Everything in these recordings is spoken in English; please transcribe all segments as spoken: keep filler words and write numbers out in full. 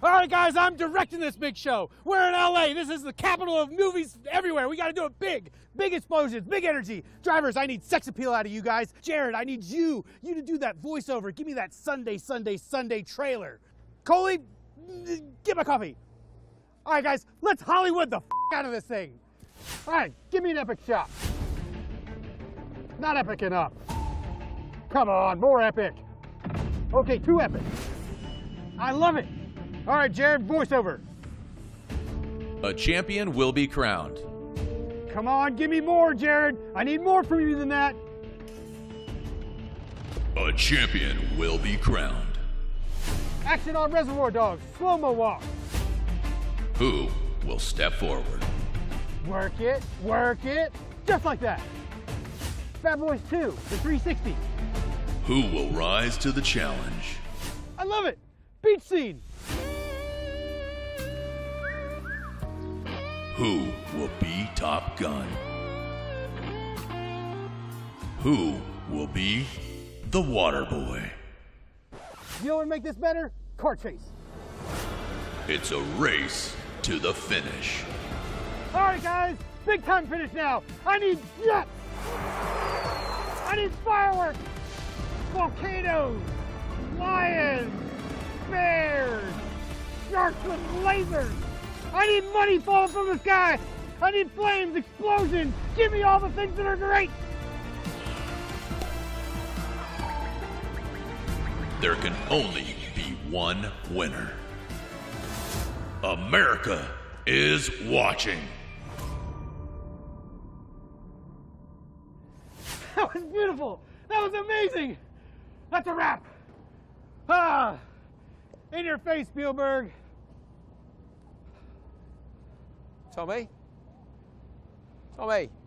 All right, guys, I'm directing this big show. We're in L A. This is the capital of movies everywhere. We got to do it big. Big explosions, big energy. Drivers, I need sex appeal out of you guys. Jared, I need you. You to do that voiceover. Give me that Sunday, Sunday, Sunday trailer. Coley, get my coffee. All right, guys, let's Hollywood the f out of this thing. All right, give me an epic shot. Not epic enough. Come on, more epic. Okay, too epic. I love it. All right, Jared, voiceover. A champion will be crowned. Come on, give me more, Jared. I need more from you than that. A champion will be crowned. Action on Reservoir Dogs, slow-mo walk. Who will step forward? Work it, work it, just like that. Bad Boys two, the three sixty. Who will rise to the challenge? I love it. Beach scene. Who will be Top Gun? Who will be the Water Boy? You know what would make this better? Car chase. It's a race to the finish. All right, guys, big time finish now. I need jets. I need fireworks, volcanoes, lions, bears, sharks with lasers. I need money falling from the sky. I need flames, explosions. Give me all the things that are great. There can only be one winner. America is watching. That was beautiful. That was amazing. That's a wrap. Ah, in your face, Spielberg. Tommy? Tommy?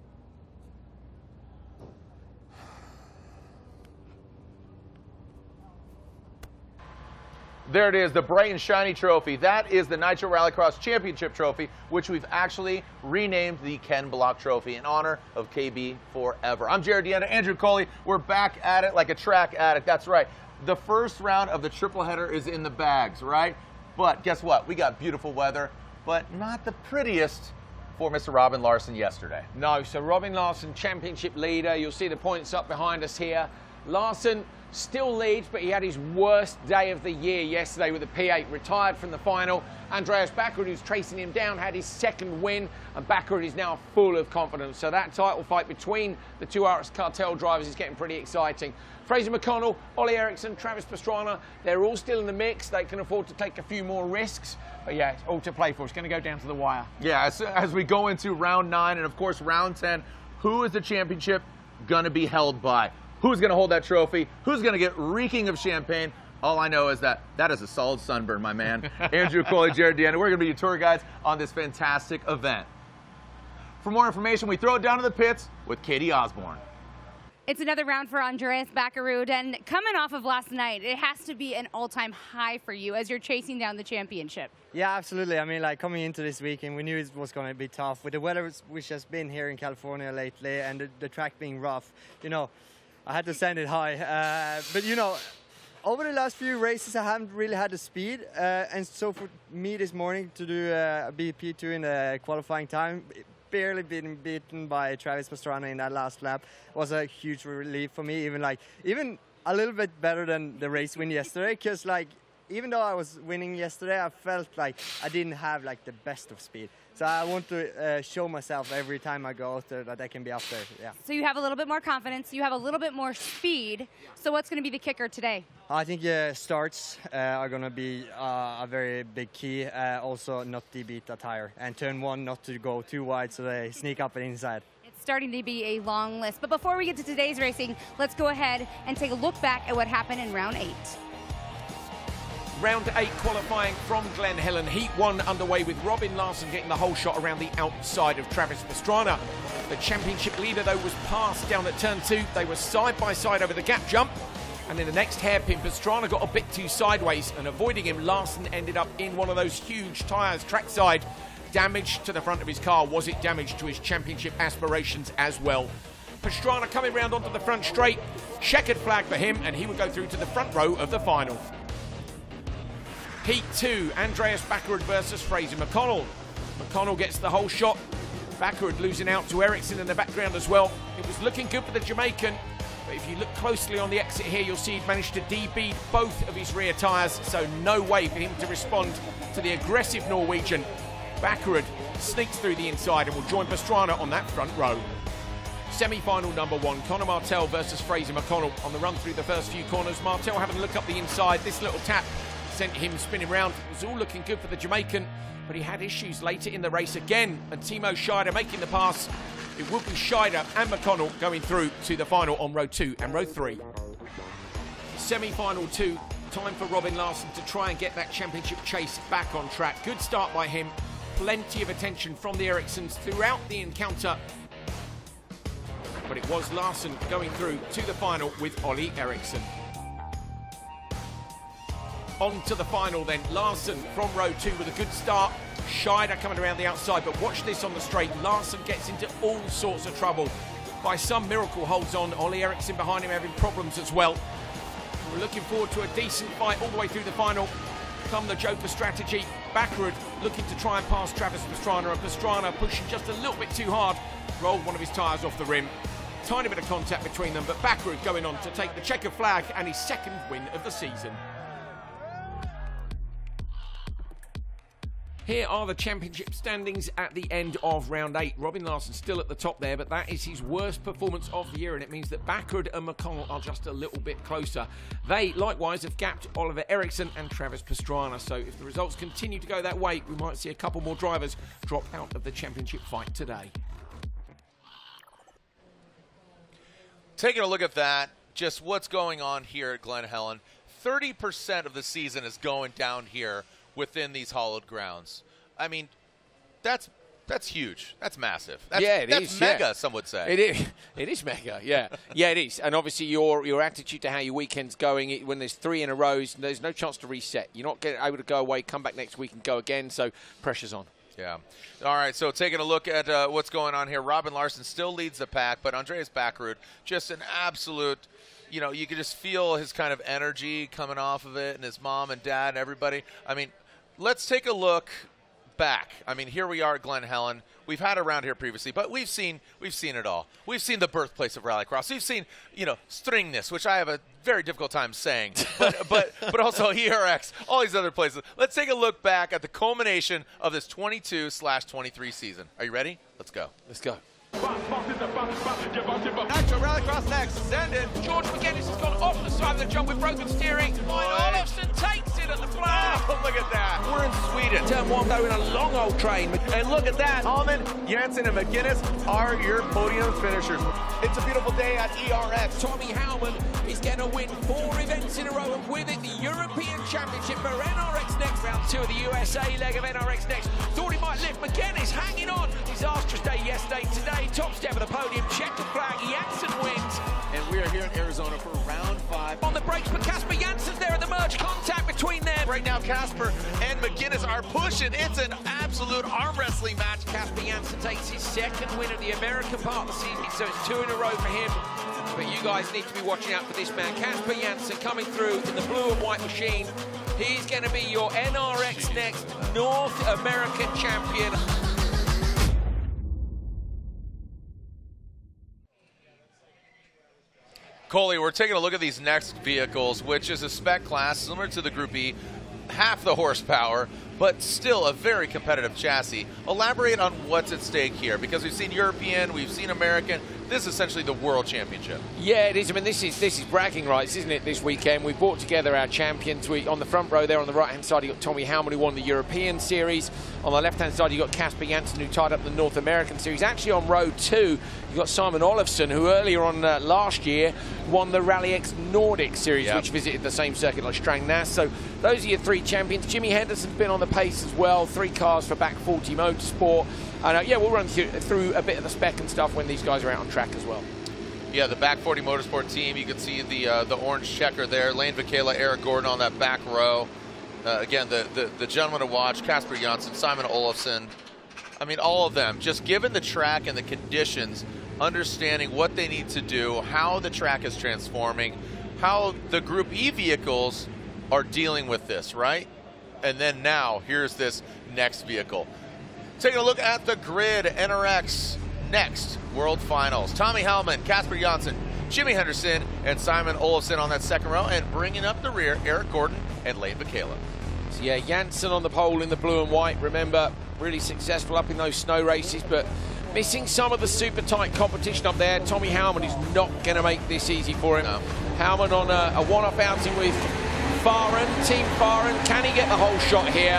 There it is, the bright and shiny trophy. That is the Nitro Rallycross Championship Trophy, which we've actually renamed the Ken Block Trophy in honor of K B Forever. I'm Jared Deanna, Andrew Coley. We're back at it like a track addict. That's right. The first round of the triple header is in the bags, right? But guess what? We got beautiful weather, but not the prettiest for Mister Robin Larson yesterday. No, so Robin Larson, championship leader. You'll see the points up behind us here. Larson still leads, but he had his worst day of the year yesterday with the P eight, retired from the final. Andreas Baccarin, who's tracing him down, had his second win, and Baccarin is now full of confidence. So that title fight between the two R X Cartel drivers is getting pretty exciting. Fraser McConnell, Ollie Eriksson, Travis Pastrana, they're all still in the mix. They can afford to take a few more risks. But yeah, it's all to play for. It's going to go down to the wire. Yeah, as, as we go into round nine and, of course, round ten, who is the championship going to be held by? Who's going to hold that trophy? Who's going to get reeking of champagne? All I know is that that is a solid sunburn, my man. Andrew Coley, Jared Deanna, we're going to be your tour guides on this fantastic event. For more information, we throw it down to the pits with Katie Osborne. It's another round for Andreas Baccarin, and coming off of last night, it has to be an all-time high for you as you're chasing down the championship. Yeah, absolutely. I mean, like, coming into this weekend, we knew it was going to be tough. With the weather which has been here in California lately and the, the track being rough, you know, I had to send it high. Uh, but, you know, over the last few races, I haven't really had the speed. Uh, and so for me this morning to do uh, a B P two in the qualifying time, barely been beaten by Travis Pastrana in that last lap, was a huge relief for me. Even like, even a little bit better than the race win yesterday, because like, even though I was winning yesterday, I felt like I didn't have like the best of speed. So I want to uh, show myself every time I go out there that I can be up there. Yeah. So you have a little bit more confidence, you have a little bit more speed. So what's going to be the kicker today? I think uh, starts uh, are going to be uh, a very big key. Uh, also, not to beat a tire, and turn one not to go too wide so they sneak up and inside. It's starting to be a long list. But before we get to today's racing, let's go ahead and take a look back at what happened in round eight. Round eight qualifying from Glen Helen. Heat one underway with Robin Larson getting the whole shot around the outside of Travis Pastrana. The championship leader, though, was passed down at turn two. They were side by side over the gap jump. And in the next hairpin, Pastrana got a bit too sideways, and avoiding him, Larson ended up in one of those huge tyres trackside. Damage to the front of his car. Was it damage to his championship aspirations as well? Pastrana coming round onto the front straight. Checkered flag for him, and he would go through to the front row of the final. Heat two, Andreas Backerud versus Fraser McConnell. McConnell gets the whole shot. Backerud losing out to Ericsson in the background as well. It was looking good for the Jamaican, but if you look closely on the exit here, you'll see he'd managed to D B both of his rear tyres, so no way for him to respond to the aggressive Norwegian. Backerud sneaks through the inside and will join Pastrana on that front row. Semi-final number one, Conor Martel versus Fraser McConnell. On the run through the first few corners, Martel having a look up the inside. This little tap sent him spinning round. It was all looking good for the Jamaican, but he had issues later in the race again. And Timo Scheider making the pass. It would be Scheider and McConnell going through to the final on row two and row three. Semi-final two, time for Robin Larsson to try and get that championship chase back on track. Good start by him. Plenty of attention from the Ericssons throughout the encounter. But it was Larsson going through to the final with Ollie Eriksson. On to the final then. Larsson from row two with a good start. Scheider coming around the outside, but watch this on the straight. Larsson gets into all sorts of trouble. By some miracle holds on. Ollie Eriksson behind him having problems as well. We're looking forward to a decent fight all the way through the final. Come the Joker strategy. Backerud looking to try and pass Travis Pastrana, and Pastrana pushing just a little bit too hard. Rolled one of his tyres off the rim. Tiny bit of contact between them, but Backerud going on to take the checker flag and his second win of the season. Here are the championship standings at the end of round eight. Robin Larsson still at the top there, but that is his worst performance of the year, and it means that Backerud and McConnell are just a little bit closer. They, likewise, have gapped Oliver Eriksson and Travis Pastrana, so if the results continue to go that way, we might see a couple more drivers drop out of the championship fight today. Taking a look at that, just what's going on here at Glen Helen. thirty percent of the season is going down here within these hollowed grounds. I mean, that's that's huge. That's massive. That's, yeah, it that's is. mega, yeah. some would say. It is. It is mega. Yeah, yeah, it is. And obviously, your your attitude to how your weekend's going. When there's three in a row, there's no chance to reset. You're not getting able to go away, come back next week, and go again. So pressure's on. Yeah. All right, so taking a look at uh, what's going on here, Robin Larsson still leads the pack, but Andreas Backerud, just an absolute, you know, you could just feel his kind of energy coming off of it, and his mom and dad and everybody. I mean, let's take a look back. I mean, here we are at Glen Helen. We've had it around here previously, but we've seen we've seen it all. We've seen the birthplace of Rallycross. We've seen, you know, Stringness, which I have a very difficult time saying, but but but also E R X, all these other places. Let's take a look back at the culmination of this twenty-two slash twenty-three season. Are you ready? Let's go. Let's go. Nitro Rallycross next. Send it. George McGinnis has gone off the side of the jump with broken steering. Olofsson takes it at the flag. Oh, look at that. We're in Sweden. Turn one though in a long old train. And look at that. Almond, Janssen, and McGinnis are your podium finishers. It's a beautiful day at E R X. Tommy Howman is going to win four events in a row, and with it, the European Championship for N R X Next. Round two of the U S A leg of N R X Next. Thought he might lift. McGinnis hanging on. Disastrous day yesterday. Today, top step of the podium. Check the flag. Janssen wins. And we are here in Arizona for round five. On the brakes, but Casper Janssen's there at the merge. Contact between them. Right now, Casper and McGinnis are pushing. It's an absolute arm wrestling match. Casper Janssen takes his second win of the American part of the season, so it's two in a row for him. But you guys need to be watching out for this man. Casper Janssen coming through in the blue and white machine. He's going to be your N R X Next North American champion. Coley, we're taking a look at these next vehicles, which is a spec class similar to the Group E, half the horsepower, but still a very competitive chassis. Elaborate on what's at stake here, because we've seen European, we've seen American. This is essentially the World Championship. Yeah, it is. I mean, this is this is bragging rights, isn't it, this weekend? We brought together our champions. We, on the front row there on the right-hand side, you got Tommy Howman, who won the European Series. On the left-hand side, you got Casper Janssen, who tied up the North American Series. Actually, on row two, you got Simon Olofsson, who earlier on uh, last year won the Rally X Nordic Series, yep. which visited the same circuit like Strangnas. So those are your three champions. Jimmy Henderson's been on the pace as well. Three cars for Back forty Motorsport. And uh, yeah, we'll run through, through a bit of the spec and stuff when these guys are out on track as well. Yeah, the Back forty Motorsport team, you can see the uh, the orange checker there. Lane Vakela, Eric Gordon on that back row. Uh, again, the, the, the gentleman to watch, Casper Janssen, Simon Olofsson. I mean, all of them, just given the track and the conditions, understanding what they need to do, how the track is transforming, how the Group E vehicles are dealing with this, right? and then now here's this next vehicle. Taking a look at the grid, N R X next World Finals. Tommy Hellman, Casper Janssen, Jimmy Henderson, and Simon Olafsson on that second row, and bringing up the rear, Eric Gordon and Lane Michaela. So yeah, Janssen on the pole in the blue and white. Remember, really successful up in those snow races, but missing some of the super tight competition up there. Tommy Hellman is not going to make this easy for him. No. Hellman on a, a one-off outing with Fahren, Team Fahren. Can he get the whole shot here?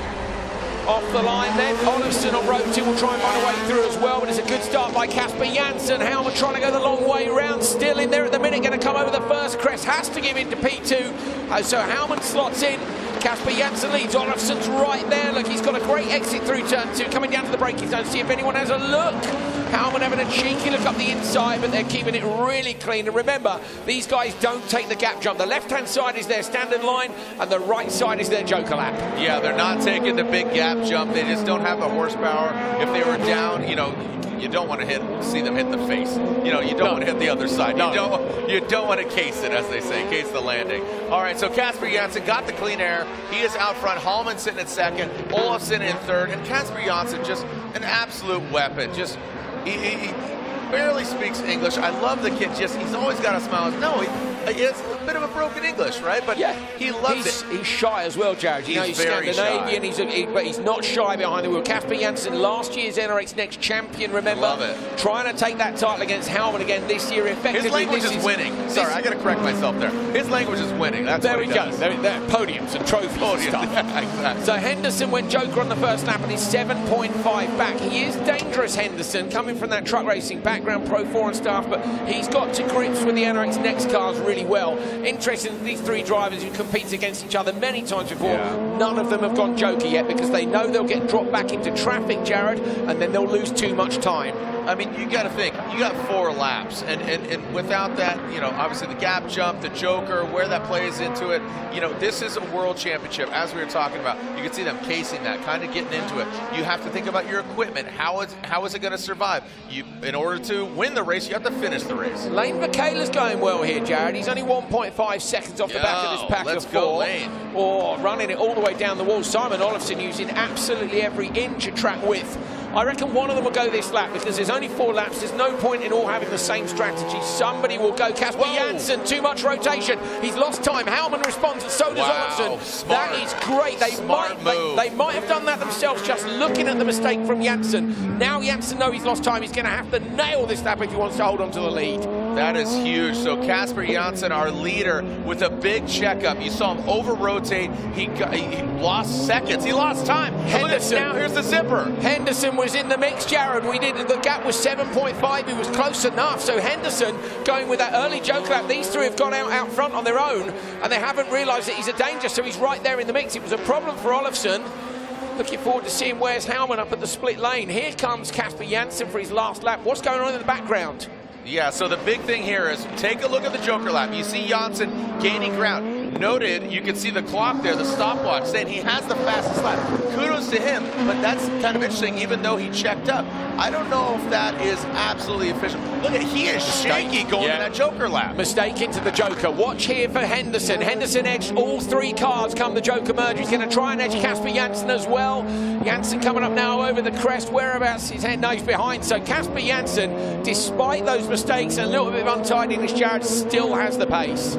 Off the line then, Olafsson on row two will try and find a way through as well, but it's a good start by Casper Janssen. Hellman trying to go the long way round, still in there at the minute, going to come over the first crest, has to give in to P two. Uh, so Hellman slots in, Casper Janssen leads, Olafsson's right there. Look, he's got a great exit through turn two, coming down to the braking zone, see if anyone has a look. Hellman having a cheeky look up the inside, but they're keeping it really clean. And remember, these guys don't take the gap jump. The left-hand side is their standard line, and the right side is their joker lap. Yeah, they're not taking the big gap jump. They just don't have the horsepower. If they were down, you know, you don't want to hit, see them hit the face. You know, you don't no. want to hit the other side. No. You don't, you don't want to case it, as they say, case the landing. All right, so Casper Janssen got the clean air. He is out front. Hallman sitting at second. Olafsson in third, and Casper Janssen just an absolute weapon. Just he, he, he barely speaks English. I love the kid. Just he's always got a smile. No, he, it's a bit of a broken English, right? But yeah, he loves he's, it. He's shy as well, Jared. You he's know, he's Scandinavian, he's a, he, but he's not shy behind the wheel. Casper Janssen, last year's N R X Next champion, remember? I love it. Trying to take that title against Hellman again this year. Effectively, his language this is, is winning. Sorry, I got to correct myself there. His language is winning. That's there what we go. There, there, podiums and trophies Podiums. and stuff. Exactly. So Henderson went joker on the first lap and is seven point five back. He is dangerous, Henderson, coming from that truck racing background, Pro four and stuff, but he's got to grips with the N R X Next cars really well. Interesting, these three drivers who compete against each other many times before, yeah. none of them have gone joker yet because they know they'll get dropped back into traffic, Jared, and then they'll lose too much time. I mean, you got to think, you got four laps, and, and, and without that, you know, obviously the gap jump, the joker, where that plays into it, you know, this is a world championship, as we were talking about. You can see them casing that, kind of getting into it. You have to think about your equipment. How is, how is it going to survive? You, in order to win the race, you have to finish the race. Lane Michaela's going well here, Jared. He's only one point five seconds off Yo, the back of this pack let's of four. Go, Lane. Or running it all the way down the wall. Simon Olafsson using absolutely every inch of track width. I reckon one of them will go this lap because there's only four laps. There's no point in all having the same strategy. Somebody will go. Casper Janssen, too much rotation. He's lost time. Hellman responds, and so does wow, Olafsson. Smart. That is great. They smart might, move. They, they might have done that themselves just looking at the mistake from Janssen. Now Janssen knows he's lost time. He's going to have to nail this lap if he wants to hold on to the lead. That is huge. So Casper Janssen, our leader, with a big checkup. You saw him over-rotate. He, got, he, he lost seconds. He lost time. Henderson. Now here's the zipper. Henderson was in the mix, Jared. We did. The gap was seven point five. He was close enough. So Henderson going with that early joker lap. These three have gone out out front on their own, and they haven't realised that he's a danger. So he's right there in the mix. It was a problem for Olafsson. Looking forward to seeing where's Hellman up at the split lane. Here comes Casper Janssen for his last lap. What's going on in the background? Yeah, so the big thing here is take a look at the joker lap. You see Janssen gaining ground. Noted, you can see the clock there, the stopwatch, saying he has the fastest lap. Kudos to him, but that's kind of interesting, even though he checked up. I don't know if that is absolutely efficient. Look at, he is shaky going yeah. to that joker lap. Mistake into the joker. Watch here for Henderson. Henderson edged all three cars come the joker merge. He's going to try and edge Casper Janssen as well. Janssen coming up now over the crest. Whereabouts his head nose behind. So Casper Janssen, despite those mistakes and a little bit of untidiness, Jared still has the pace.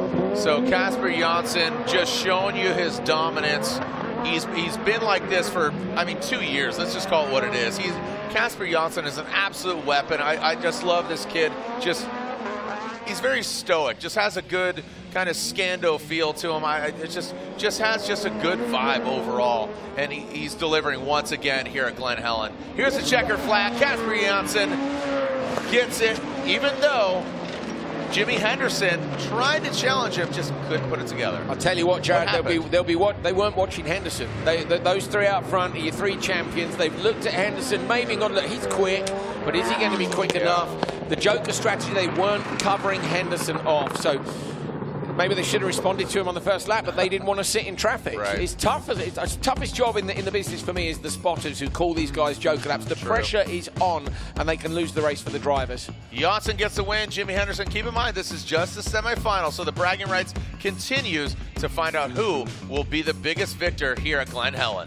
So Casper Janssen just showing you his dominance. He's he's been like this for, I mean, two years. Let's just call it what it is. He's Casper Janssen is an absolute weapon. I, I just love this kid. Just he's very stoic. Just has a good kind of Scando feel to him. I it just just has just a good vibe overall. And he, he's delivering once again here at Glen Helen. Here's the checker flag. Casper Janssen gets it, even though Jimmy Henderson tried to challenge him, just couldn't put it together. I'll tell you what, Jared, what they'll be they'll be what they weren't watching Henderson. They, they, those three out front are your three champions. They've looked at Henderson, maybe gone, look, he's quick, but is he going to be quick yeah. enough? The joker strategy, they weren't covering Henderson off. So Maybe they should have responded to him on the first lap, but they didn't want to sit in traffic. Right. It's tough. It's, it's the toughest job in the, in the business for me is the spotters who call these guys joker laps. The True. pressure is on, and they can lose the race for the drivers. Janssen gets the win. Jimmy Henderson, keep in mind, this is just the semifinal, so the bragging rights continues to find out who will be the biggest victor here at Glen Helen.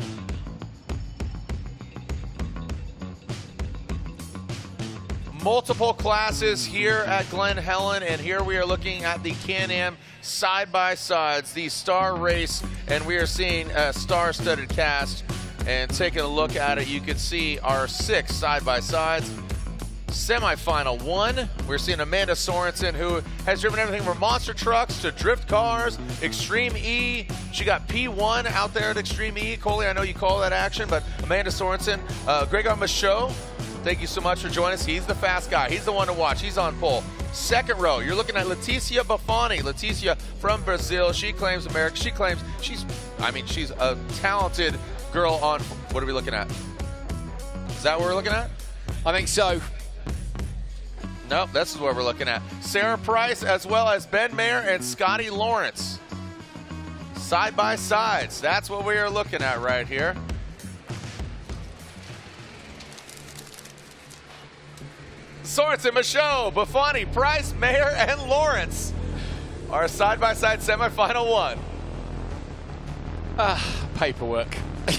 Multiple classes here at Glen Helen, and here we are looking at the Can-Am side-by-sides, the Star Race, and we are seeing a star-studded cast. And taking a look at it, you can see our six side-by-sides. Semi-final one, we're seeing Amanda Sorensen, who has driven everything from monster trucks to drift cars, Extreme E. She got P one out there at Extreme E. Coley, I know you call that action, but Amanda Sorensen, uh, Gregor Michaud, thank you so much for joining us. He's the fast guy. He's the one to watch. He's on pole. Second row, you're looking at Leticia Bafani. Leticia from Brazil. She claims America. She claims she's, I mean, she's a talented girl on, what are we looking at? Is that what we're looking at? I think so. Nope, this is what we're looking at. Sarah Price, as well as Ben Mayer and Scotty Lawrence. Side by sides. That's what we are looking at right here. Sorensen, Michaud, Bafani, Price, Mayer, and Lawrence. Our side-by-side semifinal one. Ah, paperwork.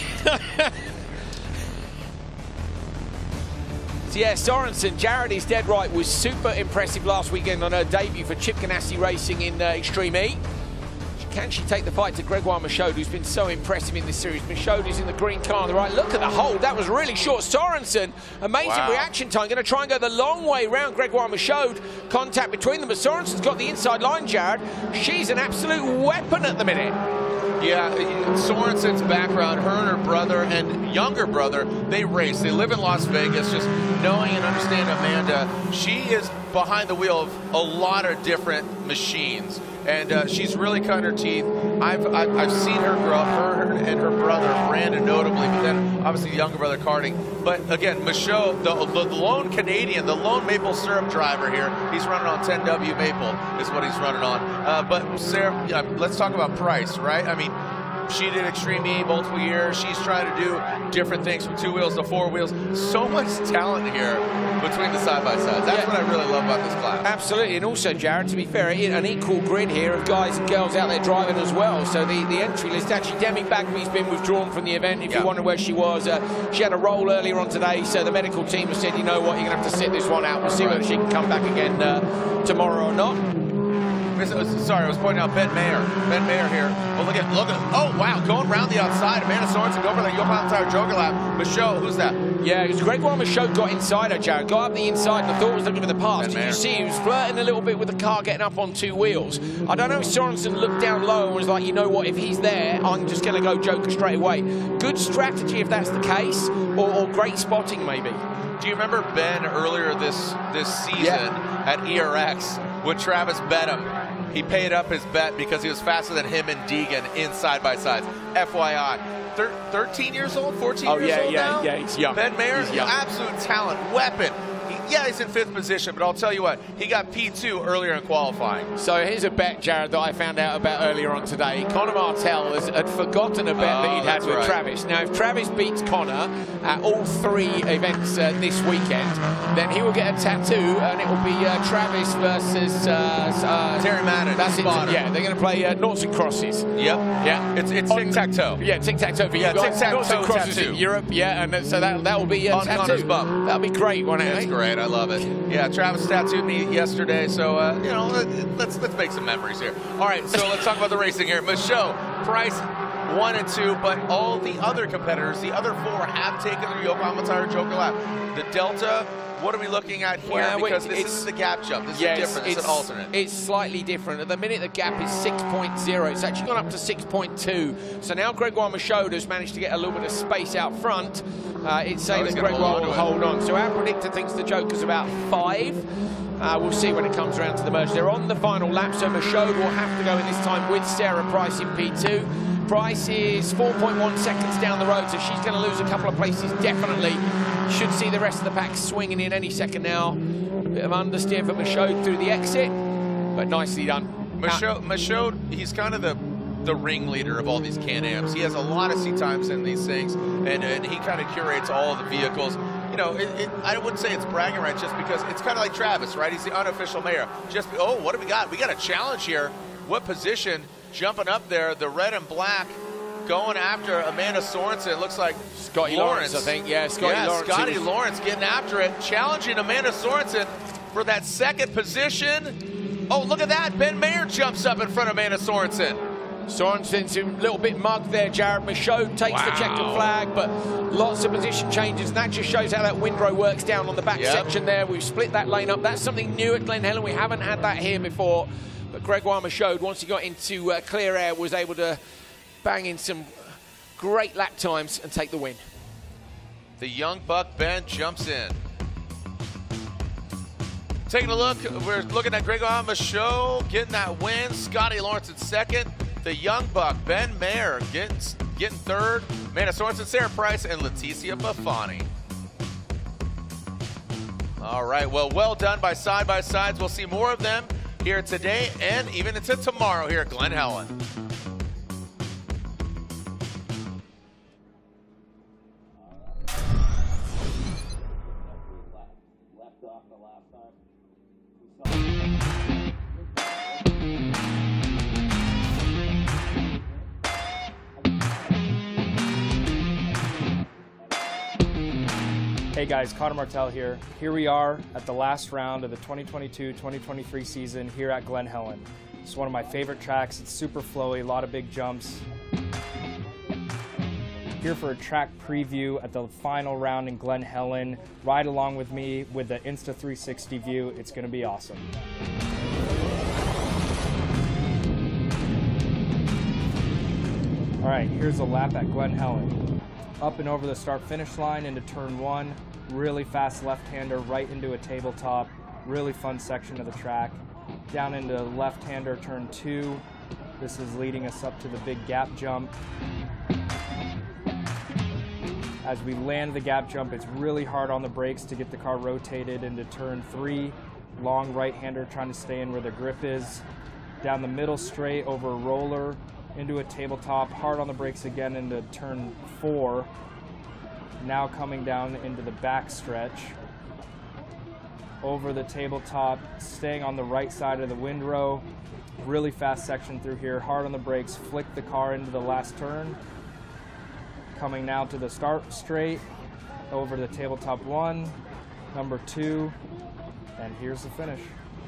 So yeah, Sorensen, Jared is dead right, was super impressive last weekend on her debut for Chip Ganassi Racing in uh, Extreme E. Can she take the fight to Gregoire Michaud, who's been so impressive in this series? Michaud is in the green car on the right. Look at the hold. That was really short. Sorensen, amazing wow. reaction time. Going to try and go the long way round Gregoire Michaud. Contact between them, but Sorensen's got the inside line, Jared. She's an absolute weapon at the minute. Yeah, Sorensen's background, her and her brother and younger brother, they race. They live in Las Vegas. Just knowing and understanding Amanda, she is behind the wheel of a lot of different machines. And uh, she's really cutting her teeth. I've, I've, I've seen her grow up, her and her brother, Brandon notably, but then obviously the younger brother karting. But again, Michaud, the, the lone Canadian, the lone maple syrup driver here, he's running on ten W maple is what he's running on. Uh, but Sarah, yeah, let's talk about Price, right? I mean, she did Extreme E multiple years. She's trying to do different things from two wheels to four wheels. So much talent here between the side-by-sides. That's yeah. what I really love about this class. Absolutely, and also, Jared, to be fair, an equal grid here of guys and girls out there driving as well. So the, the entry list, actually, Demi Bagby's been withdrawn from the event, if yeah. you wonder where she was. Uh, she had a roll earlier on today, so the medical team has said, you know what, you're going to have to sit this one out. We'll see right. whether she can come back again uh, tomorrow or not. Sorry, I was pointing out Ben Mayer. Ben Mayer here. Oh, look at, look at, oh, wow, going around the outside. Amanda Sorensen going for the Johan Tire Joker lap. Michaud, who's that? Yeah, it was Gregoire Michaud got inside her, Jared. Got up the inside and I thought it was looking for the pass. Ben Did Mayer. You see he was flirting a little bit with the car getting up on two wheels? I don't know if Sorensen looked down low and was like, you know what, if he's there, I'm just going to go Joker straight away. Good strategy if that's the case, or, or great spotting maybe. Do you remember Ben earlier this, this season yeah. at E R X when Travis bet him? He paid up his bet because he was faster than him and Deegan in side-by-sides. F Y I. Thir thirteen years old? fourteen oh, years yeah, old yeah, now? Oh, yeah, yeah, he's young. Ben Mayer, he's young. Absolute talent, weapon. He, yeah, he's in fifth position, but I'll tell you what, he got P two earlier in qualifying. So here's a bet, Jared, that I found out about earlier on today. Connor Martell has, had forgotten a bet oh, that he'd had with right. Travis. Now, if Travis beats Connor at all three events uh, this weekend, then he will get a tattoo, and it will be uh, Travis versus uh, uh, Terry Madden. That's it. Yeah, they're going to play uh, noughts and crosses. Yep. Yeah. It's, it's tic-tac-toe. Yeah, tic-tac-toe for yeah, you guys. Tic-tac-toe Noughts and crosses tattoo. in Europe. Yeah, and so that that will be a on tattoo. Connor's bum. That'll be great, won't it? That's eh? great. I love it. Yeah, Travis tattooed me yesterday, so uh, you know, let's let's make some memories here. All right, so let's talk about the racing here. Michaud, Price, one and two, but all the other competitors, the other four, have taken the Yokohama Tire Joker lap. The Delta. What are we looking at here? Well, because this is the gap jump. This yes, is different. It's, it's an alternate. It's slightly different. At the minute, the gap is six point oh. It's actually gone up to six point two. So now Gregoire Michaud has managed to get a little bit of space out front. Uh, it's saying oh, that Gregoire will hold on. So our predictor thinks the Joker's about five. Uh, we'll see when it comes around to the merge. They're on the final lap, so Michaud will have to go in this time with Sarah Price in P two. Price is four point one seconds down the road, so she's going to lose a couple of places, definitely. Should see the rest of the pack swinging in any second now. Bit of understeer for Michaud through the exit, but nicely done. Michaud, Michaud, he's kind of the the ringleader of all these Can-Ams. He has a lot of seat times in these things, and, and he kind of curates all of the vehicles. You know, it, it, I wouldn't say it's bragging rights just because it's kind of like Travis, right? He's the unofficial mayor. Just, oh, what do we got? We got a challenge here. What position? Jumping up there, the red and black, going after Amanda Sorensen. It looks like Scotty Lawrence, Lawrence, I think. Yeah, Scotty yeah, Lawrence. Scotty was... Lawrence getting after it, challenging Amanda Sorensen for that second position. Oh, look at that. Ben Mayer jumps up in front of Amanda Sorensen. Sorensen's a little bit mugged there, Jared. Michaud takes wow. the checkered flag, but lots of position changes. And that just shows how that windrow works down on the back yep. section there. We've split that lane up. That's something new at Glen Helen. We haven't had that here before. But Gregoire Michaud, once he got into uh, clear air, was able to bang in some great lap times and take the win. The young buck, Ben, jumps in. Taking a look, we're looking at Gregoire Michaud getting that win. Scotty Lawrence in second. The young buck, Ben Mayer, getting, getting third. Amanda Sorensen, Sarah Price, and Leticia Buffoni. All right, well, well done by side-by-sides. We'll see more of them here today and even into tomorrow here at Glen Helen. Hey guys, Connor Martell here. Here we are at the last round of the twenty twenty-two twenty twenty-three season here at Glen Helen. It's one of my favorite tracks. It's super flowy, a lot of big jumps. Here for a track preview at the final round in Glen Helen. Ride along with me with the Insta three sixty view. It's going to be awesome. All right, here's a lap at Glen Helen. Up and over the start-finish line into turn one. Really fast left-hander right into a tabletop. Really fun section of the track. Down into left-hander turn two. This is leading us up to the big gap jump. As we land the gap jump, it's really hard on the brakes to get the car rotated into turn three. Long right-hander trying to stay in where the grip is. Down the middle straight over a roller into a tabletop, hard on the brakes again into turn four. Now coming down into the back stretch. Over the tabletop, staying on the right side of the windrow. Really fast section through here, hard on the brakes, flick the car into the last turn. Coming now to the start straight, over the tabletop one, number two, and here's the finish.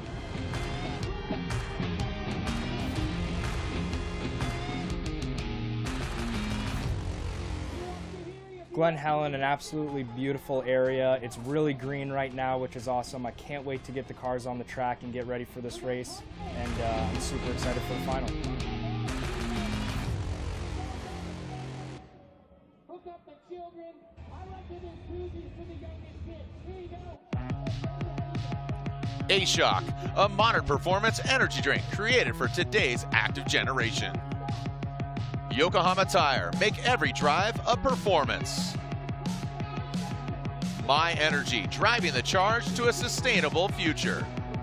Glen Helen, an absolutely beautiful area. It's really green right now, which is awesome. I can't wait to get the cars on the track and get ready for this race, and uh, I'm super excited for the final. Hook up the children. I recommend cruising for the youngest kids. Here you go. A-Shock, a modern performance energy drink created for today's active generation. Yokohama Tire, make every drive a performance. My Energy, driving the charge to a sustainable future.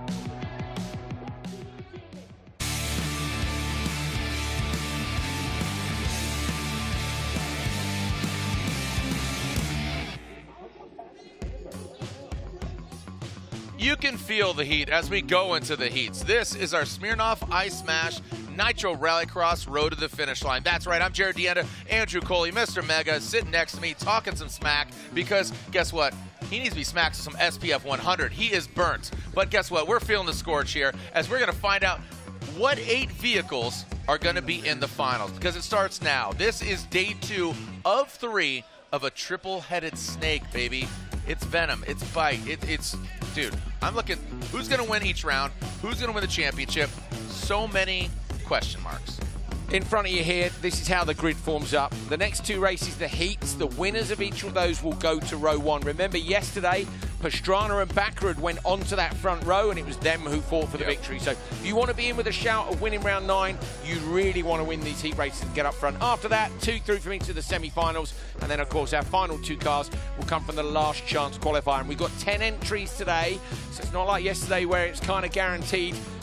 You can feel the heat as we go into the heats. This is our Smirnoff Ice Smash Nitro Rallycross Road to the Finish Line. That's right, I'm Jared Deanda, Andrew Coley, Mister Mega, sitting next to me, talking some smack, because guess what? He needs to be smacked with some S P F one hundred. He is burnt. But guess what? We're feeling the scorch here as we're going to find out what eight vehicles are going to be in the finals, because it starts now. This is day two of three of a triple-headed snake, baby. It's venom, it's bite, it, it's, dude, I'm looking, who's going to win each round? Who's going to win the championship? So many question marks. In front of you here, this is how the grid forms up. The next two races, the heats, the winners of each of those will go to row one. Remember yesterday, Pastrana and Baccarat went onto that front row and it was them who fought for the yep. victory. So if you want to be in with a shout of winning round nine, you really want to win these heat races and get up front. After that, two through from each of the semi-finals. And then, of course, our final two cars will come from the last chance qualifier. And we've got ten entries today, so it's not like yesterday where it's kind of guaranteed.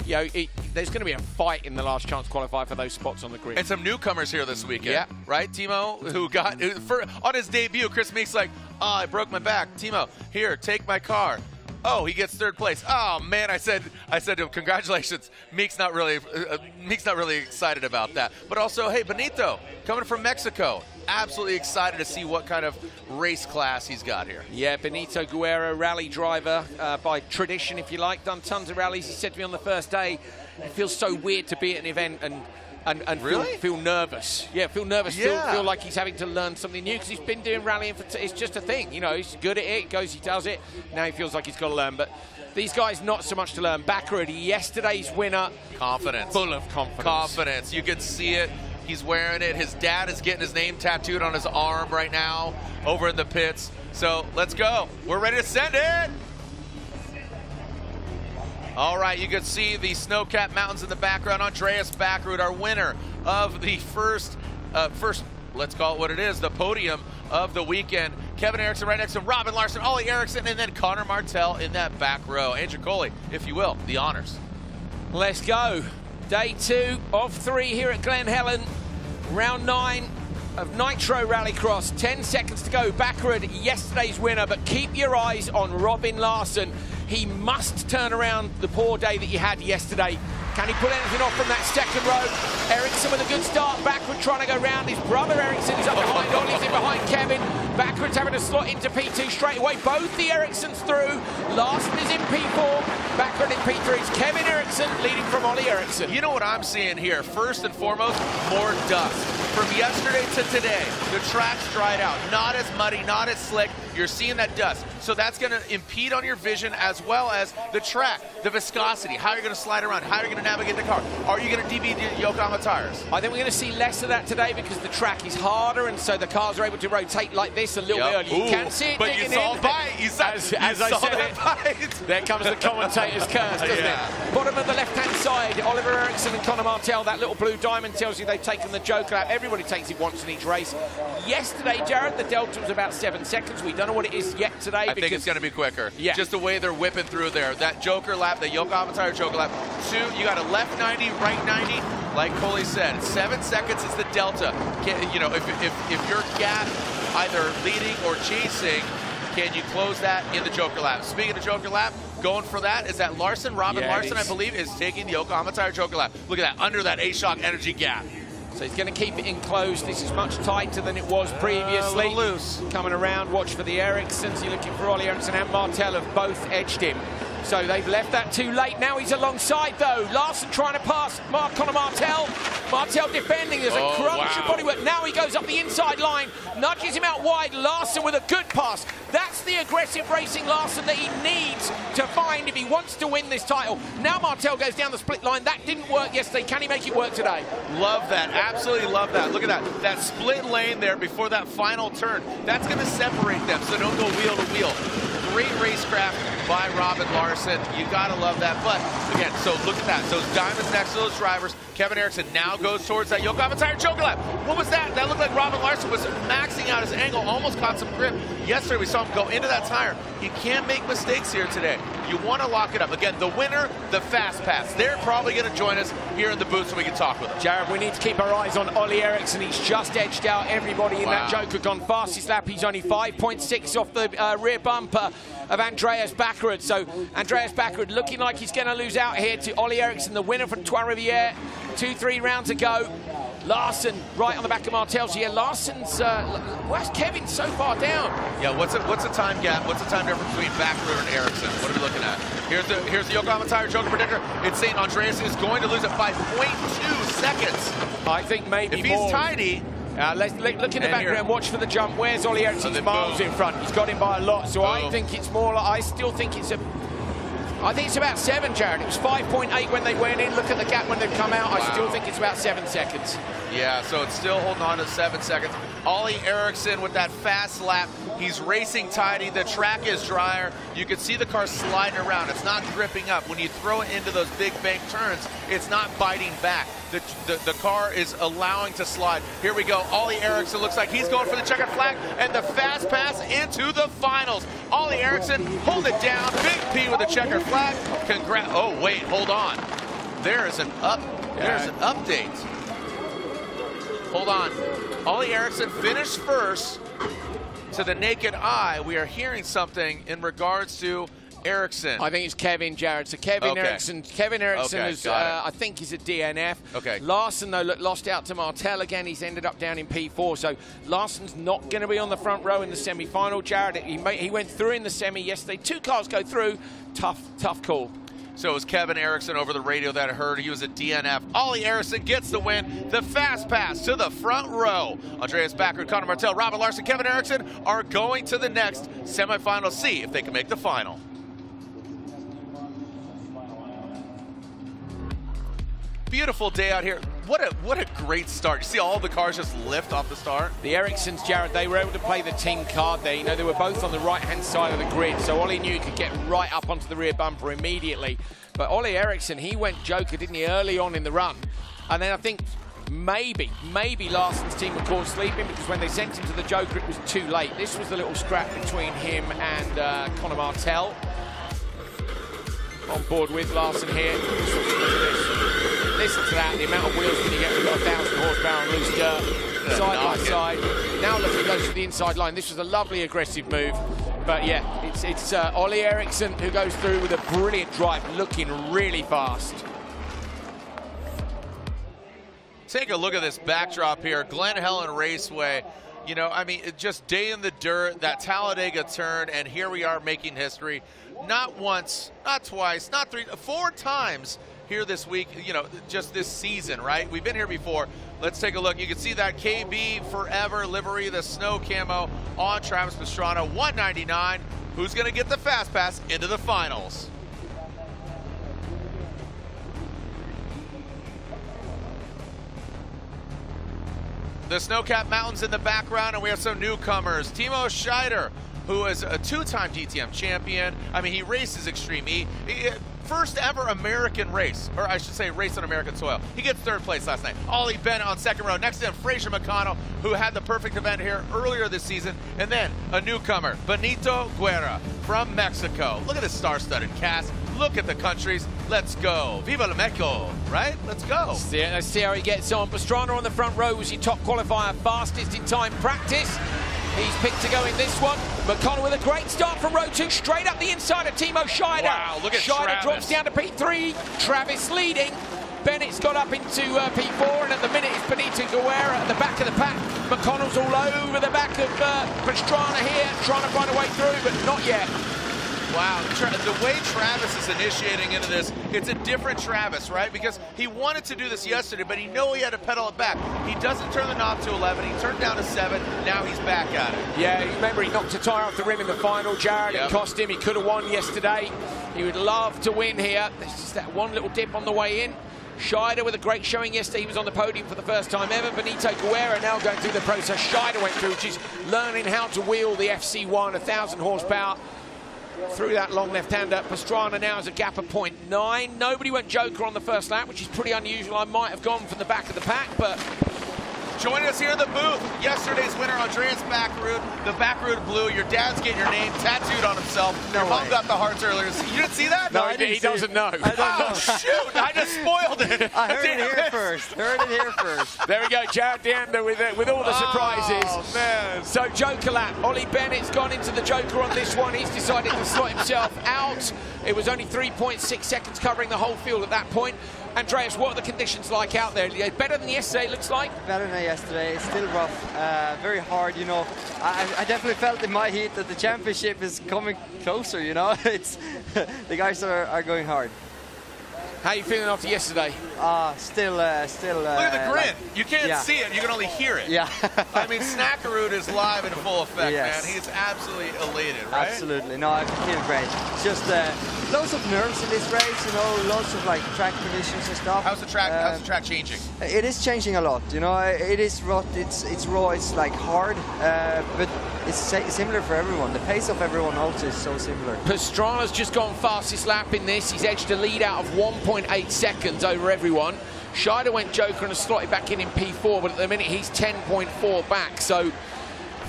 you know, it, there's going to be a fight in the last chance qualifier for those spots on the grid. And some newcomers here this weekend. Yeah. Right, Timo, who got, for, on his debut, Chris Meek's like, oh, I broke my back. Timo, here, take my car. Oh, he gets third place. Oh man, I said, I said to him, congratulations. Meek's not really, uh, Meek's not really excited about that. But also, hey, Benito, coming from Mexico, absolutely excited to see what kind of race class he's got here. Yeah, Benito Guerra, rally driver uh, by tradition, if you like. Done tons of rallies. He said to me on the first day, it feels so weird to be at an event and and, and really? feel, feel nervous. Yeah, feel nervous. Yeah. Feel, feel like he's having to learn something new because he's been doing rallying for. T it's just a thing, you know. He's good at it. He goes, he does it. Now he feels like he's got to learn. But these guys, not so much to learn. Baccarat, yesterday's winner, confidence, full of confidence. Confidence. You can see it. He's wearing it. His dad is getting his name tattooed on his arm right now over in the pits. So let's go. We're ready to send it. All right, you can see the snow-capped mountains in the background. Andreas Baccarat, our winner of the first, uh, first, let's call it what it is, the podium of the weekend. Kevin Eriksson right next to Robin Larson, Ollie Eriksson, and then Connor Martell in that back row. Andrew Coley, if you will, the honors. Let's go. Day two of three here at Glen Helen. Round nine of Nitro Rallycross. Ten seconds to go. Baccarat, yesterday's winner, but keep your eyes on Robin Larson. He must turn around the poor day that he had yesterday. Can he pull anything off from that second row? Eriksson with a good start. Baccarat trying to go round. His brother Eriksson is up behind Ollie's in behind Kevin. Baccarat's having to slot into P two straight away. Both the Erikssons through. Larson is in P four. Baccarat in P three. It's Kevin Eriksson leading from Ollie Eriksson. You know what I'm seeing here? First and foremost, more dust. From yesterday to today, the track's dried out. Not as muddy, not as slick. You're seeing that dust. So that's going to impede on your vision as well as the track, the viscosity, how you're going to slide around, how you're going to navigate the car. Are you going to D B the Yokohama tires? I think we're going to see less of that today because the track is harder and so the cars are able to rotate like this a little yep. bit early. You Ooh, can see it but you saw a bite. You saw, as, you as saw I said that it, bite. There comes the commentator's curse, doesn't yeah. it? Bottom of the left-hand side, Oliver Eriksson and Connor Martell. That little blue diamond tells you they've taken the Joker lap. Everybody takes it once in each race. Yesterday, Jared, the delta was about seven seconds. We don't know what it is yet today. I because think it's going to be quicker. Yeah. Just the way they're whipping through there. That Joker lap, the Yokohama tire Joker lap. Two, you got a left ninety, right ninety. Like Coley said, seven seconds is the delta. Can, you know, if, if, if your gap either leading or chasing, can you close that in the Joker lap? Speaking of Joker lap, going for that is that Larson. Robin yeah, Larson, I believe, is taking the Yokohama tire Joker lap. Look at that, under that A-Shock energy gap. So he's going to keep it enclosed. This is much tighter than it was previously. Uh, a little loose. Coming around, watch for the Erikssons. You're looking for Ollie Eriksson and Martell have both edged him. So they've left that too late. Now he's alongside, though. Larson trying to pass Mark Connor Martell. Martell defending. There's a oh, crunch wow. of bodywork. Now he goes up the inside line, nudges him out wide. Larson with a good pass. That's the aggressive racing Larson that he needs to find if he wants to win this title. Now Martell goes down the split line. That didn't work yesterday. Can he make it work today? Love that. Absolutely love that. Look at that. That split lane there before that final turn. That's going to separate them so don't go wheel to wheel. Great racecraft by Robin Larson. You gotta love that. But again, so look at that. Those diamonds next to those drivers. Kevin Eriksson now goes towards that Yokohama tire Joker lap. What was that? That looked like Robin Larson was maxing out his angle, almost caught some grip. Yesterday we saw him go into that tire. He can't make mistakes here today. You want to lock it up. Again, the winner, the Fast Pass. They're probably going to join us here in the booth so we can talk with them. Jared, we need to keep our eyes on Ollie Eriksson. He's just edged out everybody in wow. that Joker. Gone fastest lap. He's only five point six off the uh, rear bumper of Andreas Baccarat. So Andreas Baccarat looking like he's going to lose out here to Ollie Eriksson, the winner from Trois Rivières. Two, three rounds ago. Larson right on the back of Martell's. Yeah, Larson's, uh, where's Kevin so far down? Yeah, what's a, what's the time gap? What's the time difference between Baccarat and Eriksson? What are we looking at? Here's the here's the Yokohama tire Joker predictor. It's saying Andreas is going to lose it by zero point two seconds. I think maybe if more. he's tidy. Uh, let's look, look in the background, here. Watch for the jump. Where's Ollie Eriksson? Oh, miles boom. in front. He's got him by a lot. So boom. I think it's more like, I still think it's a, I think it's about seven, Jared. It was five point eight when they went in. Look at the gap when they've come out. Wow. I still think it's about seven seconds. Yeah, so it's still holding on to seven seconds. Ollie Eriksson with that fast lap. He's racing tidy. The track is drier. You can see the car sliding around. It's not gripping up. When you throw it into those big bank turns, it's not biting back. The, the, the car is allowing to slide. Here we go. Ollie Eriksson looks like he's going for the checkered flag and the Fast Pass into the finals. Ollie Eriksson hold it down. Big P with the checkered flag. Congrats. Oh, wait, hold on. there is an up. There's an update. Hold on. Ollie Eriksson finished first. To the naked eye, we are hearing something in regards to Eriksson. I think it's Kevin, Jared. So Kevin Okay. Eriksson, Kevin Eriksson Okay, is, got it. uh, I think he's a D N F. Okay. Larson, though, look, lost out to Martel again. He's ended up down in P four. So Larson's not going to be on the front row in the semi-final. Jared, he, made, he went through in the semi yesterday. Two cars go through. Tough, tough call. So it was Kevin Eriksson over the radio that I heard. He was a D N F. Ollie Eriksson gets the win. The fast pass to the front row. Andreas Backer, Connor Martel, Robin Larson, Kevin Eriksson are going to the next semifinal. See if they can make the final. Beautiful day out here. What a what a great start. You see all the cars just lift off the start. The Erikssons, Jared, they were able to play the team card there. You know, they were both on the right-hand side of the grid, so Ollie knew he could get right up onto the rear bumper immediately. But Ollie Eriksson, he went Joker, didn't he, early on in the run. And then I think maybe, maybe Larson's team were caught sleeping because when they sent him to the Joker, it was too late. This was the little scrap between him and uh, Connor Martel. On board with Larson here. Listen to that, the amount of wheels when you get, we've got a thousand horsepower on loose dirt, side by side. Now look, he goes to the inside line. This was a lovely aggressive move. But yeah, it's, it's uh, Ollie Eriksson who goes through with a brilliant drive, looking really fast. Take a look at this backdrop here. Glen Helen Raceway. You know, I mean, it just day in the dirt, that Talladega turn, and here we are making history. Not once, not twice, not three, four times here this week, you know, just this season, right? We've been here before. Let's take a look. You can see that K B Forever livery, the snow camo on Travis Pastrana, one ninety-nine. Who's going to get the fast pass into the finals? The snow-capped mountains in the background, and we have some newcomers. Timo Scheider, who is a two-time D T M champion. I mean, he races Extreme E. He, first ever American race, or I should say race on American soil. He gets third place last night. Ollie Bennett on second row. Next to him, Fraser McConnell, who had the perfect event here earlier this season. And then a newcomer, Benito Guerra from Mexico. Look at this star-studded cast. Look at the countries. Let's go. Viva la Mexico, right? Let's go. Let's see, let's see how he gets on. Pastrana on the front row was your top qualifier, fastest in time practice. He's picked to go in this one. McConnell with a great start from row two, straight up the inside of Timo Scheider. Wow, look at Scheider Travis. drops down to P three. Travis leading. Bennett's got up into uh, P four, and at the minute it's Benito Guerra at the back of the pack. McConnell's all over the back of uh, Pastrana here, trying to find a way through, but not yet. Wow, the way Travis is initiating into this, it's a different Travis, right? Because he wanted to do this yesterday, but he knew he had to pedal it back. He doesn't turn the knob to eleven, he turned down to seven, now he's back at it. Yeah, remember he knocked a tyre off the rim in the final, Jared. Yep. It cost him, he could have won yesterday. He would love to win here. There's just that one little dip on the way in. Scheider with a great showing yesterday. He was on the podium for the first time ever. Benito Guerra now going through the process Scheider went through, which is learning how to wheel the F C one, one thousand horsepower. Through that long left-hander. Pastrana now has a gap of point nine. Nobody went Joker on the first lap, which is pretty unusual. I might have gone from the back of the pack, but... Joining us here in the booth, yesterday's winner, Andreas Backerud, the Backerud Blue. Your dad's getting your name tattooed on himself. No your mom way. got the hearts earlier. You didn't see that? No, I he, didn't he see doesn't it. know. I don't Oh, know. shoot! I just spoiled it. I heard it Damn here first. Heard it here first. There we go, Jared Deander with, uh, with all the surprises. Oh, man. So Joker lap. Ollie Bennett's gone into the Joker on this one. He's decided to slot himself out. It was only three point six seconds covering the whole field at that point. Andreas, what are the conditions like out there? Better than yesterday, it looks like? Better than yesterday. It's still rough. Uh, very hard, you know. I, I definitely felt in my heat that the championship is coming closer, you know. It's the guys are, are going hard. How are you feeling after yesterday? Uh, still, uh, still. Uh, Look at the grin. like- you can't yeah. see it. You can only hear it. Yeah. I mean, Snackaroo is live in full effect, Yes. man. He's absolutely elated, right? Absolutely. No, I feel great. It's just uh, loads of nerves in this race, you know, lots of like track conditions and stuff. How's the track? Uh, how's the track changing? It is changing a lot, you know. It is rough, it's it's raw, it's like hard, uh, but it's sa- similar for everyone. The pace of everyone also is so similar. Pastrana's just gone fastest lap in this. He's edged a lead out of one point eight seconds over everyone. Scheider went Joker and has slotted back in in P four, but at the minute he's ten point four back. So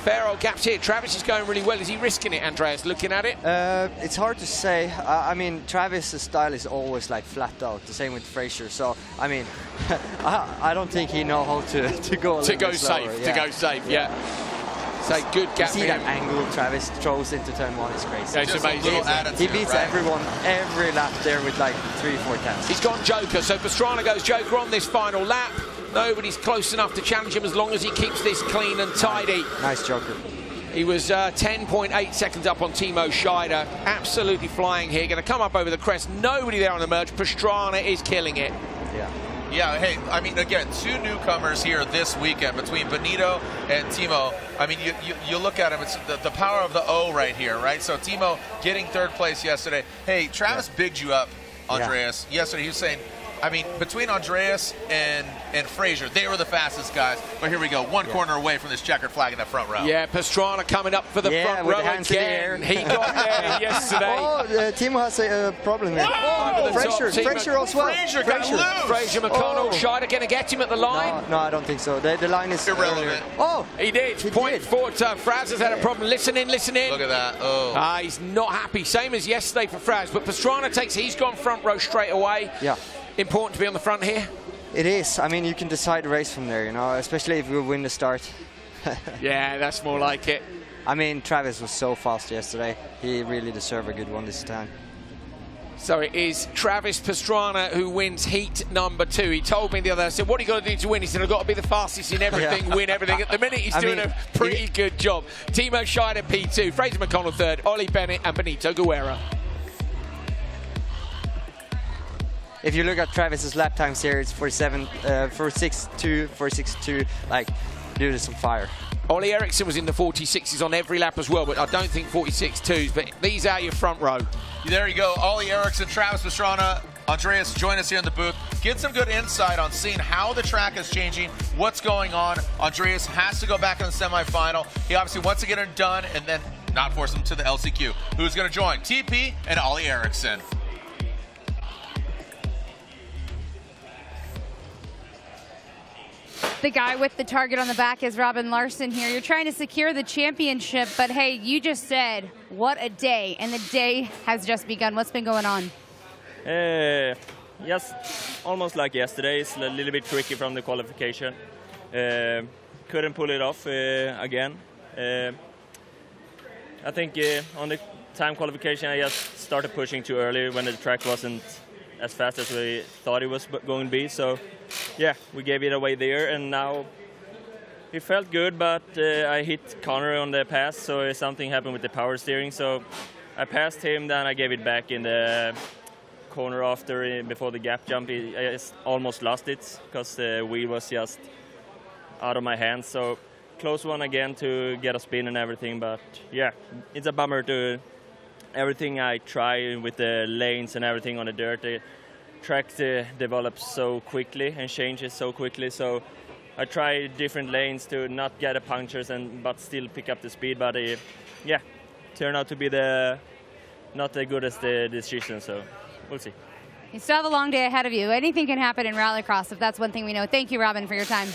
fair old gaps here. Travis is going really well. Is he risking it, Andreas, looking at it? Uh, it's hard to say. Uh, I mean, Travis' style is always like flat out. The same with Fraser. So, I mean, I, I don't think he knows how to, to go a to little go bit safe, slower. to yeah. go safe, yeah. yeah. So good gap. You see that angle Travis throws into turn one is crazy. Yeah, it's Just amazing. a little attitude, He beats right? everyone every lap there with like three, four tenths. He's gone Joker, so Pastrana goes Joker on this final lap. Nobody's close enough to challenge him as long as he keeps this clean and tidy. Nice Joker. He was uh, ten point eight seconds up on Timo Scheider. Absolutely flying here. Going to come up over the crest. Nobody there on the merge. Pastrana is killing it. Yeah. Yeah, hey, I mean, again, two newcomers here this weekend between Benito and Timo. I mean, you, you, you look at him, it's the, the power of the O right here, right? So Timo getting third place yesterday. Hey, Travis yeah. bigged you up, Andreas. Yeah. Yesterday he was saying, I mean, between Andreas and, and Fraser, they were the fastest guys. But here we go, one yeah. corner away from this checkered flag in the front row. Yeah, Pastrana coming up for the yeah, front with row the hands again. in the air. He got there yesterday. Oh, uh, Timo has a uh, problem here. Oh, Fraser, Timo, Fraser as well. Fraser got Fraser. loose. Fraser McConnell, Oh. Scheider going to get him at the line? No, no, I don't think so. The, the line is irrelevant. Earlier. Oh, He did. He Point did. forward. Uh, Fraz has had a problem. Listen in, listen in. Look at that. Oh. Ah, he's not happy. Same as yesterday for Fraz. But Pastrana takes, he's gone front row straight away. Yeah. Important to be on the front here. It is. I mean, you can decide the race from there, you know, especially if you win the start. Yeah, that's more like it. I mean, Travis was so fast yesterday. He really deserved a good one this time. So it is Travis Pastrana who wins heat number two. He told me the other day, I said, what are you got to do to win? He said, I've got to be the fastest in everything, Yeah. win everything. At the minute, he's I doing mean, a pretty he, good job. Timo Scheider, P two. Fraser McConnell, third. Ollie Bennett and Benito Guerra. If you look at Travis's lap times here, it's forty-seven, uh, forty-six two, forty-six two. Like, dude is on fire. Ollie Eriksson was in the forty-sixes on every lap as well, but I don't think forty-six twos. But these are your front row. There you go. Ollie Eriksson, Travis Pastrana, Andreas, join us here in the booth. Get some good insight on seeing how the track is changing, what's going on. Andreas has to go back in the semifinal. He obviously wants to get it done and then not force him to the L C Q. Who's going to join? T P and Ollie Eriksson. The guy with the target on the back is Robin Larson here. You're trying to secure the championship, but hey, you just said, what a day, and the day has just begun. What's been going on? Uh, yes, almost like yesterday. It's a little bit tricky from the qualification. Uh, couldn't pull it off uh, again. Uh, I think uh, on the time qualification, I just started pushing too early when the track wasn't as fast as we thought it was going to be. So, yeah, we gave it away there, and now it felt good, but uh, I hit Connor on the pass, so something happened with the power steering. So I passed him, then I gave it back in the corner after, before the gap jump. I just almost lost it because the wheel was just out of my hands. So close one again to get a spin and everything, but yeah, it's a bummer to everything I try with the lanes and everything on the dirt. The track uh, develops so quickly and changes so quickly, so I try different lanes to not get a punctures and but still pick up the speed, but uh, yeah, turned out to be the not the good as the decision, so we'll see. You still have a long day ahead of you. Anything can happen in Rallycross, if that's one thing we know. Thank you, Robin, for your time.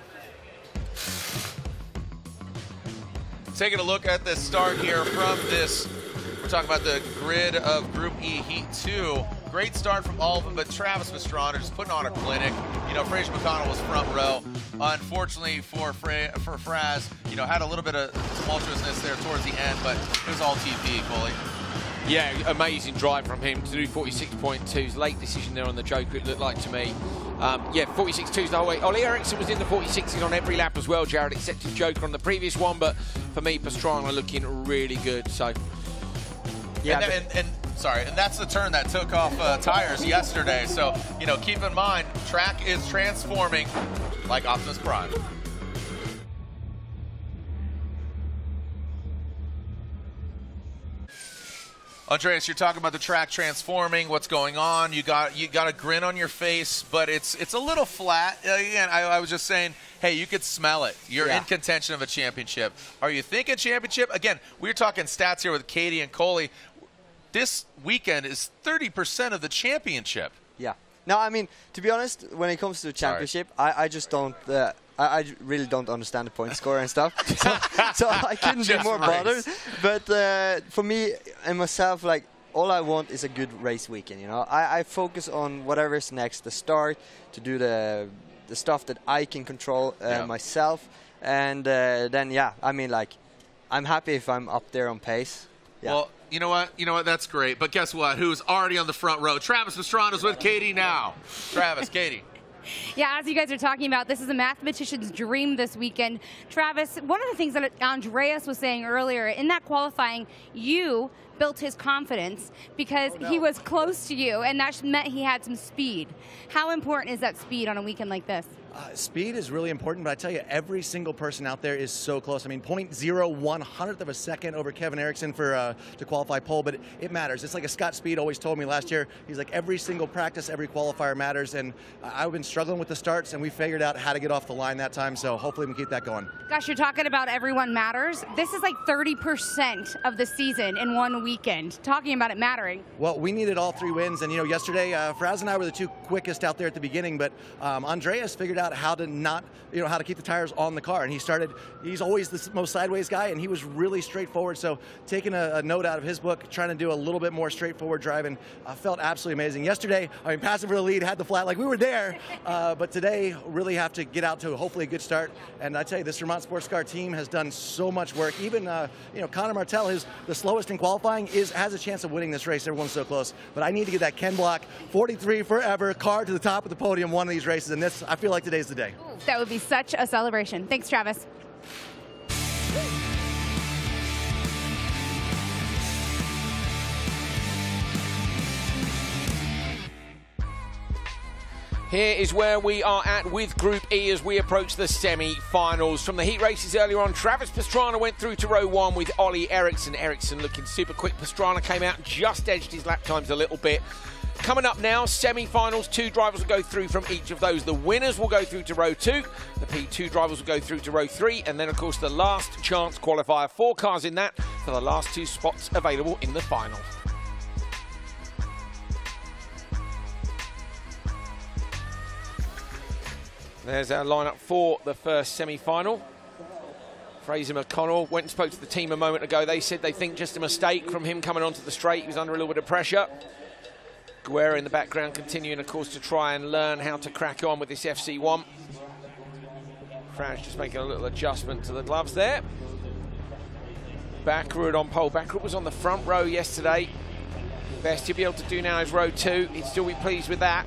Taking a look at the start here from this, we're talking about the grid of Group E Heat two. Great start from all of them, but Travis Pastrana just putting on a clinic. You know, Fraser McConnell was front row. Unfortunately for Fra for Fraz, you know, had a little bit of tumultuousness there towards the end, but it was all T P, Coley. Yeah, amazing drive from him to do forty-six point twos. Late decision there on the Joker, it looked like to me. Um, yeah, forty-six twos the whole way. Ollie Eriksson was in the forty-sixes on every lap as well, Jared, except his Joker on the previous one, but for me, Pastrana looking really good, so. Yeah, and, and, and sorry, and that's the turn that took off uh, tires yesterday, so, you know, keep in mind, track is transforming like Optimus Prime. Andreas, you're talking about the track transforming, what's going on. You got you got a grin on your face, but it's it's a little flat. Again, I, I was just saying, hey, you could smell it. You're yeah. in contention of a championship. Are you thinking championship? Again, we were talking stats here with Katie and Coley. This weekend is thirty percent of the championship. Yeah. No, I mean, to be honest, when it comes to the championship, I, I just don't uh, I, I really don't understand the point score and stuff, so, so I couldn't be more bothered. But uh, for me and myself, like, all I want is a good race weekend. You know, I, I focus on whatever is next, the start, to do the the stuff that I can control uh, yeah. myself, and uh, then yeah, I mean, like, I'm happy if I'm up there on pace. Yeah. Well, you know what? You know what? That's great. But guess what? Who's already on the front row? Travis Pastrana's with Katie now. Travis, Katie. Yeah, as you guys are talking about, this is a mathematician's dream this weekend. Travis, one of the things that Andreas was saying earlier, in that qualifying, you built his confidence because oh, no. he was close to you, and that meant he had some speed. How important is that speed on a weekend like this? Uh, speed is really important, but I tell you, every single person out there is so close. I mean, zero point zero one hundredth of a second over Kevin Eriksson for uh, to qualify pole, but it, it matters. It's like a Scott Speed always told me last year. He's like, every single practice, every qualifier matters, and uh, I've been struggling with the starts, and we figured out how to get off the line that time, so hopefully we can keep that going. Gosh, you're talking about everyone matters. This is like thirty percent of the season in one weekend, talking about it mattering. Well, we needed all three wins, and you know, yesterday, uh, Fraz and I were the two quickest out there at the beginning, but um, Andreas figured out how to not, you know, how to keep the tires on the car. And he started, he's always the most sideways guy, and he was really straightforward. So taking a, a note out of his book, trying to do a little bit more straightforward driving, uh, felt absolutely amazing. Yesterday, I mean, passing for the lead, had the flat, like we were there. Uh, but today, really have to get out to hopefully a good start. And I tell you, this Vermont Sports Car team has done so much work. Even, uh, you know, Connor Martell, who's the slowest in qualifying, is has a chance of winning this race. Everyone's so close. But I need to get that Ken Block forty-three forever car to the top of the podium one of these races. And this, I feel like today's the day. That would be such a celebration. Thanks, Travis. Here is where we are at with Group E as we approach the semi-finals. From the heat races earlier on, Travis Pastrana went through to row one with Ollie Eriksson. Eriksson looking super quick. Pastrana came out and just edged his lap times a little bit. Coming up now, semi-finals, two drivers will go through from each of those. The winners will go through to row two, the P two drivers will go through to row three, and then of course the last chance qualifier, four cars in that for the last two spots available in the final. There's our lineup for the first semi-final. Fraser McConnell went and spoke to the team a moment ago. They said they think just a mistake from him coming onto the straight. He was under a little bit of pressure. Guerra in the background continuing, of course, to try and learn how to crack on with this F C one. Franz just making a little adjustment to the gloves there. Backrud on pole. Backrud was on the front row yesterday. Best he'll be able to do now is row two. He'd still be pleased with that.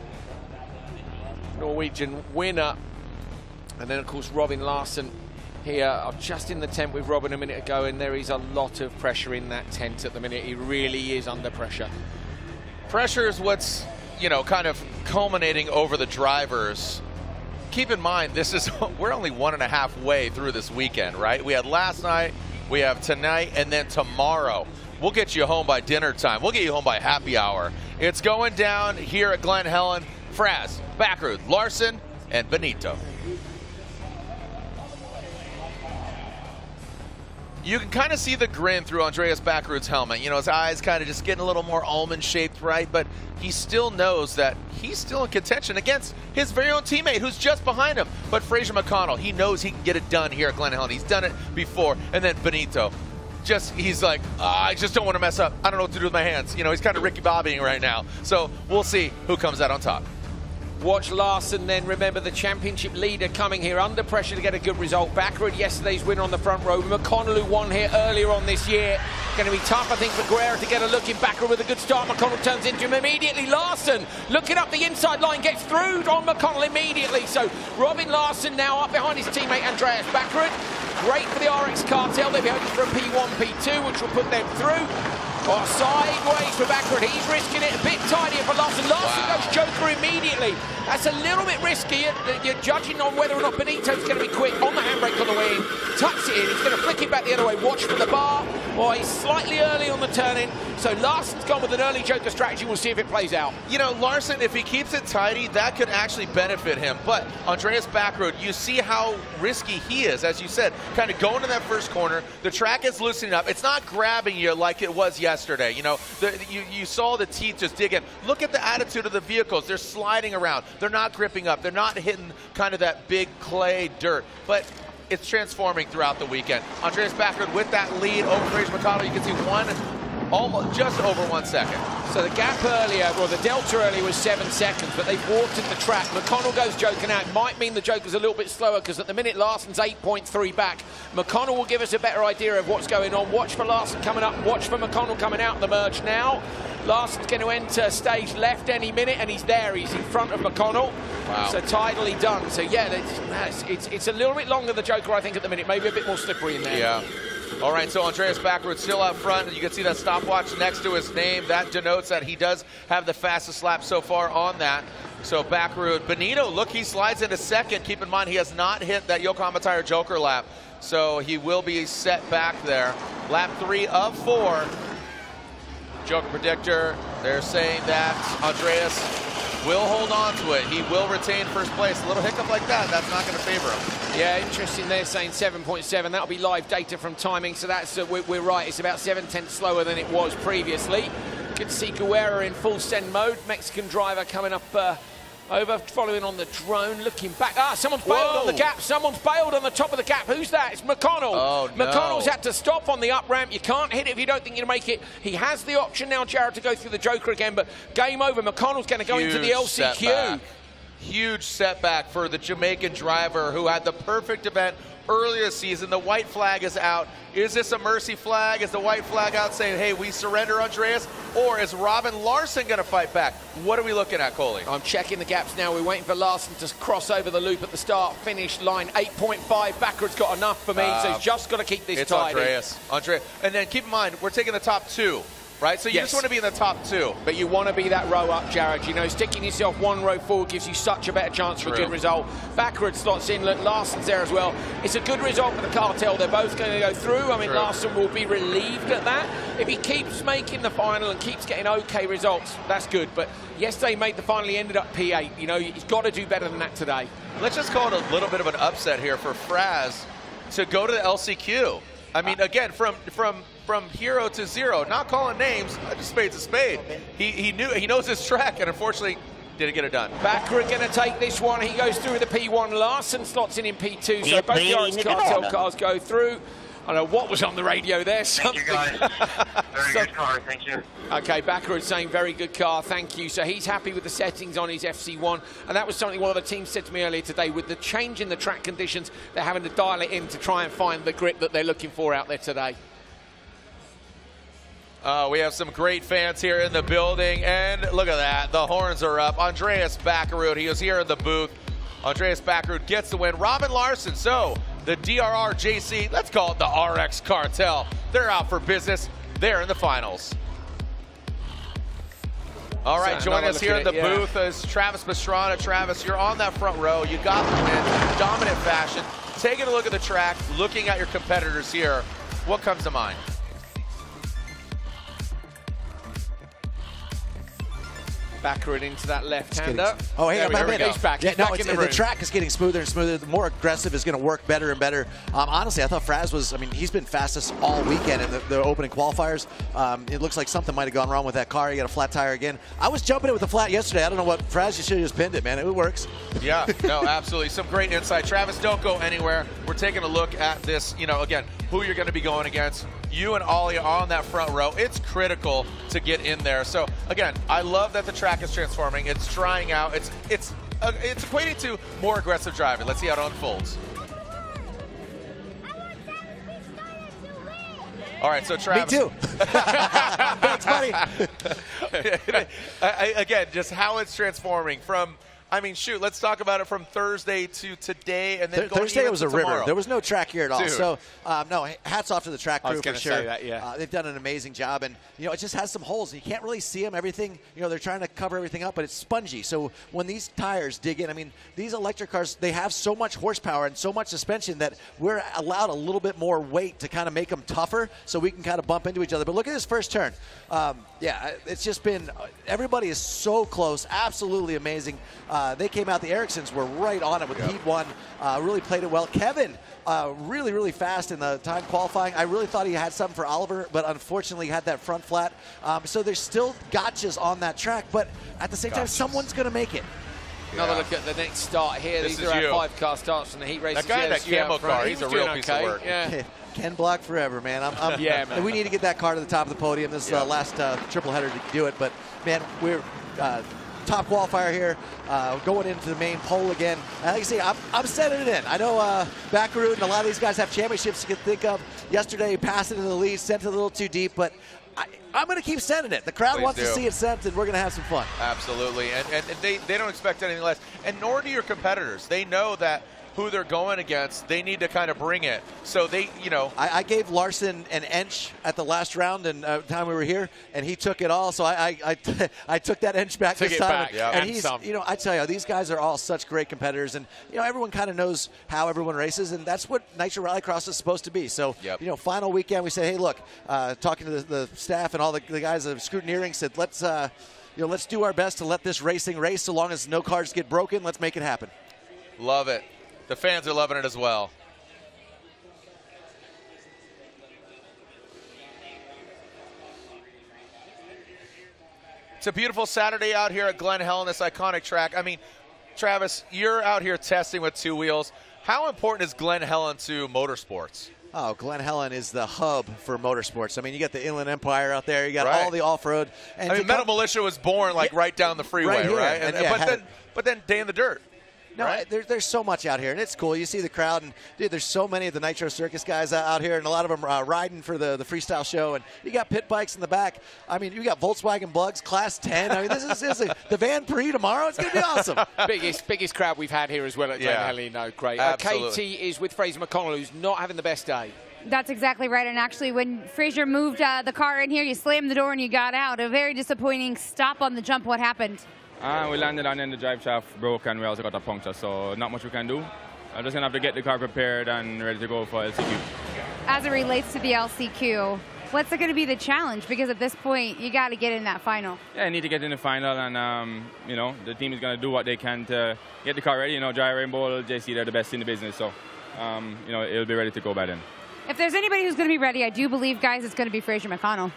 Norwegian winner. And then, of course, Robin Larsen here. I'm just in the tent with Robin a minute ago, and there is a lot of pressure in that tent at the minute. He really is under pressure. Pressure is what's, you know, kind of culminating over the drivers. Keep in mind, this is, we're only one and a half way through this weekend, right? We had last night, we have tonight, and then tomorrow. We'll get you home by dinner time. We'll get you home by happy hour. It's going down here at Glen Helen. Fraz, Backrud, Larsen, and Benito. You can kind of see the grin through Andreas Backrud's helmet. You know, his eyes kind of just getting a little more almond-shaped, right? But he still knows that he's still in contention against his very own teammate who's just behind him. But Fraser McConnell, he knows he can get it done here at Glen Helen. He's done it before. And then Benito, just, he's like, oh, I just don't want to mess up. I don't know what to do with my hands. You know, he's kind of Ricky Bobbying right now. So we'll see who comes out on top. Watch Larsen then. Remember the championship leader coming here under pressure to get a good result. Backrud, yesterday's winner on the front row. McConnell, who won here earlier on this year. Going to be tough, I think, for Guerra to get a look in. Backrud with a good start. McConnell turns into him immediately. Larsen looking up the inside line, gets through on McConnell immediately. So Robin Larsen now up behind his teammate Andreas Backrud. Great for the R X cartel. They'll be hoping for a P one, P two, which will put them through. Oh, sideways for Backrud. He's risking it a bit tidier for Larsen. Larsen wow. goes Joker immediately. That's a little bit risky. You're judging on whether or not Benito's going to be quick on the handbrake on the way in. Tucks it in. He's going to flick it back the other way. Watch for the bar. Oh, he's slightly early on the turn in. So Larson's gone with an early Joker strategy. We'll see if it plays out. You know, Larson, if he keeps it tidy, that could actually benefit him. But Andreas Backroad, you see how risky he is, as you said, kind of going to that first corner. The track is loosening up. It's not grabbing you like it was yesterday. You know, the, you, you saw the teeth just dig in. Look at the attitude of the vehicles. They're sliding around. They're not gripping up. They're not hitting kind of that big clay dirt. But it's transforming throughout the weekend. Andreas Backroad with that lead over Fraser McConnell. You can see one, almost just over one second. So the gap earlier, well, the delta earlier was seven seconds, but they've watered the track. McConnell goes joking out. Might mean the Joker's a little bit slower because at the minute Larson's eight point three back. McConnell will give us a better idea of what's going on. Watch for Larson coming up. Watch for McConnell coming out the merge now. Larson's going to enter stage left any minute, and he's there. He's in front of McConnell. Wow. So tidily done. So yeah, it's, it's, it's a little bit longer, the Joker, I think, at the minute. Maybe a bit more slippery in there. Yeah. All right, so Andreas Backroad still out front. You can see that stopwatch next to his name. That denotes that he does have the fastest lap so far on that. So Backroad, Benito, look, he slides into second. Keep in mind, he has not hit that Yokohama Tire Joker lap. So he will be set back there. Lap three of four. Joker predictor, they're saying that Andreas will hold on to it. He will retain first place. A little hiccup like that, that's not going to favor him. Yeah, interesting. They're saying seven point seven. That'll be live data from timing. So that's uh, we're, we're right. It's about seven tenths slower than it was previously. Good to see Guerra in full send mode. Mexican driver coming up uh, over, following on the drone, looking back. Ah, someone's bailed Whoa. on the gap. Someone's bailed on the top of the gap. Who's that? It's McConnell. Oh, no. McConnell's had to stop on the up ramp. You can't hit it if you don't think you can make it. He has the option now, Jared, to go through the Joker again, but game over. McConnell's going to go Huge into the L C Q. Setback. Huge setback for the Jamaican driver who had the perfect event earlier this season. The white flag is out. Is this a mercy flag? Is the white flag out saying, hey, we surrender, Andreas? Or is Robin Larson going to fight back? What are we looking at, Coley? I'm checking the gaps now. We're waiting for Larson to cross over the loop at the start. Finish line eight point five. Backwards got enough for me, uh, so he's just got to keep this it's tidy. Andreas. Andreas. And then keep in mind, we're taking the top two. Right, so you yes. just want to be in the top two. But you want to be that row up, Jared. You know, sticking yourself one row forward gives you such a better chance for True. a good result. Backwards slots in, look, Larson's there as well. It's a good result for the cartel. They're both going to go through. I mean, True. Larson will be relieved at that. If he keeps making the final and keeps getting okay results, that's good. But yesterday made the final, he ended up P eight. You know, he's got to do better than that today. Let's just call it a little bit of an upset here for Fraz to go to the L C Q. I mean, again, from from from hero to zero, not calling names, just spade's a spade. He he knew he knows his track, and unfortunately didn't get it done. Backroad going to take this one. He goes through the P one. Larson slots in in P two, so both the Orange Cartel cars go through. I don't know what was on the radio there. Something. Thank you, guys. Very so, good car, thank you. Okay, Backroad saying very good car, thank you. So he's happy with the settings on his F C one, and that was something one of the teams said to me earlier today. With the change in the track conditions, they're having to dial it in to try and find the grip that they're looking for out there today. Uh, we have some great fans here in the building, and look at that. The horns are up. Andreas Backroad, he was here in the booth. Andreas Backroad gets the win. Robin Larson, so the D R R J C, let's call it the R X Cartel. They're out for business. They're in the finals. All right, so join us here in the it, yeah. booth is Travis Pastrana. Travis, you're on that front row. You got the win, dominant fashion. Taking a look at the track, looking at your competitors here, what comes to mind? Backroad into that left-hander. Oh, hey, there I'm we go. He's back. Yeah, He's no, back it's, in the, the room. track is getting smoother and smoother. The more aggressive is going to work better and better. Um, honestly, I thought Fraz was, I mean, he's been fastest all weekend in the, the opening qualifiers. Um, it looks like something might have gone wrong with that car. He got a flat tire again. I was jumping it with the flat yesterday. I don't know what, Fraz, you should have just pinned it, man. It works. Yeah, no, absolutely. Some great insight. Travis, don't go anywhere. We're taking a look at this, you know, again, who you're going to be going against. You and Ollie are on that front row. It's critical to get in there. So, again, I love that the track is transforming. It's drying out. It's it's uh, it's equating to more aggressive driving. Let's see how it unfolds. All right, so Travis. Me too. Thanks, buddy. I, I, again, just how it's transforming from I mean, shoot, let's talk about it from Thursday to today, and then Th going Thursday even was to a river. tomorrow. There was no track here at all. Dude. So, um, no, hats off to the track I crew was for gonna sure. say that, yeah. Uh, they've done an amazing job, and you know, it just has some holes. You can't really see them. Everything, you know, they're trying to cover everything up, but it's spongy. So when these tires dig in, I mean, these electric cars, they have so much horsepower and so much suspension that we're allowed a little bit more weight to kind of make them tougher, so we can kind of bump into each other. But look at this first turn. Um, yeah, it's just been everybody is so close, absolutely amazing. Uh, they came out. The Ericssons were right on it with yep. heat one. Uh, really played it well. Kevin, uh, really, really fast in the time qualifying. I really thought he had something for Oliver, but unfortunately had that front flat. Um, so there's still gotchas on that track, but at the same time, Gotchas. someone's going to make it. Another Yeah. look at the next start here. This These is are you. our five car starts from the heat races. That guy in Yeah, that you out camo front. car, He he's was a real doing piece of okay. work. Yeah. Ken Block forever, man. I'm, I'm, Yeah, man. We need to get that car to the top of the podium. This Yeah. uh, last uh, triple header to do it, but man, we're uh, top qualifier here, uh, going into the main pole again. And like I say, I'm, I'm sending it in. I know uh, Baccaroon and a lot of these guys have championships you can think of. Yesterday, passing to the lead, sent it a little too deep, but I, I'm going to keep sending it. The crowd Please wants do. to see it sent, and we're going to have some fun. Absolutely, and, and they, they don't expect anything less, and nor do your competitors. They know that who they're going against, they need to kind of bring it. So they, you know. I, I gave Larson an inch at the last round and uh, time we were here, and he took it all. So I I, I, t I took that inch back Took this it time. back, and, yeah. and and he's, some. you know, I tell you, these guys are all such great competitors, and you know, everyone kind of knows how everyone races, and that's what Nitro Rallycross is supposed to be. So, Yep. you know, final weekend, we said, hey, look, uh, talking to the, the staff and all the, the guys of scrutineering, said, let's. Uh, You know, let's do our best to let this racing race. So long as no cars get broken, let's make it happen. Love it. The fans are loving it as well. It's a beautiful Saturday out here at Glen Helen, this iconic track. I mean, Travis, you're out here testing with two wheels. How important is Glen Helen to motorsports? Oh, Glen Helen is the hub for motorsports. I mean, you got the Inland Empire out there. You got Right. all the off-road. And I to mean, Metal come- Militia was born like Yeah, right down the freeway, right right? here. And, And, yeah, but had then, it- but then Day in the Dirt. No, right? there, there's so much out here, and it's cool. You see the crowd, and dude, there's so many of the Nitro Circus guys out out here, and a lot of them uh, riding for the, the freestyle show. And you got pit bikes in the back. I mean, you got Volkswagen Bugs, Class ten. I mean, this is, this is the Van Prix tomorrow. It's going to be awesome. biggest biggest crowd we've had here as well at Glen Yeah. Helen. No, great. Uh, Absolutely. Katie is with Fraser McConnell, who's not having the best day. That's exactly right. And actually, when Fraser moved uh, the car in here, you slammed the door and you got out. A very disappointing stop on the jump. What happened? Uh, we landed and then the drive shaft broke and we also got a puncture, so not much we can do. I'm just going to have to get the car prepared and ready to go for L C Q. As it relates to the L C Q, what's going to be the challenge? Because at this point, you got to get in that final. Yeah, I need to get in the final, and um, you know, the team is going to do what they can to get the car ready. You know, Jai Rainbow, J C, they're the best in the business, so um, you know, it'll be ready to go by then. If there's anybody who's going to be ready, I do believe, guys, it's going to be Fraser McConnell.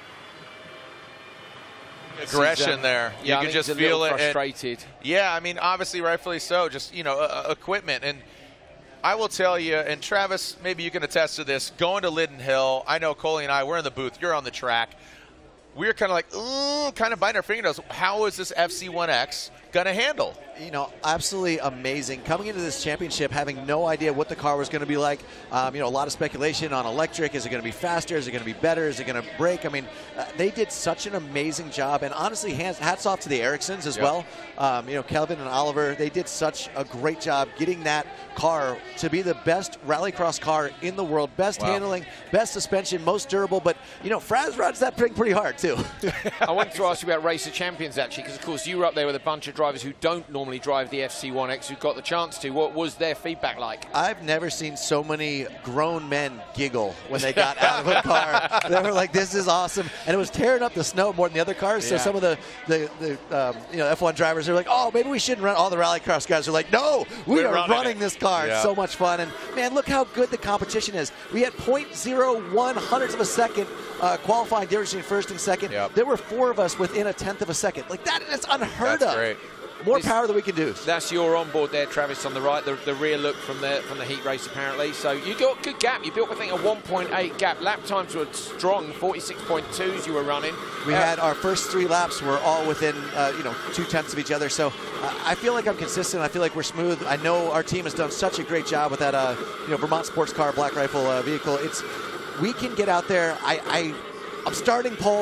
Aggression um, there. You yeah, I can think just he's a feel little it. and- frustrated. yeah, I mean, obviously, rightfully so. Just, you know, uh, equipment. And I will tell you, and Travis, maybe you can attest to this, going to Linden Hill, I know Coley and I, we're in the booth, you're on the track. We're kind of like, ooh, kind of biting our fingernails. How is this F C one X going to handle? You know, absolutely amazing. Coming into this championship, having no idea what the car was going to be like. Um, you know, a lot of speculation on electric. Is it going to be faster? Is it going to be better? Is it going to break? I mean, uh, they did such an amazing job. And honestly, hands, hats off to the Ericssons as Yep. well. Um, you know, Kelvin and Oliver, they did such a great job getting that car to be the best rallycross car in the world. Best Wow. handling, best suspension, most durable. But, you know, Fraz rides that thing pretty hard, too. I wanted to ask you about Racer Champions, actually, because, of course, you were up there with a bunch of drivers who don't normally drive the F C one X, who got the chance to. What was their feedback like? I've never seen so many grown men giggle when they got out of a car. They were like, "This is awesome," and it was tearing up the snow more than the other cars. So Yeah. some of the the, the um, you know F one drivers are like, "Oh, maybe we shouldn't run." All the rallycross guys are like, "No, we We're are running running it." this car. Yeah. It's so much fun." And man, look how good the competition is. We had zero point zero one hundredths of a second uh, qualifying difference between first and second. Yep. There were four of us within a tenth of a second. Like that is unheard That's of. great. More This- power than we can do. That's your onboard there, Travis, on the right, the, the rear look from the from the heat race, apparently. So you got a good gap. You built, I think, a one point eight gap. Lap times were strong, forty-six point twos you were running. We Uh, had our first three laps were all within, uh, you know, two tenths of each other. So uh, I feel like I'm consistent. I feel like we're smooth. I know our team has done such a great job with that, uh, you know, Vermont sports car Black Rifle uh, vehicle. It's we can get out there. I, I I'm starting pole,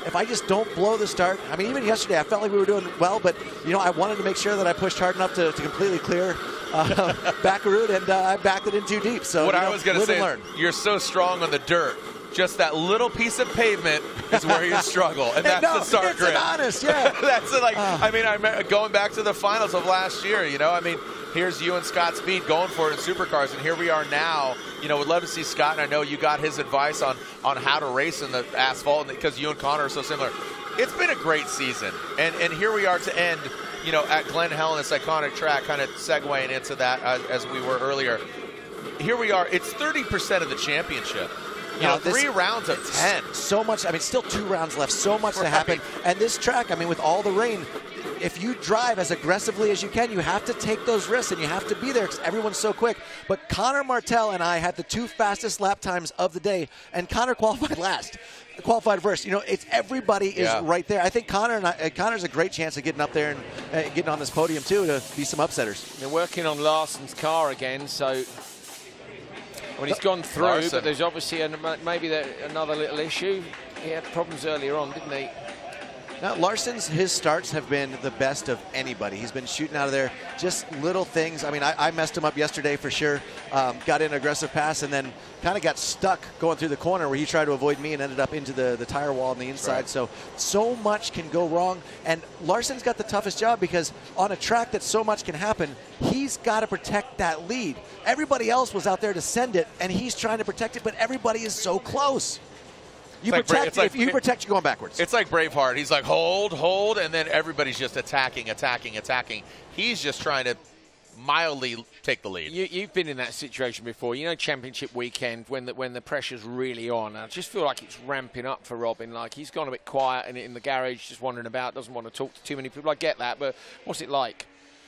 if I just don't blow the start, I mean, even yesterday I felt like we were doing well, but you know, I wanted to make sure that I pushed hard enough to, to completely clear uh, back route, and uh, I backed it in too deep. So what you I know, was going to say, learn. You're so strong on the dirt. Just that little piece of pavement is where you struggle, and that's no, the start it's grid. An honest, yeah. That's it, like, uh. I mean, I remember going back to the finals of last year, you know, I mean, here's you and Scott Speed going for it in supercars, and here we are now. You know, would love to see Scott, and I know you got his advice on, on how to race in the asphalt, because you and Connor are so similar. It's been a great season, and, and here we are to end, you know, at Glen Helen, this iconic track, kind of segueing into that as, as we were earlier. Here we are, it's thirty percent of the championship. You know, this, three rounds of ten. So much, I mean, still two rounds left, so much right. to happen. And this track, I mean, with all the rain, if you drive as aggressively as you can, you have to take those risks and you have to be there because everyone's so quick. But Connor Martell and I had the two fastest lap times of the day, and Connor qualified last. Qualified first. You know, it's everybody is yeah. right there. I think Connor and I, uh, Connor's a great chance of getting up there and uh, getting on this podium too to be some upsetters. They're working on Larson's car again, so I mean, he's gone through, Larson. but there's obviously an, maybe there, another little issue. He had problems earlier on, didn't he? Now, Larson's, his starts have been the best of anybody. He's been shooting out of there, just little things. I mean, I, I messed him up yesterday for sure. Um, got in an aggressive pass and then kind of got stuck going through the corner where he tried to avoid me and ended up into the, the tire wall on the inside. Right. So, so much can go wrong. And Larson's got the toughest job because on a track that so much can happen, he's got to protect that lead. Everybody else was out there to send it, and he's trying to protect it, but everybody is so close. You like protect, like, if you protect, you're going backwards. It's like Braveheart. He's like, hold, hold, and then everybody's just attacking, attacking, attacking. He's just trying to mildly take the lead. You, you've been in that situation before. You know, championship weekend when the, when the pressure's really on. I just feel like it's ramping up for Robin. Like, he's gone a bit quiet in, in the garage, just wandering about, doesn't want to talk to too many people. I get that, but what's it like?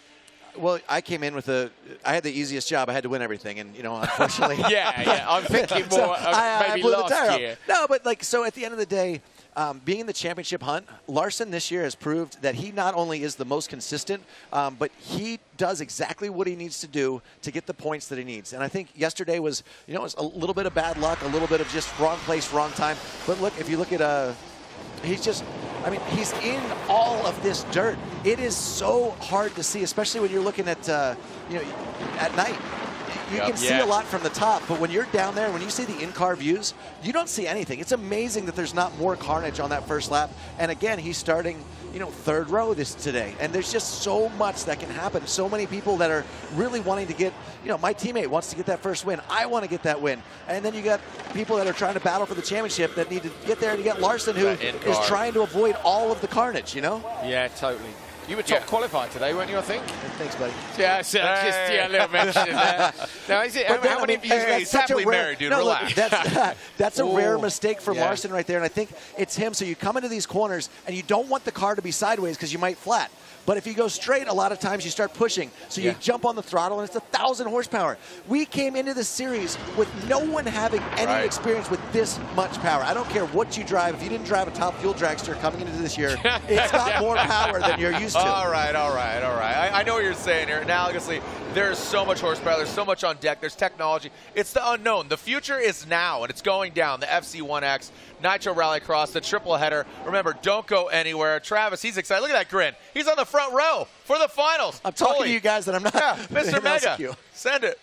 Well, I came in with a, I had the easiest job. I had to win everything, and you know, unfortunately, yeah, yeah. I'm thinking more so uh, I, maybe I blew last the tire year. Up. No, but like, so at the end of the day, um, being in the championship hunt, Larson this year has proved that he not only is the most consistent, um, but he does exactly what he needs to do to get the points that he needs. And I think yesterday was, you know, it was a little bit of bad luck, a little bit of just wrong place, wrong time. But look, if you look at uh. He's just, I mean, he's in all of this dirt. It is so hard to see, especially when you're looking at, uh, you know, at night. You yep. can see yeah. a lot from the top, but when you're down there, when you see the in-car views, you don't see anything. It's amazing that there's not more carnage on that first lap. And again, he's starting, you know, third row this today. And there's just so much that can happen. So many people that are really wanting to get, you know, my teammate wants to get that first win. I want to get that win. And then you got people that are trying to battle for the championship that need to get there, and you got Larson, who is trying to avoid all of the carnage, you know? Yeah, totally. You were top yeah. qualified today, weren't you, I think? Thanks, buddy. Yeah, so hey. just yeah, a little mention in there. Now, is it, how, then, how many I mean, of you hey, he's happily rare, married, dude, no, relax. Look, that's that's a Ooh. rare mistake from yeah. Larson right there, and I think it's him. So you come into these corners, and you don't want the car to be sideways because you might flat. But if you go straight, a lot of times you start pushing. So you yeah. jump on the throttle, and it's a thousand horsepower. We came into this series with no one having any right. experience with this much power. I don't care what you drive. If you didn't drive a top fuel dragster coming into this year, it's got more power than you're used to. All right, all right, all right. I, I know what you're saying here. Analogously, there's so much horsepower. There's so much on deck. There's technology. It's the unknown. The future is now, and it's going down. The F C one X, Nitro Rallycross, the triple header. Remember, don't go anywhere. Travis, he's excited. Look at that grin. He's on the front row for the finals. I'm talking Holy. to you guys that I'm not. Yeah, Mister Mega, you. send it.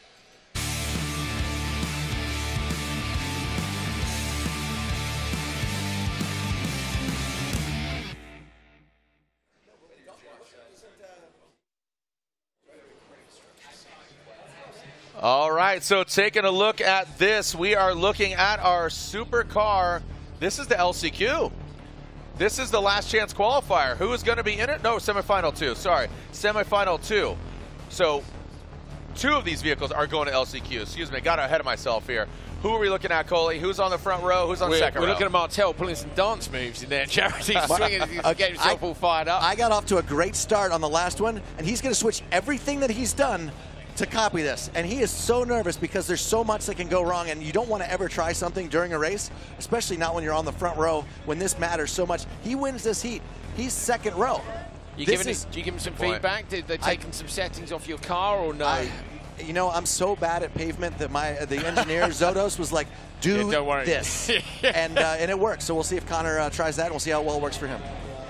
All right, so taking a look at this, we are looking at our supercar. This is the L C Q. This is the last chance qualifier. Who is going to be in it? No, semifinal two. Sorry, semifinal two. So two of these vehicles are going to L C Q. Excuse me, got ahead of myself here. Who are we looking at, Coley? Who's on the front row? Who's on we're, second we're row? We're looking at Martell pulling some dance moves in there. Charity's swinging, he's getting himself I, all fired up. I got off to a great start on the last one, and he's going to switch everything that he's done to copy this. And he is so nervous because there's so much that can go wrong, and you don't want to ever try something during a race, especially not when you're on the front row, when this matters so much. He wins this heat. He's second row. You this giving is, it, do you give him some point. feedback? Did they taken some settings off your car or no? I, you know, I'm so bad at pavement that my the engineer Zodos was like, do Yeah, don't worry. this, and uh, and it works. So we'll see if Connor uh, tries that, and we'll see how well it works for him.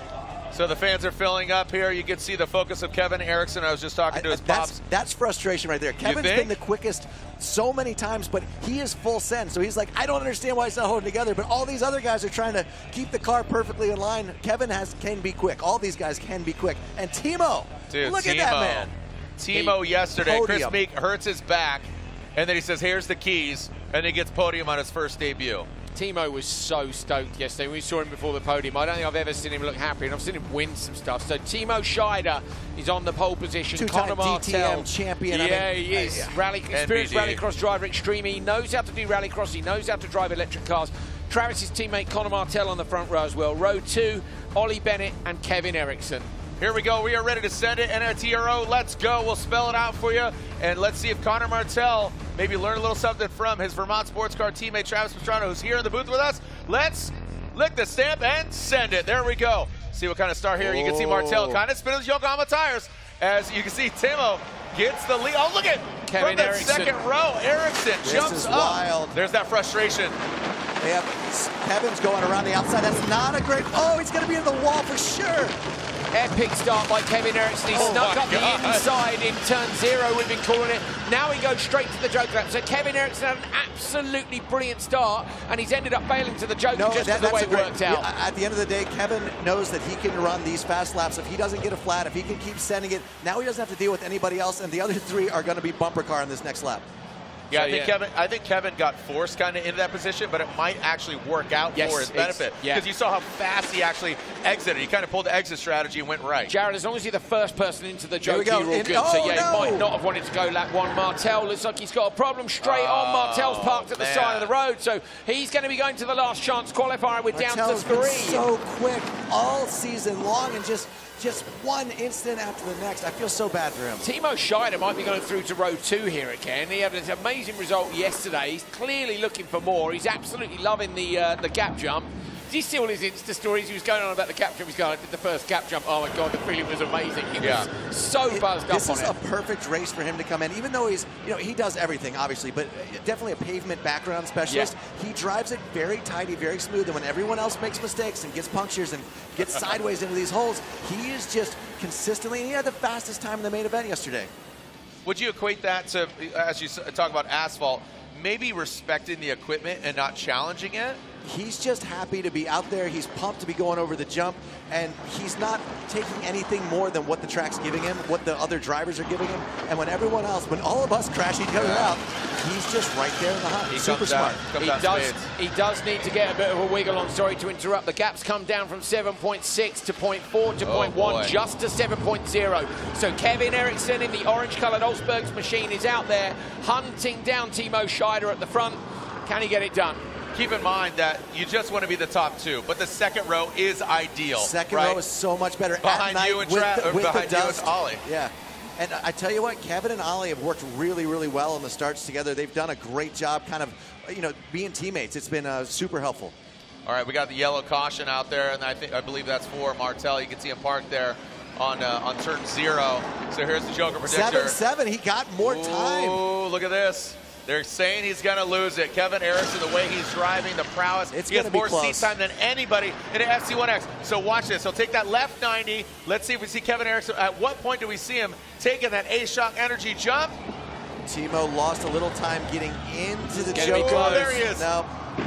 So the fans are filling up here. You can see the focus of Kevin Erickson. I was just talking to his I, that's, pops. That's frustration right there. Kevin's been the quickest so many times, but he is full send. So he's like, I don't understand why he's not holding together, but all these other guys are trying to keep the car perfectly in line. Kevin has can be quick. All these guys can be quick. And Timo, Dude, look Timo. at that man. Timo He, yesterday, podium. Chris Meek hurts his back, and then he says, here's the keys, and he gets podium on his first debut. Timo was so stoked yesterday. We saw him before the podium. I don't think I've ever seen him look happy, and I've seen him win some stuff. So Timo Scheider is on the pole position. Two-time Connor D T M Martel, champion. Yeah, I mean, he is. uh, Rally, experienced N B D. rallycross driver, extreme. He knows how to do rallycross. He knows how to drive electric cars. Travis's teammate Connor Martel on the front row as well. Row two, Ollie Bennett and Kevin Erickson. Here we go. We are ready to send it. N R T R O, let's go. We'll spell it out for you. And let's see if Connor Martel maybe learn a little something from his Vermont sports car teammate, Travis Pastrana, who's here in the booth with us. Let's lick the stamp and send it. There we go. See what kind of start here. You can see Martel kind of spinning his Yokohama tires. As you can see, Timo gets the lead. Oh, look at Kevin from the Erickson. second row. Erickson This jumps is up. wild. There's that frustration. Yep. Kevin's going around the outside. That's not a great. Oh, he's going to be in the wall for sure. Epic start by Kevin Erickson. He Oh snuck my up God. the inside in turn zero, we've been calling it. Now he goes straight to the joke lap. So Kevin Erickson had an absolutely brilliant start, and he's ended up failing to the joke No, just that, the way that's it a great, worked out. yeah, at the end of the day, Kevin knows that he can run these fast laps. If he doesn't get a flat, if he can keep sending it, now he doesn't have to deal with anybody else, and the other three are going to be bumper car in this next lap. Yeah, So, I think yeah. Kevin. I think Kevin got forced kind of into that position, but it might actually work out Yes, for his it's- benefit yeah. because you saw how fast he actually exited. He kind of pulled the exit strategy and went right. Jared, as long as you're the first person into the Here we joke, go. you're all In- good. oh, so yeah, no. he might not have wanted to go lap one. Martel looks like he's got a problem straight on. Oh, Martel's parked at the man. side of the road, so he's going to be going to the last chance qualifier. We're down to Martel's been three. so quick all season long, and just just one instant after the next. I feel so bad for him. Timo Scheider might be going through to row two here again. He had an amazing result yesterday. He's clearly looking for more. He's absolutely loving the uh, the gap jump. Did you see all his Insta stories? He was going on about the gap jump. He's going, I did the first gap jump. Oh my God, the feeling was amazing. He Yeah. was so buzzed This up is on a it. perfect race for him to come in, even though he's, you know, he does everything, obviously, but definitely a pavement background specialist. He drives it very tidy, very smooth, and when everyone else makes mistakes and gets punctures and gets sideways into these holes, he is just consistently, and he had the fastest time in the main event yesterday. Would you equate that to, as you s- talk about asphalt, maybe respecting the equipment and not challenging it? He's just happy to be out there. He's pumped to be going over the jump, and he's not taking anything more than what the track's giving him, what the other drivers are giving him. And when everyone else, when all of us crash each other out, he's just right there in the hunt. He Super comes smart. down, comes He down does, spades. he does need to get a bit of a wiggle on. Sorry to interrupt. The gap's come down from seven point six to point four to Oh, point one, boy. just to seven point zero. So Kevin Erickson in the orange-coloured Olsberg's machine is out there hunting down Timo Scheider at the front. Can he get it done? Keep in mind that you just want to be the top two, but the second row is ideal. Second right? row is so much better. At Behind night you and with Tra- the, or with behind the you and dust. Ollie. Yeah. And I tell you what, Kevin and Ollie have worked really, really well in the starts together. They've done a great job kind of, you know, being teammates. It's been uh, super helpful. All right, we got the yellow caution out there, and I think I believe that's for Martel. You can see him parked there on uh, on turn zero. So here's the Joker predictor. seven seven, he got more time. Oh, look at this. They're saying he's going to lose it. Kevin Erickson, the way he's driving, the prowess, It's he has gonna be more close. seat time than anybody in an F C one X. So watch this. He'll take that left ninety. Let's see if we see Kevin Erickson. At what point do we see him taking that A-Shock energy jump? Timo lost a little time getting into the Gonna be Joker. close. Oh, there he is. No.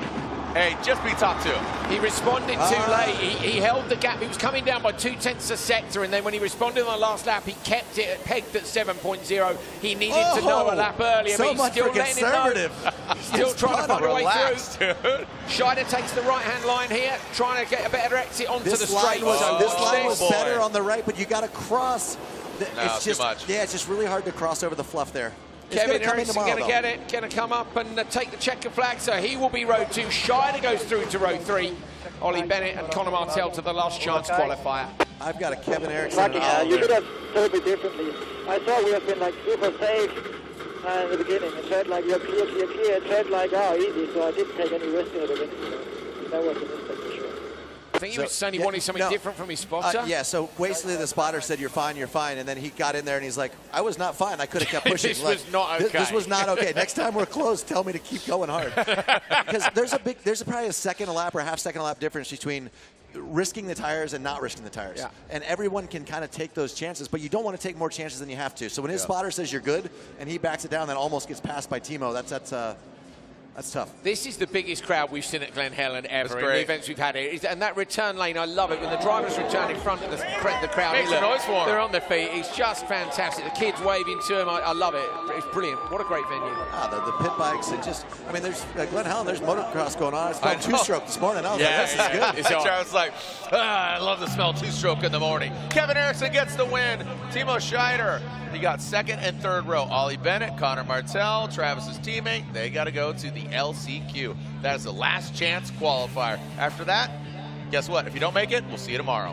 Hey, just be top two. He responded too Ah. late. He, he held the gap. He was coming down by two tenths a sector, and then when he responded on the last lap, he kept it pegged at seven point zero. He needed to know a lap earlier, so but he's much still for letting it know. conservative. Still He's trying to trying find a way Relax, through. dude. Scheider takes the right-hand line here, trying to get a better exit onto This the line straight. was, So this watch line was boy. better on the right, but you got to cross. The, No, it's too just, much. Yeah, it's just really hard to cross over the fluff there. It's Kevin gonna come in Erickson tomorrow, going to though. get it, going to come up and uh, take the checker flag, so he will be row two. Scheider goes through to row three. Ollie Bennett and Conor Martel to the last chance qualifier. I've got a Kevin Erickson. Lucky, and uh, Oliver. you could have told me differently. I thought we have been like super safe uh, in the beginning. It felt like you're clear, clear, clear. It felt like, oh, easy, so I didn't take any risk in the beginning. So that was a mistake for sure. think he So, was saying he yeah, wanted something no. different from his spotter. Uh, yeah, so basically the spotter said, you're fine, you're fine. And then he got in there and he's like, I was not fine. I could have kept pushing. This like, was not "Th- okay." This was not okay. Next time we're close, tell me to keep going hard. Because there's a big, there's probably a second a lap or a half second a lap difference between risking the tires and not risking the tires. Yeah. And everyone can kind of take those chances, but you don't want to take more chances than you have to. So when his Yeah. spotter says you're good and he backs it down, then almost gets passed by Timo, that's, that's, uh, that's tough. This is the biggest crowd we've seen at Glen Helen ever in great. the events we've had here. It's- And that return lane, I love it. When the drivers return in front of the, the crowd, Makes they a noise for 'em. they're on their feet. It's just fantastic. The kids waving to him. I, I love it. It's brilliant. What a great venue. Ah, the, the pit bikes, and just, I mean, there's uh, Glen Helen, there's motocross going on. I I smelled know. two-stroke this morning. I was Yeah, like, this is good. It's I was like, ah, I love the smell of two-stroke in the morning. Kevin Erickson gets the win. Timo Scheider, he got second and third row. Ollie Bennett, Connor Martell, Travis's teammate, they got to go to the L C Q. That is the last chance qualifier. After that, guess what? If you don't make it, we'll see you tomorrow.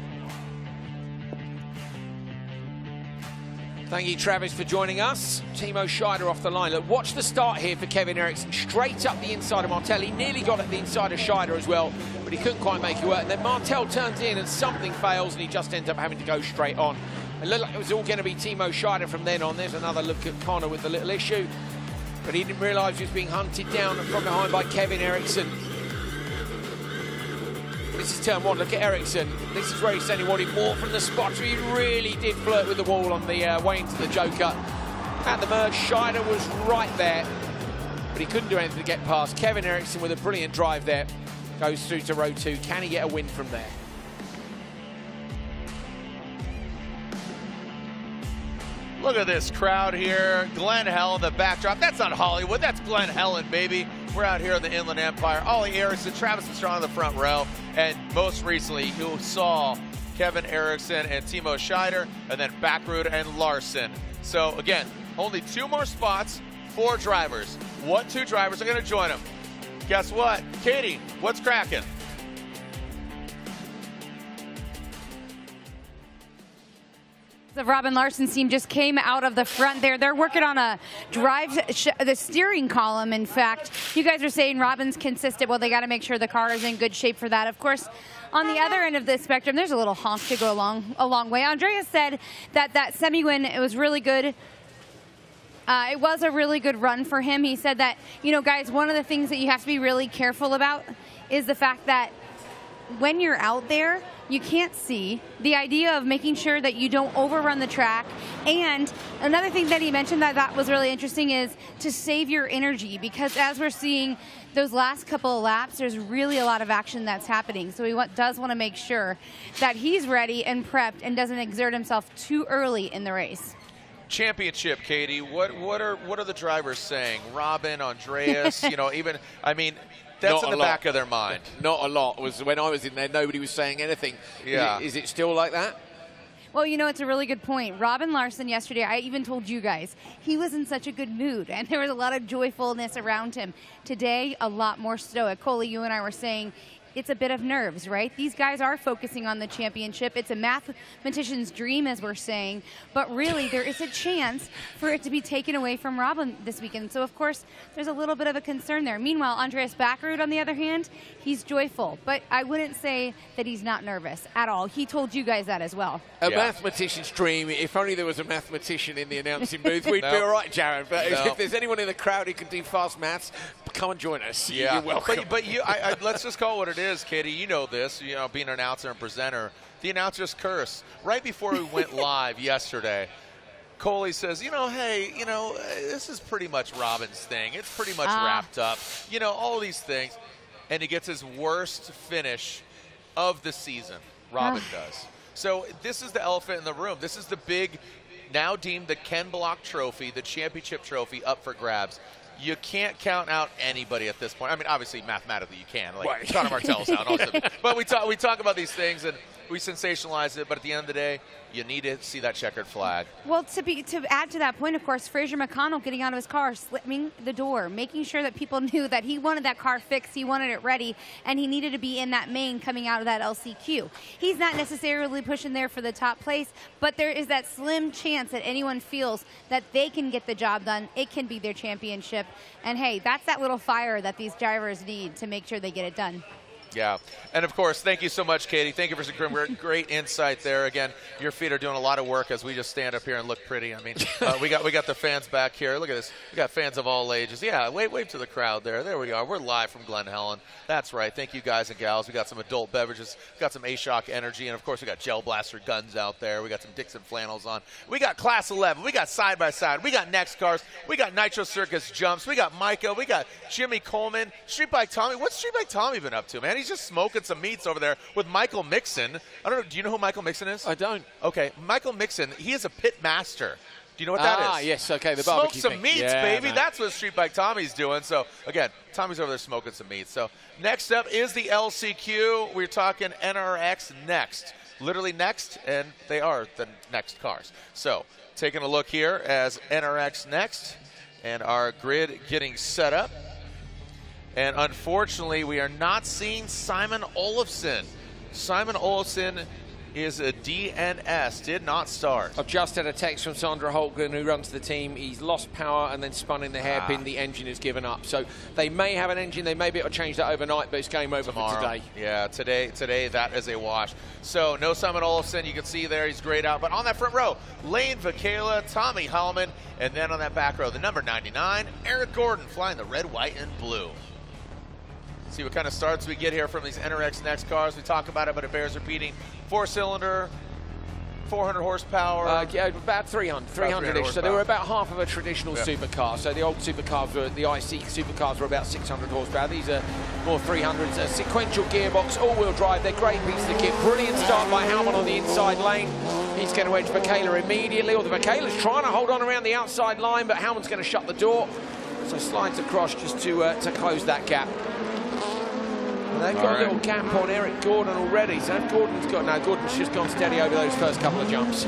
Thank you, Travis, for joining us. Timo Scheider off the line. Look, watch the start here for Kevin Eriksson. Straight up the inside of Martell. He nearly got at the inside of Scheider as well, but he couldn't quite make it work. And then Martell turns in and something fails, and he just ends up having to go straight on. It looked like it was all going to be Timo Scheider from then on. There's another look at Connor with the little issue. But he didn't realise he was being hunted down from behind by Kevin Eriksson. This is turn one. Look at Eriksson. This is where he's saying he wanted more from the spotter. He really did flirt with the wall on the uh, way into the Joker. At the merge, Scheider was right there, but he couldn't do anything to get past. Kevin Eriksson with a brilliant drive there. Goes through to row two. Can he get a win from there? Look at this crowd here. Glen Helen, the backdrop. That's not Hollywood. That's Glen Helen, baby. We're out here in the Inland Empire. Ollie Erickson, Travis Strong in the front row. And most recently, you saw Kevin Eriksson and Timo Scheider, and then Backrud and Larson. So again, only two more spots, four drivers. What two drivers are going to join them? Guess what? Katie, what's cracking? The Robin Larson's team just came out of the front there. They're working on a drive, sh the steering column, in fact. You guys are saying Robin's consistent. Well, they got to make sure the car is in good shape for that. Of course, on the other end of the spectrum, there's a little honk to go along a long way. Andreas said that that semi-win, it was really good. Uh, it was a really good run for him. He said that, you know, guys, one of the things that you have to be really careful about is the fact that when you're out there, you can't see. The idea of making sure that you don't overrun the track. And another thing that he mentioned that I thought was really interesting is to save your energy, because as we're seeing those last couple of laps, there's really a lot of action that's happening. So he want, does want to make sure that he's ready and prepped and doesn't exert himself too early in the race. Championship, Katie. What what are what are the drivers saying? Robin, Andreas, you know, even I mean, that's Not in a the lot. back of their mind. Not a lot. Was when I was in there, nobody was saying anything. Yeah. Is it, is it still like that? Well, you know, it's a really good point. Robin Larson yesterday, I even told you guys, he was in such a good mood, and there was a lot of joyfulness around him. Today, a lot more stoic. Coley, you and I were saying, it's a bit of nerves, right? These guys are focusing on the championship. It's a mathematician's dream, as we're saying, but really there is a chance for it to be taken away from Robin this weekend. So, of course, there's a little bit of a concern there. Meanwhile, Andreas Backrud, on the other hand, he's joyful, but I wouldn't say that he's not nervous at all. He told you guys that as well. A Yeah. mathematician's dream. If only there was a mathematician in the announcing booth, we'd No. be all right, Jared. But No. if there's anyone in the crowd who can do fast maths, come and join us. Yeah, You're welcome. But, but you, I, I, let's just call it what it is, Katie. You know this. You know, being an announcer and presenter, the announcer's curse. Right before we went live yesterday, Coley says, you know, hey, you know, uh, this is pretty much Robin's thing. It's pretty much Ah. wrapped up. You know, all these things, and he gets his worst finish of the season. Robin does. So this is the elephant in the room. This is the big, now deemed the Ken Block Trophy, the championship trophy, up for grabs. You can't count out anybody at this point. I mean, obviously, mathematically, you can. Like, Right. Connor Martell's out also. But we talk, we talk about these things, and we sensationalize it. But at the end of the day, you need to see that checkered flag. Well, to be to add to that point, of course, Fraser McConnell getting out of his car, slamming the door, making sure that people knew that he wanted that car fixed, he wanted it ready, and he needed to be in that main coming out of that L C Q. He's not necessarily pushing there for the top place, but there is that slim chance that anyone feels that they can get the job done. It can be their championship. And hey, that's that little fire that these drivers need to make sure they get it done. Yeah, and of course, thank you so much, Katie. Thank you for some great, great insight there. Again, your feet are doing a lot of work as we just stand up here and look pretty. I mean, uh, we got we got the fans back here. Look at this. We got fans of all ages. Yeah, wave wave to the crowd there. There we are. We're live from Glen Helen. That's right. Thank you, guys and gals. We got some adult beverages. We got some A-Shock energy, and of course, we got Gel Blaster guns out there. We got some Dixon flannels on. We got Class eleven. We got side by side. We got next cars. We got Nitro Circus jumps. We got Micah. We got Jimmy Coleman. Street Bike Tommy. What's Street Bike Tommy been up to, man? He's just smoking some meats over there with Michael Mixon. I don't know. Do you know who Michael Mixon is? I don't. Okay, Michael Mixon. He is a pit master. Do you know what that ah, is? Ah, yes. Okay, the Smoke barbecue some thing. meats, yeah, baby. man. That's what Street Bike Tommy's doing. So again, Tommy's over there smoking some meats. So next up is the L C Q. We're talking N R X next. Literally next, and they are the next cars. So taking a look here as N R X next, and our grid getting set up. And unfortunately, we are not seeing Simon Olofsson. Simon Olofsson is a D N S, did not start. I've just had a text from Sandra Holtgren, who runs the team. He's lost power and then spun in the hairpin. Ah. The engine has given up. So they may have an engine. They may be able to change that overnight, but it's game over Tomorrow. for today. Yeah, today, today that is a wash. So no Simon Olofsson. You can see there, he's grayed out. But on that front row, Lane Vakela, Tommy Hellman, and then on that back row, the number ninety-nine, Eric Gordon, flying the red, white, and blue. See what kind of starts we get here from these N R X Next cars. We talk about it, but it bears repeating. Four-cylinder, four hundred horsepower. Uh, yeah, about three hundred, three hundred-ish. So they were about half of a traditional yeah. supercar. So the old supercars, were, the I C supercars, were about six hundred horsepower. These are more three hundreds. A sequential gearbox, all-wheel drive. They're great pieces of kit. Brilliant start by Hellman on the inside lane. He's going to edge Vakela immediately. Although Vakela's trying to hold on around the outside line, but Hellman's going to shut the door. So slides across just to uh, to close that gap. They've got right. a little gap on Eric Gordon already, so Gordon's got, no, Gordon's just gone steady over those first couple of jumps.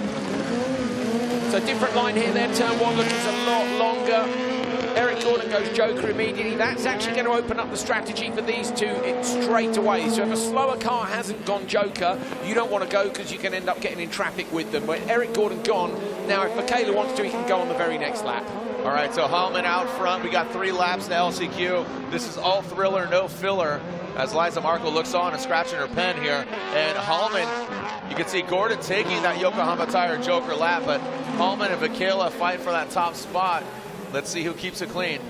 So different line here, their turn one looks a lot longer. Eric Gordon goes Joker immediately. That's actually going to open up the strategy for these two straight away. So if a slower car hasn't gone Joker, you don't want to go because you can end up getting in traffic with them. But Eric Gordon gone. Now if Vakela wants to, he can go on the very next lap. All right, so Hellman out front. We got three laps in the L C Q. This is all thriller, no filler, as Liza Marco looks on and scratching her pen here. And Hellman, you can see Gordon taking that Yokohama Tire Joker lap, but Hellman and Vakela fight for that top spot. Let's see who keeps it clean.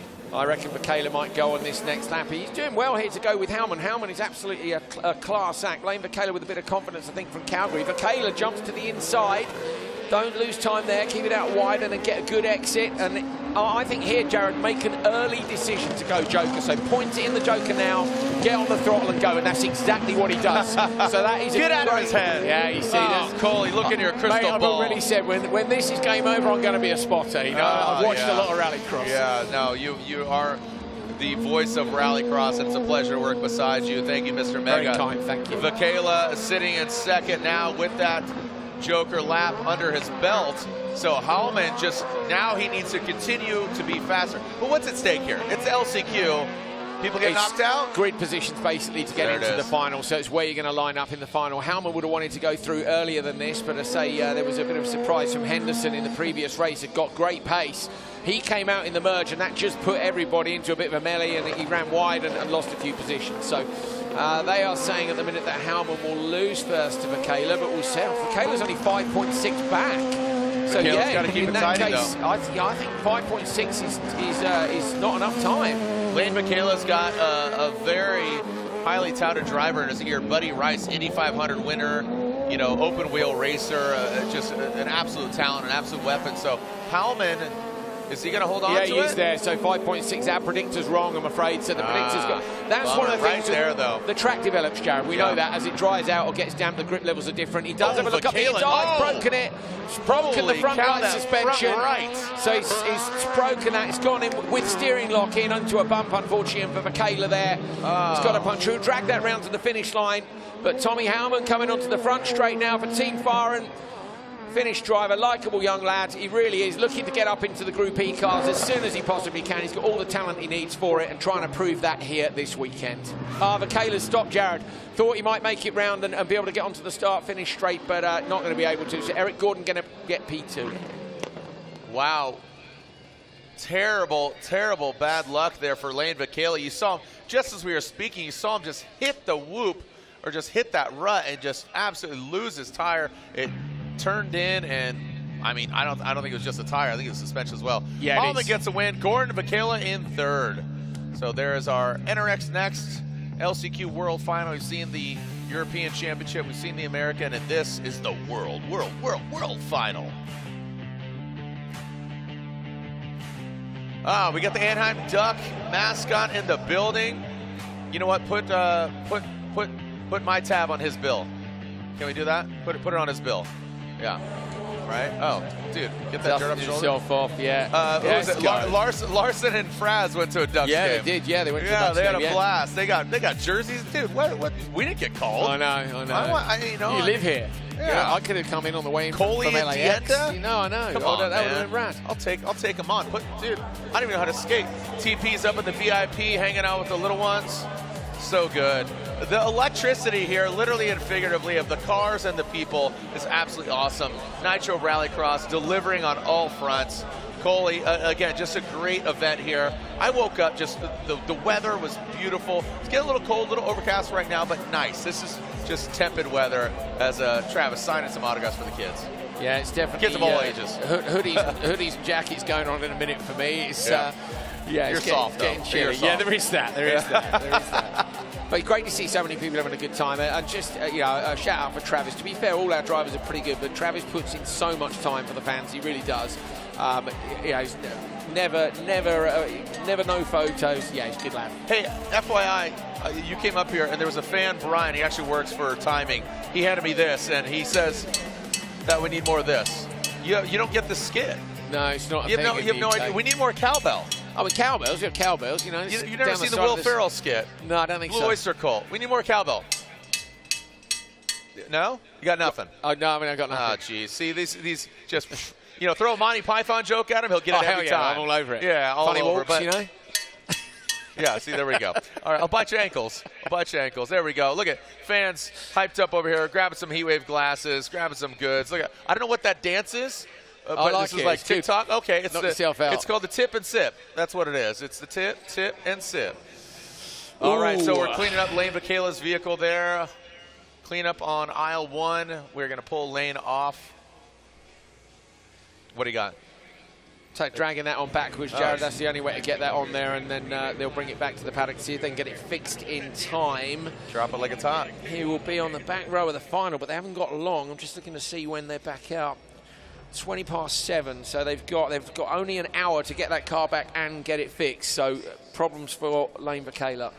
I reckon Vakela might go on this next lap. He's doing well here to go with Hellman. Hellman is absolutely a, a class act. Lane Vakela with a bit of confidence, I think, from Calgary. Vakela jumps to the inside. Don't lose time there. Keep it out wide and then get a good exit. And I think here, Jared, make an early decision to go Joker. So point it in the Joker now, get on the throttle and go. And that's exactly what he does. So that is get a out great, of his head. Yeah, you see oh, this. Coley, look in your crystal Mate, I've ball. I've already said when when this is game over, I'm going to be a spotter. You know, oh, I've watched yeah. a lot of Rallycross. Yeah, no, you you are the voice of Rallycross, and it's a pleasure to work beside you. Thank you, Mister Mega. Very kind, thank you. Vakela sitting in second now with that Joker lap under his belt. So Hellman just, now he needs to continue to be faster. But what's at stake here? It's L C Q. People get it's knocked out? Grid positions basically to get there into the final, so it's where you're going to line up in the final. Hellman would have wanted to go through earlier than this, but I say uh, there was a bit of a surprise from Henderson in the previous race. It got great pace. He came out in the merge, and that just put everybody into a bit of a melee, and he ran wide and, and lost a few positions. So uh, they are saying at the minute that Hellman will lose first to Vakela, but we'll see. Vakela's only five point six back. So Vakela's yeah, got to keep in it that tidy, case, though. I, th I think five point six is is, uh, is not enough time. Lane Vakela's got a, a very highly touted driver in his ear, Buddy Rice, Indy five hundred winner, you know, open wheel racer, uh, just an absolute talent, an absolute weapon. So Hellman, is he going to hold on yeah, to it? Yeah, he is there. So five point six, our predictor's wrong, I'm afraid. So the ah, predictor's got... That's bummer. one of the right things... there, though. The track develops, Jared. We yeah. know that. As it dries out or gets damp, the grip levels are different. He does oh, have a look up. He's oh. broken it. He's broken Holy the front cow, right that suspension. Front right. So he's, he's broken that. It's gone in with steering lock in onto a bump, unfortunately, and for Vakela there. Oh. He's got to punch through. Drag that round to the finish line. But Tommy Hellman coming onto the front straight now for Team Fahren. Finished driver, likeable young lad. He really is looking to get up into the Group E cars as soon as he possibly can. He's got all the talent he needs for it and trying to prove that here this weekend. Ah, Vakela's stopped Jared. Thought he might make it round and, and be able to get onto the start finish straight, but uh, not going to be able to. So Eric Gordon going to get P two. Wow. Terrible, terrible bad luck there for Lane Vakela. You saw him, just as we were speaking, you saw him just hit the whoop or just hit that rut and just absolutely lose his tire. It turned in, and I mean, I don't I don't think it was just a tire. I think it was suspension as well. Yeah, Alma gets a win. Gordon Vakela in third. So there is our N R X Next L C Q World Final. We've seen the European Championship. We've seen the American, and this is the World, World, World, World Final. Ah, we got the Anaheim Duck mascot in the building. You know what? Put uh, put put put my tab on his bill. Can we do that? Put it put it on his bill. Yeah. Right? Oh, dude, get that dirt up shoulder. yourself off, yeah. Uh, yeah, what was it? La Larson, Larson and Fraz went to a Ducks yeah, game. Yeah, they did. Yeah, they went to yeah, a Ducks they game. had a yeah. blast. They got they got jerseys, dude. What? What? We didn't get called. I know, I know. I want, I, you know, you I, live here. Yeah. yeah, I could have come in on the way in Coley from and L A X. Dienda? You know, I know. Come oh, on, that man. would have been rad. I'll take I'll take them on. Put, dude, I don't even know how to skate. T P's up in the V I P, hanging out with the little ones. So good. The electricity here, literally and figuratively, of the cars and the people is absolutely awesome. Nitro Rallycross delivering on all fronts. Coley, uh, again, just a great event here. I woke up, just the, the, the weather was beautiful. It's getting a little cold, a little overcast right now, but nice. This is just tepid weather as uh, Travis signing some autographs for the kids. Yeah, it's definitely kids of all uh, ages. Hoodies, hoodies and jackets going on in a minute for me. It's, yeah, uh, yeah You're it's getting, soft, getting though. chilly. You're Yeah, soft. there is that. There is that. There is that. But great to see so many people having a good time. And just, uh, you know, a shout out for Travis. To be fair, all our drivers are pretty good, but Travis puts in so much time for the fans. He really does. Um, you know, he's never, never, uh, never no photos. Yeah, he's a good lad. Hey, F Y I, uh, you came up here and there was a fan, Brian, he actually works for timing. He handed me this and he says that we need more of this. You, you don't get the skid. No, it's not a you have thing no, in you have the no U K. idea. We need more cowbell. Oh, with cowbells, you have cowbells, you know. You, you down never seen the side Will of this- Ferrell skit? No, I don't think Blue so. Oyster Cult. We need more cowbell. No? You got nothing? Oh, no, I mean, I got nothing. Oh, geez. See, these, these just, you know, throw a Monty Python joke at him, he'll get Oh, it hell every yeah, time. I'm all over it. Yeah, all Funny over. walks, but, you know. Yeah, see, there we go. All right, I'll bite your ankles. I'll bite your ankles. There we go. Look at fans hyped up over here, grabbing some heat wave glasses, grabbing some goods. Look at, I don't know what that dance is, uh, I but like this is it. like It's good. TikTok. Okay, it's Knock the, yourself out. it's called the tip and sip. That's what it is. It's the tip, tip, and sip. All Ooh. right, so we're cleaning up Lane Vakela's vehicle there. Clean up on aisle one. We're going to pull Lane off. What do you got? So dragging that on backwards, Oh. Jared. That's the only way to get that on there, and then uh, they'll bring it back to the paddock to see if they can get it fixed in time. Drop it like it's hot. He will be on the back row of the final, but they haven't got long. I'm just looking to see when they're back out. twenty past seven, so they've got they've got only an hour to get that car back and get it fixed. So uh, problems for Lane Vakela.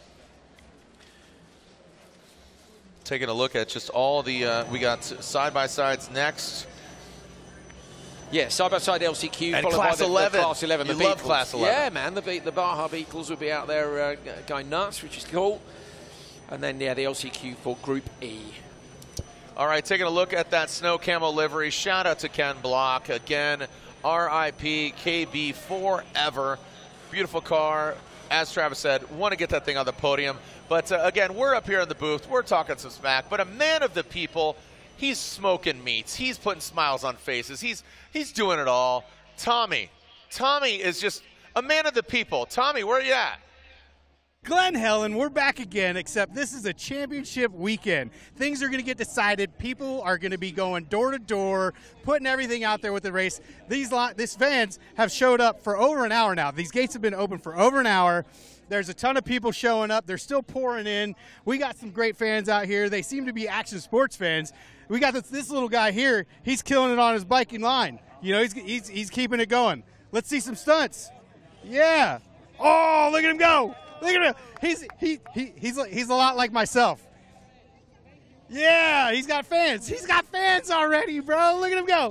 Taking a look at just all the, uh, we got side-by-sides next. Yeah, side-by-side L C Q, And followed class by the, eleven. the Class eleven. You the love Beatles. class eleven. Yeah, man, the, Be the Baja Beatles will be out there uh, going nuts, which is cool. And then, yeah, the L C Q for Group E. All right, taking a look at that snow camo livery. Shout out to Ken Block. Again, R I P K B forever. Beautiful car. As Travis said, want to get that thing on the podium. But uh, again, we're up here in the booth. We're talking some smack. But a man of the people, he's smoking meats. He's putting smiles on faces. He's, he's doing it all. Tommy. Tommy is just a man of the people. Tommy, where are you at? Glen Helen, we're back again, except this is a championship weekend. Things are going to get decided. People are going to be going door to door, putting everything out there with the race. These lot, these fans have showed up for over an hour now. These gates have been open for over an hour. There's a ton of people showing up. They're still pouring in. We got some great fans out here. They seem to be action sports fans. We got this, this little guy here. He's killing it on his biking line. You know, he's, he's, he's keeping it going. Let's see some stunts. Yeah. Oh, look at him go. Look at him. He's he, he he's he's a lot like myself. Yeah, he's got fans. He's got fans already, bro. Look at him go.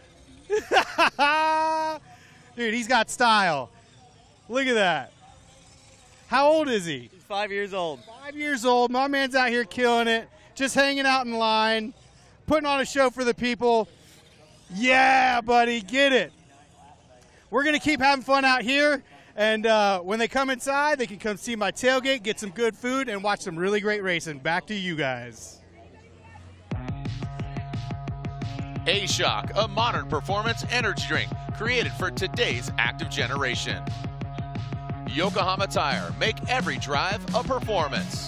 Dude, he's got style. Look at that. How old is he? He's five years old. Five years old. My man's out here killing it, just hanging out in line, putting on a show for the people. Yeah, buddy, get it. We're going to keep having fun out here. And uh, when they come inside, they can come see my tailgate, get some good food, and watch some really great racing. Back to you guys. A-Shock, a modern performance energy drink created for today's active generation. Yokohama Tire, make every drive a performance.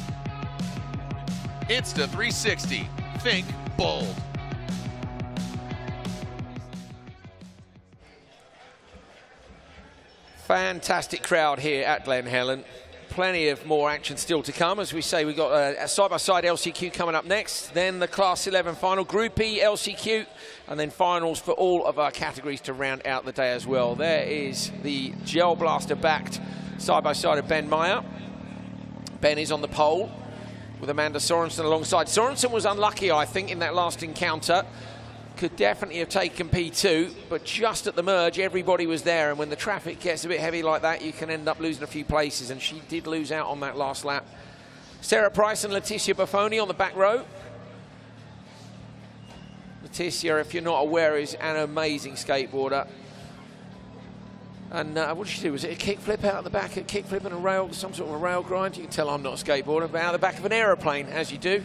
Insta three sixty, think bold. Fantastic crowd here at Glen Helen. Plenty of more action still to come. As we say, we've got a side-by-side L C Q coming up next, then the Class eleven final, Group E, L C Q, and then finals for all of our categories to round out the day as well. There is the Gel Blaster-backed side-by-side of Ben Meyer. Ben is on the pole with Amanda Sorensen alongside. Sorensen was unlucky, I think, in that last encounter. Could definitely have taken P two, but just at the merge, everybody was there, and when the traffic gets a bit heavy like that, you can end up losing a few places, and she did lose out on that last lap. Sarah Price and Leticia Buffoni on the back row. Leticia, if you're not aware, is an amazing skateboarder. And uh, what did she do? Was it a kickflip out of the back, a kickflip and a rail, some sort of a rail grind? You can tell I'm not a skateboarder, but out of the back of an aeroplane, as you do.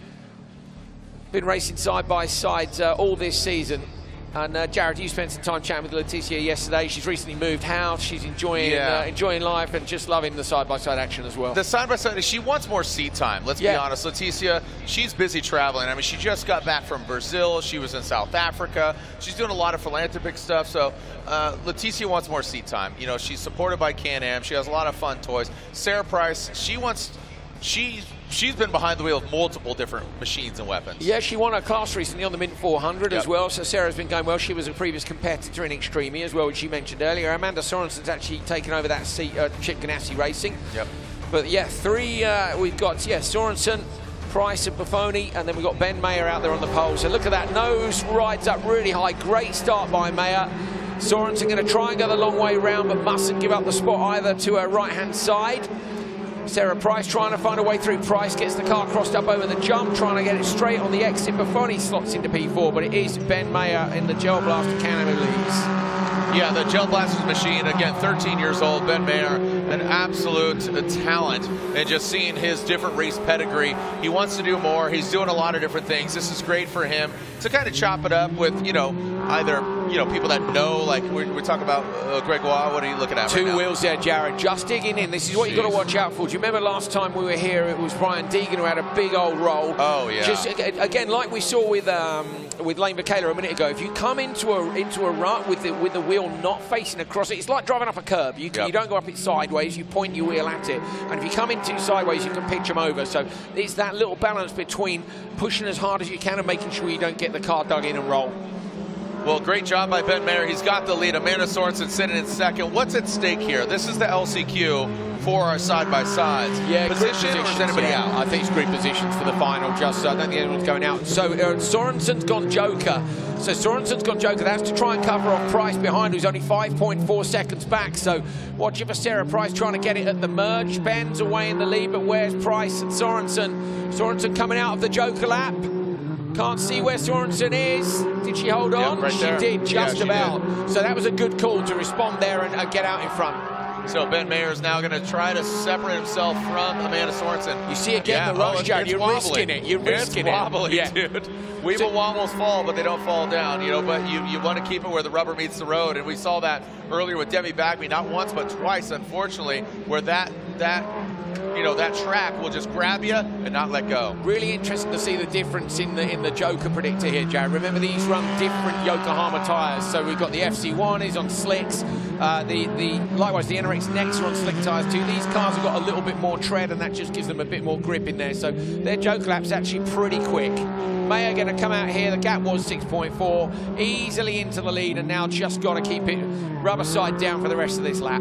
Been racing side by side uh, all this season. And uh, Jared, you spent some time chatting with Leticia yesterday. She's recently moved house. She's enjoying Yeah. uh, enjoying life and just loving the side by side action as well. The side by side, she wants more seat time. Let's Yeah. be honest. Leticia, she's busy traveling. I mean, she just got back from Brazil. She was in South Africa. She's doing a lot of philanthropic stuff. So uh, Leticia wants more seat time. You know, she's supported by Can-Am. She has a lot of fun toys. Sarah Price, she wants. She's she's been behind the wheel of multiple different machines and weapons. Yeah, she won her class recently on the Mint four hundred Yep. as well, so Sarah's been going well. She was a previous competitor in Extreme E as well, which she mentioned earlier. Amanda Sorensen's actually taken over that seat at Chip Ganassi Racing. Yep. But yeah, three, uh, we've got, yeah, Sorensen, Price and Buffoni, and then we've got Ben Mayer out there on the pole. So look at that, nose rides up really high. Great start by Mayer. Sorensen going to try and go the long way round, but mustn't give up the spot either to her right-hand side. Sarah Price trying to find a way through. Price gets the car crossed up over the jump, trying to get it straight on the exit. Buffoni slots into P four, but it is Ben Mayer in the Gel Blaster Can-Am who leads. Yeah, the Gel Blasters machine, again, thirteen years old, Ben Mayer, an absolute talent. And just seeing his different race pedigree, he wants to do more. He's doing a lot of different things. This is great for him to kind of chop it up with, you know, either, you know, people that know, like we, we talk about uh, Gregoire. What are you looking at Two right now? wheels there, Jared, just digging in. This is what you've got to watch out for. Do you remember last time we were here, it was Brian Deegan who had a big old roll. Oh, yeah. Just, again, like we saw with um, with Lane Michaela a minute ago, if you come into a into a rut with the, with the wheel not facing across it, it's like driving up a curb. You, Yep. you don't go up it sideways, you point your wheel at it. And if you come in too sideways, you can pitch them over. So it's that little balance between pushing as hard as you can and making sure you don't get the car dug in and roll. Well, great job by Ben Mayer. He's got the lead. Amanda Sorensen sitting in second. What's at stake here? This is the L C Q for our side-by-sides. Yeah, position, grid or is positions, anybody yeah. out? I think it's grid positions for the final, just. I don't think anyone's going out. So uh, Sorensen's gone Joker. So Sorensen's gone Joker. That's to try and cover off Price behind, who's only five point four seconds back. So watching for Sarah Price trying to get it at the merge. Ben's away in the lead, but where's Price and Sorensen? Sorensen coming out of the Joker lap. Can't see where Sorensen is. Did she hold on? Yeah, right she there. did, just Yeah, she about. did. So that was a good call to respond there and uh, get out in front. So Ben Mayer is now going to try to separate himself from Amanda Sorensen. You see again yeah, the rush, oh, Jared. it's You're wobbly. risking it. You're It's risking it. wobbly, Yeah. dude. Weeble wobbles fall, but they don't fall down, you know. But you, you want to keep it where the rubber meets the road, and we saw that earlier with Demi Bagby, not once but twice, unfortunately, where that that you know that track will just grab you and not let go. Really interesting to see the difference in the in the Joker predictor here, Jared. Remember, these run different Yokohama tyres. So we've got the F C one is on slicks. Uh, the the likewise the N R X Next are on slick tyres too. These cars have got a little bit more tread, and that just gives them a bit more grip in there. So their Joker lap's actually pretty quick. Mayer going to come out here. The gap was six point four, easily into the lead, and now just got to keep it rubber side down for the rest of this lap.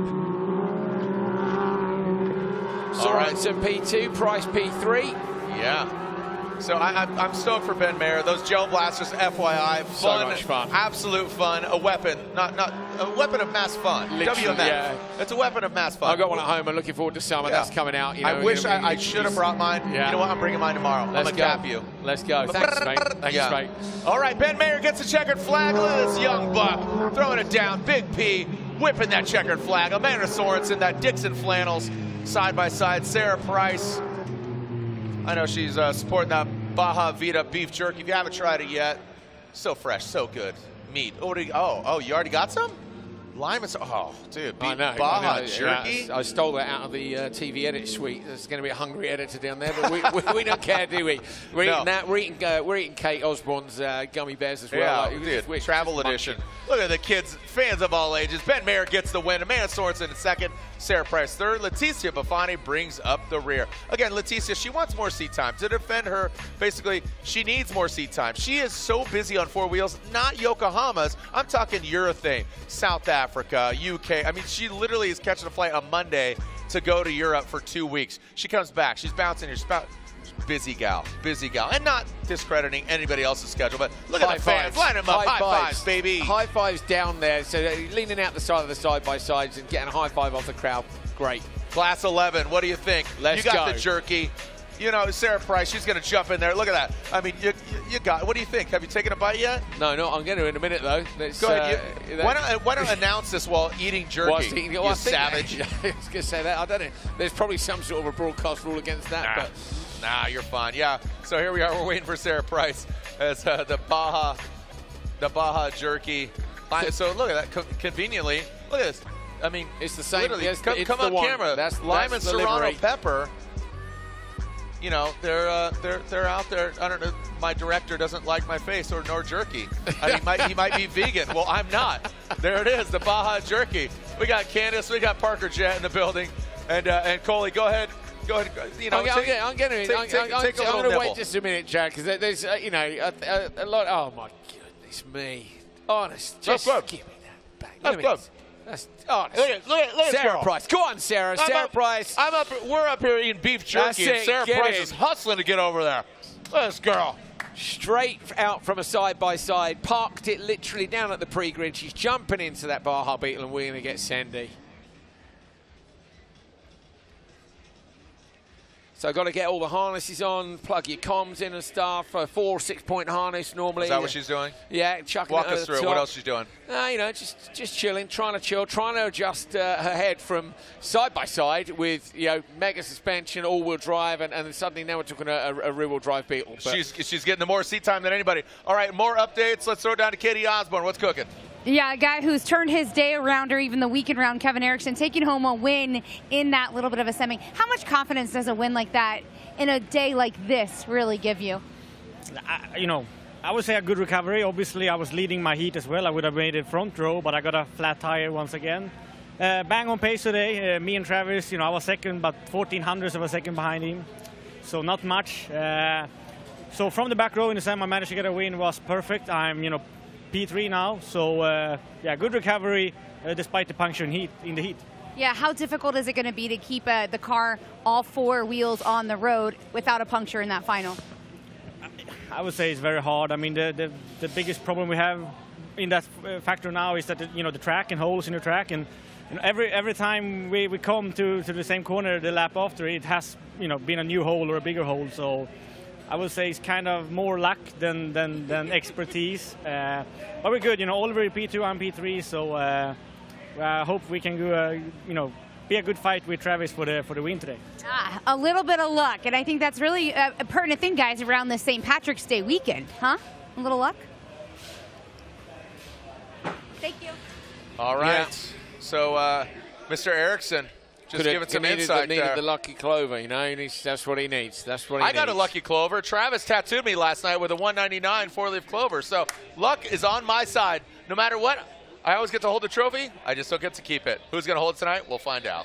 Sorensen P two, Price P three. Yeah. So I, I'm, I'm stoked for Ben Mayer. Those Gel Blasters, F Y I, fun, So much fun. absolute fun. A weapon, not not a weapon of mass fun. Literally, W M F. yeah. It's a weapon of mass fun. I've got one at home. I'm looking forward to summer. Yeah. That's coming out. You know, I wish you know, I, I should have brought mine. Yeah. You know what? I'm bringing mine tomorrow. Let's I'm go. gonna cap you. Let's go. Thanks, mate. Thanks, Yeah. mate. All right, Ben Mayer gets a checkered flag. Look at this young buck throwing it down. Big P whipping that checkered flag. Amanda Sorensen, that Dixon flannels, side by side. Sarah Price. I know she's uh, supporting that Baja Vita beef jerky. If you haven't tried it yet, So fresh, so good. Meat. Oh, you, oh, oh, you already got some? Lime and oh, dude, beef I know, Baja I know. jerky. Yeah, I stole that out of the uh, T V edit suite. There's going to be a hungry editor down there, but we, we, we don't care, do we? We're No. eating that. We're eating, uh, we're eating Kate Osborne's uh, gummy bears as well. Yeah, Like, dude, we're travel just edition. munching. Look at the kids, fans of all ages. Ben Mayer gets the win. Amanda Sorensen in second. Sarah Price third. Leticia Buffoni brings up the rear. Again, Leticia, she wants more seat time. To defend her, basically, she needs more seat time. She is so busy on four wheels, not Yokohama's. I'm talking urethane, South Africa, U K. I mean, she literally is catching a flight on Monday to go to Europe for two weeks. She comes back. She's bouncing your spout. Busy gal, busy gal. And not discrediting anybody else's schedule, but look High at the fans. fives. Line them up. High High, fives. fives, baby. High fives down there. So they're leaning out the side of the side-by-sides and getting a high five off the crowd. Great. Class eleven, what do you think? Let's You got go. the jerky. You know, Sarah Price, she's going to jump in there. Look at that. I mean, you, you got, what do you think? Have you taken a bite yet? No, no, I'm going to in a minute, though. Let's, Go ahead. uh, You, that- why, don't, why don't announce this while eating jerky, Whilst eating- well, you I think- savage? I was going to say that. I don't know. There's probably some sort of a broadcast rule against that. Nah. But Nah, you're fine. Yeah. So here we are. We're waiting for Sarah Price as uh, the Baja, the Baja jerky. So look at that. Co conveniently, look at this. I mean, it's the same. Literally, Yes, come, it's come the on one. camera. That's- lime that's and the serrano livery. pepper. You know, they're uh, they're they're out there. I don't know. My director doesn't like my face or nor jerky. I mean, he might he might be vegan. Well, I'm not. There it is, the Baja jerky. We got Candace, we got Parker Jet in the building, and uh, and Coley, go ahead. Go ahead, you know, I'm, take, I'm, getting- I'm getting. take, I'm, take, I'm, take a I'm little going to nibble. wait just a minute, Jack, because there's, uh, you know, a, a, a lot. Oh my goodness me! Honest, just That's good. give me that back. That's Give me good. that. That's honest. Look at, look at, look at Sarah girl. Price, go on, Sarah. I'm Sarah up, Price. I'm up. We're up here eating beef That's jerky, and it, Sarah get Price in. is hustling to get over there. Look at this girl. Straight out from a side-by-side, parked it literally down at the pre-grid. She's jumping into that Baja Beetle, and we're going to get Sandy. So I've got to get all the harnesses on, plug your comms in and stuff. A four, six-point harness normally. Is that what she's doing? Yeah, chucking Walk it over us the through it. top. What else she's doing? Uh, you know, just just chilling, trying to chill, trying to adjust uh, her head from side by side with, you know, mega suspension, all-wheel drive, and, and suddenly now we're talking a, a, a rear-wheel drive Beetle. But She's she's getting the more seat time than anybody. All right, more updates. Let's throw it down to Katie Osborne. What's cooking? Yeah, a guy who's turned his day around, or even the weekend round, Kevin Erickson, taking home a win in that little bit of a semi. How much confidence does a win like that in a day like this really give you? I, you know, I would say a good recovery. Obviously, I was leading my heat as well. I would have made it front row, but I got a flat tire once again. Uh, bang on pace today. Uh, me and Travis, you know, I was second, but fourteen hundredths of a second behind him. So not much. Uh, so from the back row in the semi, I managed to get a win. Was perfect. I'm, you know, P three now. So uh, yeah, good recovery uh, despite the puncture in heat in the heat. Yeah, how difficult is it going to be to keep uh, the car, all four wheels on the road without a puncture in that final? I would say it's very hard. I mean, the the, the biggest problem we have in that uh, factor now is that the, you know the track and holes in the track, and you know, every every time we, we come to, to the same corner the lap after, it has you know been a new hole or a bigger hole. So I would say it's kind of more luck than than, than expertise. Uh, but we're good. You know, Oliver P two, I'm P three, so uh, I hope we can go. Uh, you know. Be a good fight with Travis for the for the win today. Ah, a little bit of luck, and I think that's really a, a pertinent thing, guys, around this Saint Patrick's Day weekend, huh? A little luck. Thank you. All right. Yeah. So, uh, Mister Erickson, just Could've- giving some needed insight the, needed there. the lucky clover, you know. He needs, that's what he needs. That's what he I needs. got a lucky clover. Travis tattooed me last night with a one ninety-nine four-leaf clover. So luck is on my side. No matter what, I always get to hold the trophy. I just don't get to keep it. Who's going to hold it tonight? We'll find out.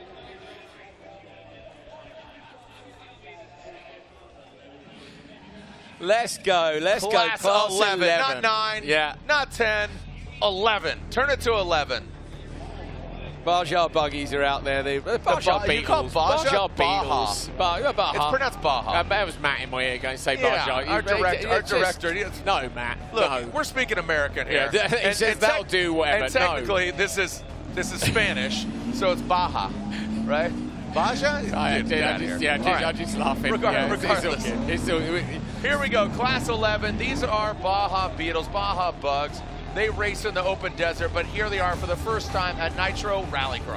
Let's go. Let's Class go. Class eleven, eleven. not nine, Yeah. not ten, eleven. Turn it to eleven. Baja buggies are out there. They, the Baja Ba- Beetles. you call Baja? Baja Baja. Beetles. Ba- Baja. It's pronounced Baja. Uh, that was Matt in my ear going to say Yeah, Baja. our You- director- it- our it's just- director, he- No, Matt. Look, no. we're speaking American here. Yeah, he says that'll do whatever. And No. technically, this is this is Spanish, so it's Baja, right? Baja? I, Dude, get I out of just, here. yeah, just, All right. I'm just laughing. Regard- yeah, it's- it's all regardless. good. It's all- Here we go, Class eleven. These are Baja Beetles, Baja Bugs. They race in the open desert, but here they are for the first time at Nitro Rallycross.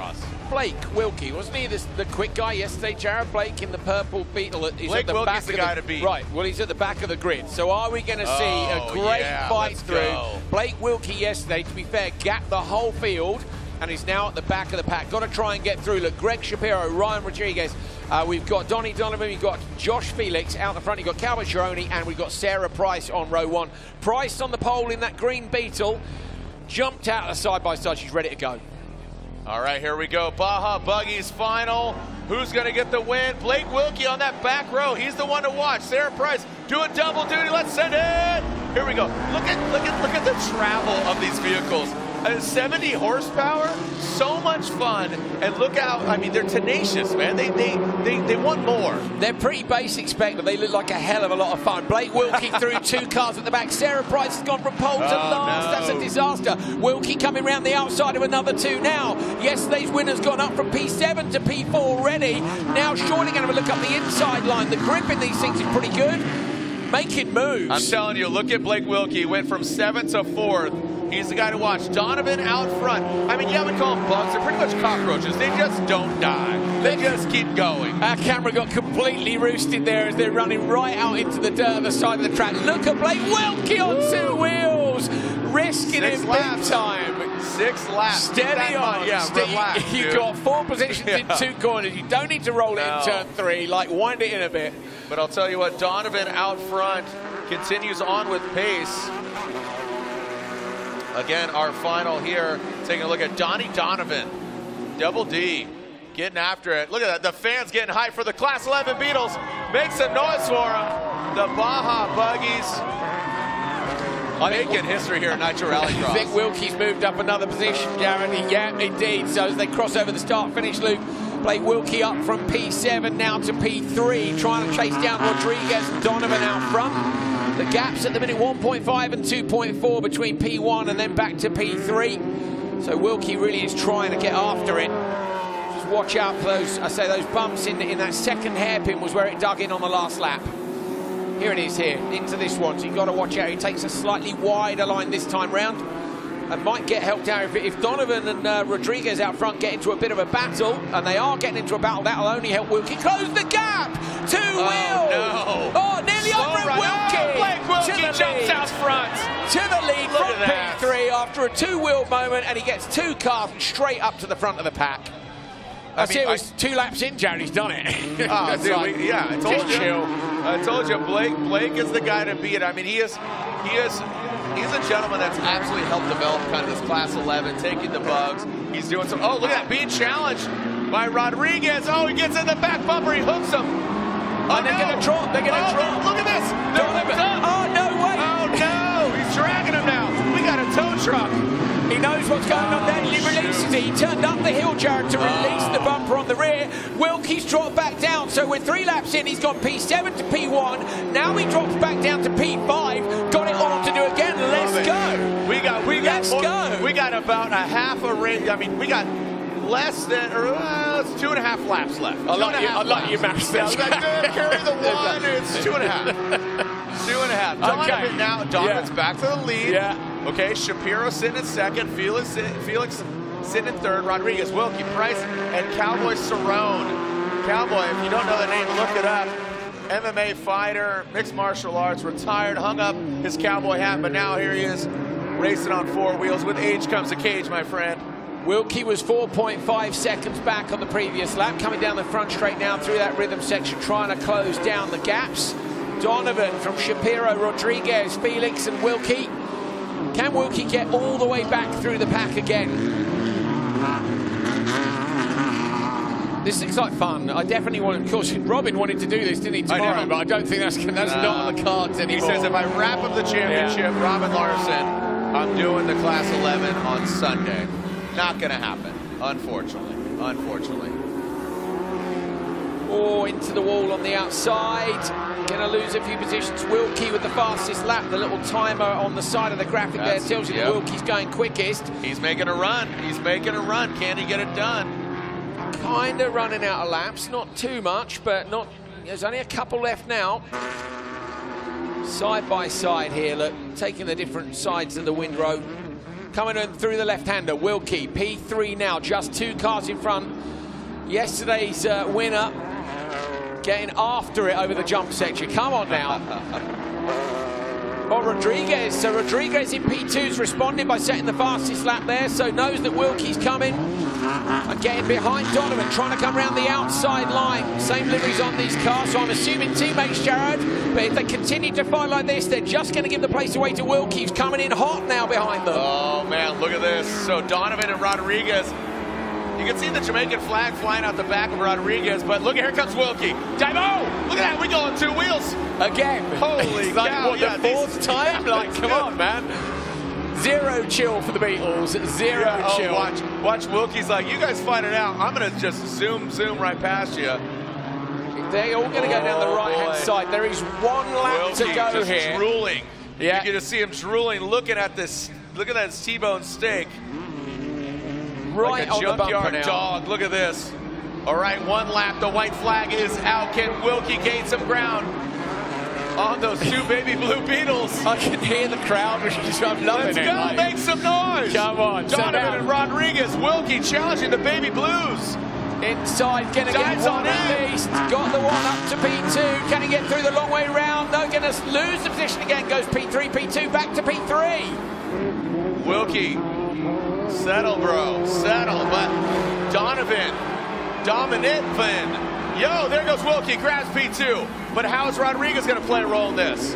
Blake Wilkie, wasn't he the, the quick guy yesterday? Jared Blake in the purple Beetle. He's Blake at the Wilkie's back the of guy the, to beat. Right, well, he's at the back of the grid. So are we going to see Oh, a great yeah, fight let's through? go. Blake Wilkie yesterday, to be fair, gapped the whole field, and he's now at the back of the pack. Got to try and get through. Look, Greg Shapiro, Ryan Rodriguez. Uh, we've got Donnie Donovan, we've got Josh Felix out the front. You've got Cowboy Chironi, and we've got Sarah Price on row one. Price on the pole in that green Beetle. Jumped out of the side-by-side. She's ready to go. All right, here we go. Baja Buggies final. Who's going to get the win? Blake Wilkie on that back row. He's the one to watch. Sarah Price doing double duty. Let's send it. Here we go. Look at look at look at the travel of these vehicles. Uh, seventy horsepower, so much fun, and look out! I mean, they're tenacious, man. They they they they want more. They're pretty basic spec, but they look like a hell of a lot of fun. Blake Wilkie through two cars at the back. Sarah Price has gone from pole to Oh, last. no. That's a disaster. Wilkie coming round the outside of another two now. Yesterday's winner's gone up from P seven to P four already. Now surely going to look up the inside line. The grip in these things is pretty good. Making moves. I'm telling you, look at Blake Wilkie. Went from seventh to fourth. He's the guy to watch. Donovan out front. I mean, yeah, we call them bugs. They're pretty much cockroaches. They just don't die. They just keep going. Our camera got completely roosted there as they're running right out into the dirt, the side of the track. Look at Blake Wilkie on two wheels, risking Six it laps. big time. Six laps. Keep Steady that in mind. on. Yeah, Ste- relax, You've dude. got four positions in Yeah. two corners. You don't need to roll it No. in turn three. Like, wind it in a bit. But I'll tell you what, Donovan out front continues on with pace. Again, our final here, taking a look at Donnie Donovan. Double D, getting after it. Look at that, the fans getting hyped for the Class eleven Beetles. Make some noise for them. The Baja Buggies making history here at Nitro Rallycross. I think Wilkie's moved up another position, Darren. Yeah, indeed. So as they cross over the start-finish loop, Blake Wilkie up from P seven now to P three, trying to chase down Rodriguez and Donovan out front. The gaps at the minute, one point five and two point four between P one and then back to P three. So Wilkie really is trying to get after it. Just watch out for those, I say, those bumps in, in that second hairpin was where it dug in on the last lap. Here it is here, into this one. So you've got to watch out. He takes a slightly wider line this time round. And might get helped out if, if Donovan and uh, Rodriguez out front get into a bit of a battle, and they are getting into a battle. That'll only help Wilkie close the gap. Two Oh, wheels. no. Oh, nearly Slow over run. Wilkie. Oh, Blake Wilkie to the jumps lead. out front. To the lead Look from at that. P three after a two-wheel moment, and he gets two cars straight up to the front of the pack. I, I see mean, it was I- two laps in, Jared. He's done it. Oh, That's dude, like, we, yeah, I told just you. chill. I told you, Blake. Blake is the guy to beat. I mean, he is, he is, he's a gentleman that's absolutely helped develop kind of this Class eleven, taking the bugs. He's doing some. Oh, look at that, being challenged by Rodriguez. Oh, he gets in the back bumper. He hooks him. Oh, And they're no. going to drop. They're going to oh, drop. Look at this. They're hooked up. Oh, no way. Oh no, he's dragging him now. We got a tow truck. He knows what's going on there. He releases it. He turned up the hill, Jared, to release the bumper on the rear. Wilkie's dropped back down. So we're three laps in. He's gone P seven to P one. Now he drops back down to P five. Got it all to do again. Let's Love it. go. We got, we got, Let's more- go. We got about a half a ring. I mean, we got less than, or uh, it's two and a half laps left. I Two like and a you- half I like laps. your maths Yeah, there. we got good, carry the one. It's two and a half. Two and a half. Donovan Okay. now. Donovan's Yeah. back to the lead. Yeah. Okay, Shapiro sitting in second. Felix, Felix sitting in third. Rodriguez, Wilkie, Price, and Cowboy Cerrone. Cowboy, if you don't know the name, look it up. M M A fighter, mixed martial arts, retired, hung up his cowboy hat, but now here he is racing on four wheels. With age comes a cage, my friend. Wilkie was four point five seconds back on the previous lap, coming down the front straight now through that rhythm section, trying to close down the gaps. Donovan from Shapiro, Rodriguez, Felix and Wilkie. Can Wilkie get all the way back through the pack again? This looks like fun. I definitely want, of course, Robin wanted to do this, didn't he, tomorrow, I know. but I don't think that's, that's Nah. not on the cards He anymore. says if I wrap up the championship, Robin Larson, I'm doing the Class eleven on Sunday. Not going to happen, unfortunately. Unfortunately. Oh, into the wall on the outside. Going to lose a few positions. Wilkie with the fastest lap. The little timer on the side of the graphic That's- there tells you yep. that Wilkie's going quickest. He's making a run. He's making a run. Can he get it done? Kind of running out of laps. Not too much, but not. There's only a couple left now. Side by side here, look, taking the different sides of the windrow. coming in through the left-hander. Wilkie, P three now, just two cars in front. Yesterday's uh, winner getting after it over the jump section. Come on now. Oh, Rodriguez. So Rodriguez in P two's responded by setting the fastest lap there, so knows that Wilkie's coming. And getting behind Donovan, trying to come around the outside line. Same liveries on these cars, so I'm assuming teammates, Jared. But if they continue to fight like this, they're just going to give the place away to Wilkie, who's coming in hot now behind them. Oh, man, look at this. So Donovan and Rodriguez. You can see the Jamaican flag flying out the back of Rodriguez, but look, here comes Wilkie. Dive, oh, look at that, we go on two wheels. Again. Holy like, cow. what, yeah, the fourth these, time? Yeah, like, come on, man. Zero chill for the Beatles, zero yeah, chill. Oh, watch, watch Wilkie's like, you guys fight it out. I'm going to just zoom, zoom right past you. They're all going to go oh, down the right-hand side. There is one lap Wilkie to go just here. drooling. Yeah. You can just see him drooling, looking at this, look at that T-bone steak. Right like a on the bumper junkyard now. dog. Look at this. All right, one lap. The white flag is out. Can Wilkie gain some ground on those two baby blue Beetles? I can hear the crowd. I'm loving Let's it. go. Like, Make some noise. Come on. Donovan and Rodriguez. Wilkie challenging the baby blues. Inside, gonna Sides get one on at in. least. Got the one up to P two. Can he get through the long way round? No, gonna lose the position again. Goes P three, P two, back to P three. Wilkie. Settle, bro. Settle. But Donovan, Dominic Flynn. Yo, there goes Wilkie. Grabs P two. But how is Rodriguez going to play a role in this?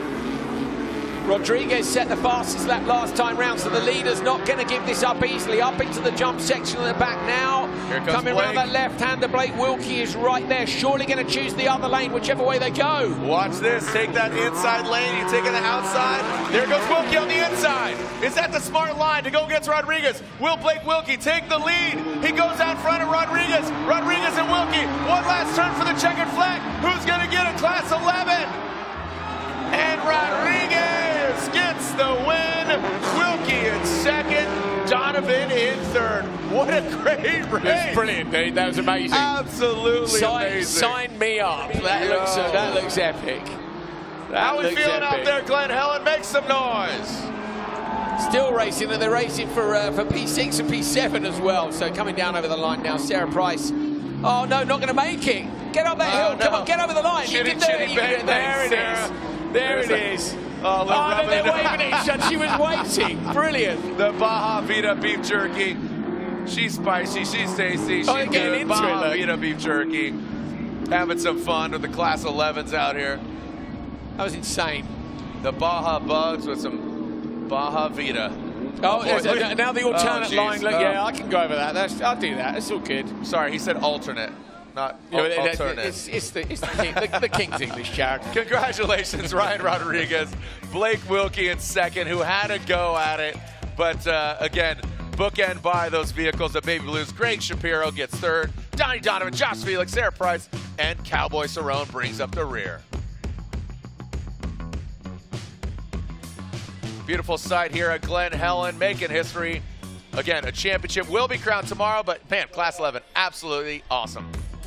Rodriguez set the fastest lap last time round, so the leader's not going to give this up easily. Up into the jump section at the back now. Here comes Coming Blake. around that left-hander, Blake Wilkie is right there. Surely going to choose the other lane, whichever way they go. Watch this. Take that inside lane. You taking the outside. There goes Wilkie on the inside. Is that the smart line to go against Rodriguez? Will Blake Wilkie take the lead? He goes out front of Rodriguez. Rodriguez and Wilkie. One last turn for the checkered flag. Who's going to get a class eleven? And Rodriguez gets the win. Wilkie in second. Donovan in third. What a great race. That's brilliant, dude. That was amazing. Absolutely sign, amazing. Sign me up. That Yo. looks uh, that looks epic. That How we looks feeling epic. out there, Glen Helen? Make some noise. Still racing, and they're racing for uh, for P six and P seven as well. So coming down over the line now, Sarah Price. Oh no, not going to make it. Get up that Oh, hill. no. Come on, get over the line. Chitty, you can do chitty, it. You can do it. bang, There bang, it is. Sarah. There There's it a- is. Oh, look, Oh, then they're rubbing it. waving at each other. She was waiting. Brilliant. The Baja Vita beef jerky. She's spicy. She's tasty. She's Oh, they're getting good. into Baja it, look. Vita beef jerky. Having some fun with the class elevens out here. That was insane. The Baja Bugs with some Baja Vita. Oh, boy, there's- look uh, at- now the oh, alternate geez. line. Look, Oh. yeah, I can go over that. That's, I'll do that. It's all good. Sorry, he said alternate, not Yeah, al- but it- alternate. It's, it's, the, it's the, king, the, the King's English, Jared. Congratulations, Ryan Rodriguez. Blake Wilkie in second, who had a go at it. But uh, again, bookend by those vehicles, the Baby Blues. Greg Shapiro gets third. Donnie Donovan, Josh Felix, Sarah Price, and Cowboy Cerrone brings up the rear. Beautiful sight here at Glen Helen, making history. Again, a championship will be crowned tomorrow, but man, Class eleven, absolutely awesome.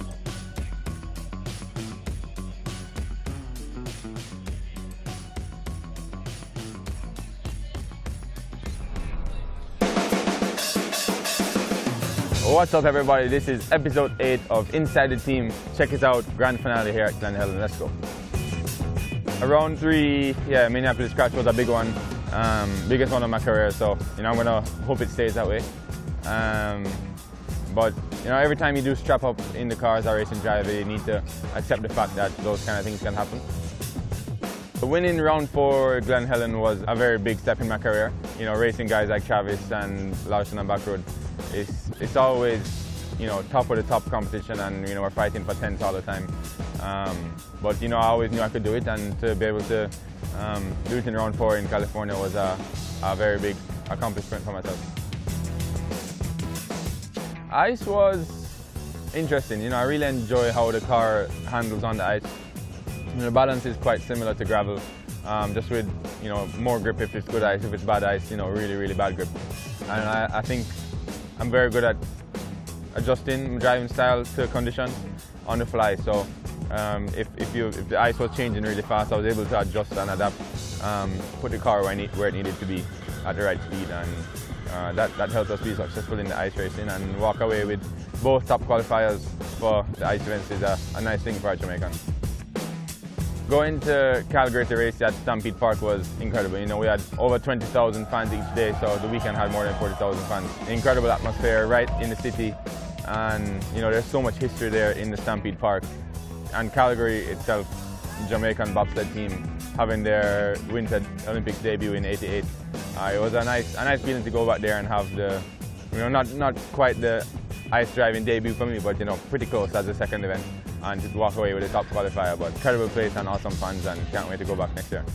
What's up, everybody? This is episode eight of Inside the Team. Check us out, grand finale here at Glen Helen. Let's go. Around three, yeah, Minneapolis crash was a big one, um, biggest one of my career. So you know, I'm gonna hope it stays that way. Um, but you know, every time you do strap up in the cars or racing drive, you need to accept the fact that those kind of things can happen. So winning round four at Glen Helen was a very big step in my career. You know, racing guys like Travis and Larson on back road. It's, it's always, you know, top of the top competition, and, you know, we're fighting for tenths all the time. Um, but, you know, I always knew I could do it, and to be able to um, do it in round four in California was a, a very big accomplishment for myself. Ice was interesting. You know, I really enjoy how the car handles on the ice. You know, the balance is quite similar to gravel, um, just with, you know, more grip if it's good ice. If it's bad ice, you know, really, really bad grip. And I, I think I'm very good at adjusting driving style to condition on the fly. So um, if, if, you, if the ice was changing really fast, I was able to adjust and adapt, um, put the car where, I need, where it needed to be. at the right speed, and uh, that, that helped us be successful in the ice racing and walk away with both top qualifiers for the ice events is a, a nice thing for our Jamaicans. Going to Calgary to race at Stampede Park was incredible. You know, we had over twenty thousand fans each day, so the weekend had more than forty thousand fans. Incredible atmosphere right in the city, and you know, there's so much history there in the Stampede Park. And Calgary itself, Jamaican bobsled team, having their Winter Olympics debut in eighty-eight. Uh, it was a nice, a nice feeling to go back there and have the, you know, not, not quite the ice driving debut for me, but you know, pretty close as the second event, and to walk away with a top qualifier. But incredible place and awesome fans, and can't wait to go back next year.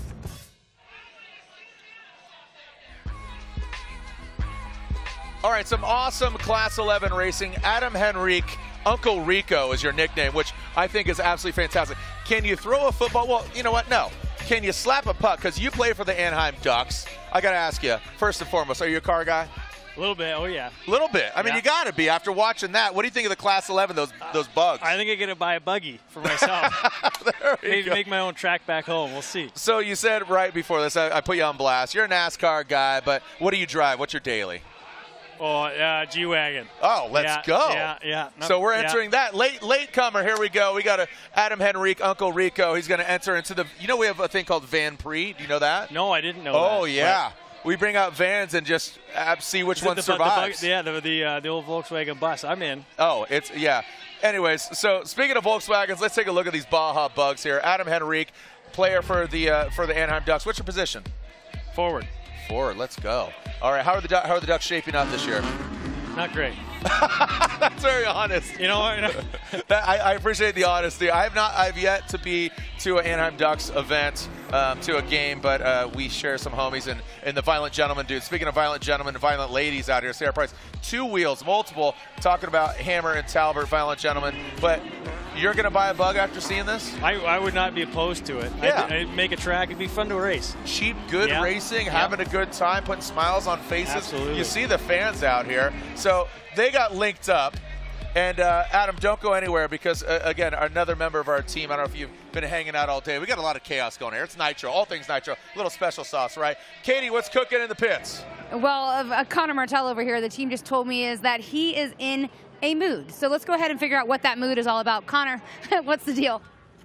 All right, some awesome Class eleven racing. Adam Henrique, Uncle Rico is your nickname, which I think is absolutely fantastic. Can you throw a football? Well, you know what? No. Can you slap a puck? Because you play for the Anaheim Ducks. I got to ask you, first and foremost, are you a car guy? A little bit, oh yeah. A little bit. I mean, yeah. you got to be after watching that. What do you think of the Class eleven, those those bugs? I think I'm going to buy a buggy for myself. Maybe go. Make my own track back home. We'll see. So you said right before this, I, I put you on blast. You're a NASCAR guy, but what do you drive? What's your daily? Oh, uh, G-Wagon. Oh, let's yeah, go. Yeah, yeah. No, so we're entering yeah. that. Late late comer, here we go. We got a Adam Henrique, Uncle Rico. He's going to enter into the, you know we have a thing called Van Prix. Do you know that? No, I didn't know oh, that. Oh, yeah. But we bring out vans and just uh, see which one the, survives. The, the, yeah, the, the, uh, the old Volkswagen bus. I'm in. Oh, it's, yeah. Anyways, so speaking of Volkswagens, let's take a look at these Baja bugs here. Adam Henrique, player for the, uh, for the Anaheim Ducks. What's your position? Forward. Forward, let's go. All right, how are the, how are the Ducks shaping up this year? Not great. That's very honest. You know what? that, I, I appreciate the honesty. I have not. I've yet to be to an Anaheim Ducks event, um, to a game, but uh, we share some homies in, in the Violent Gentlemen dude. Speaking of Violent Gentlemen and Violent Ladies out here, Sarah Price, two wheels, multiple. Talking about Hammer and Talbot, Violent Gentlemen, but. You're going to buy a bug after seeing this? I, I would not be opposed to it. Yeah. I'd, I'd make a track. It'd be fun to race. Cheap, good yeah. racing, yeah. having a good time, putting smiles on faces. Absolutely. You see the fans out here. So they got linked up. And, uh, Adam, don't go anywhere because, uh, again, another member of our team, I don't know if you've been hanging out all day. We got a lot of chaos going here. It's Nitro, all things Nitro. A little special sauce, right? Katie, what's cooking in the pits? Well, uh, Connor Martell over here, the team just told me is that he is in a mood. So let's go ahead and figure out what that mood is all about. Connor, what's the deal?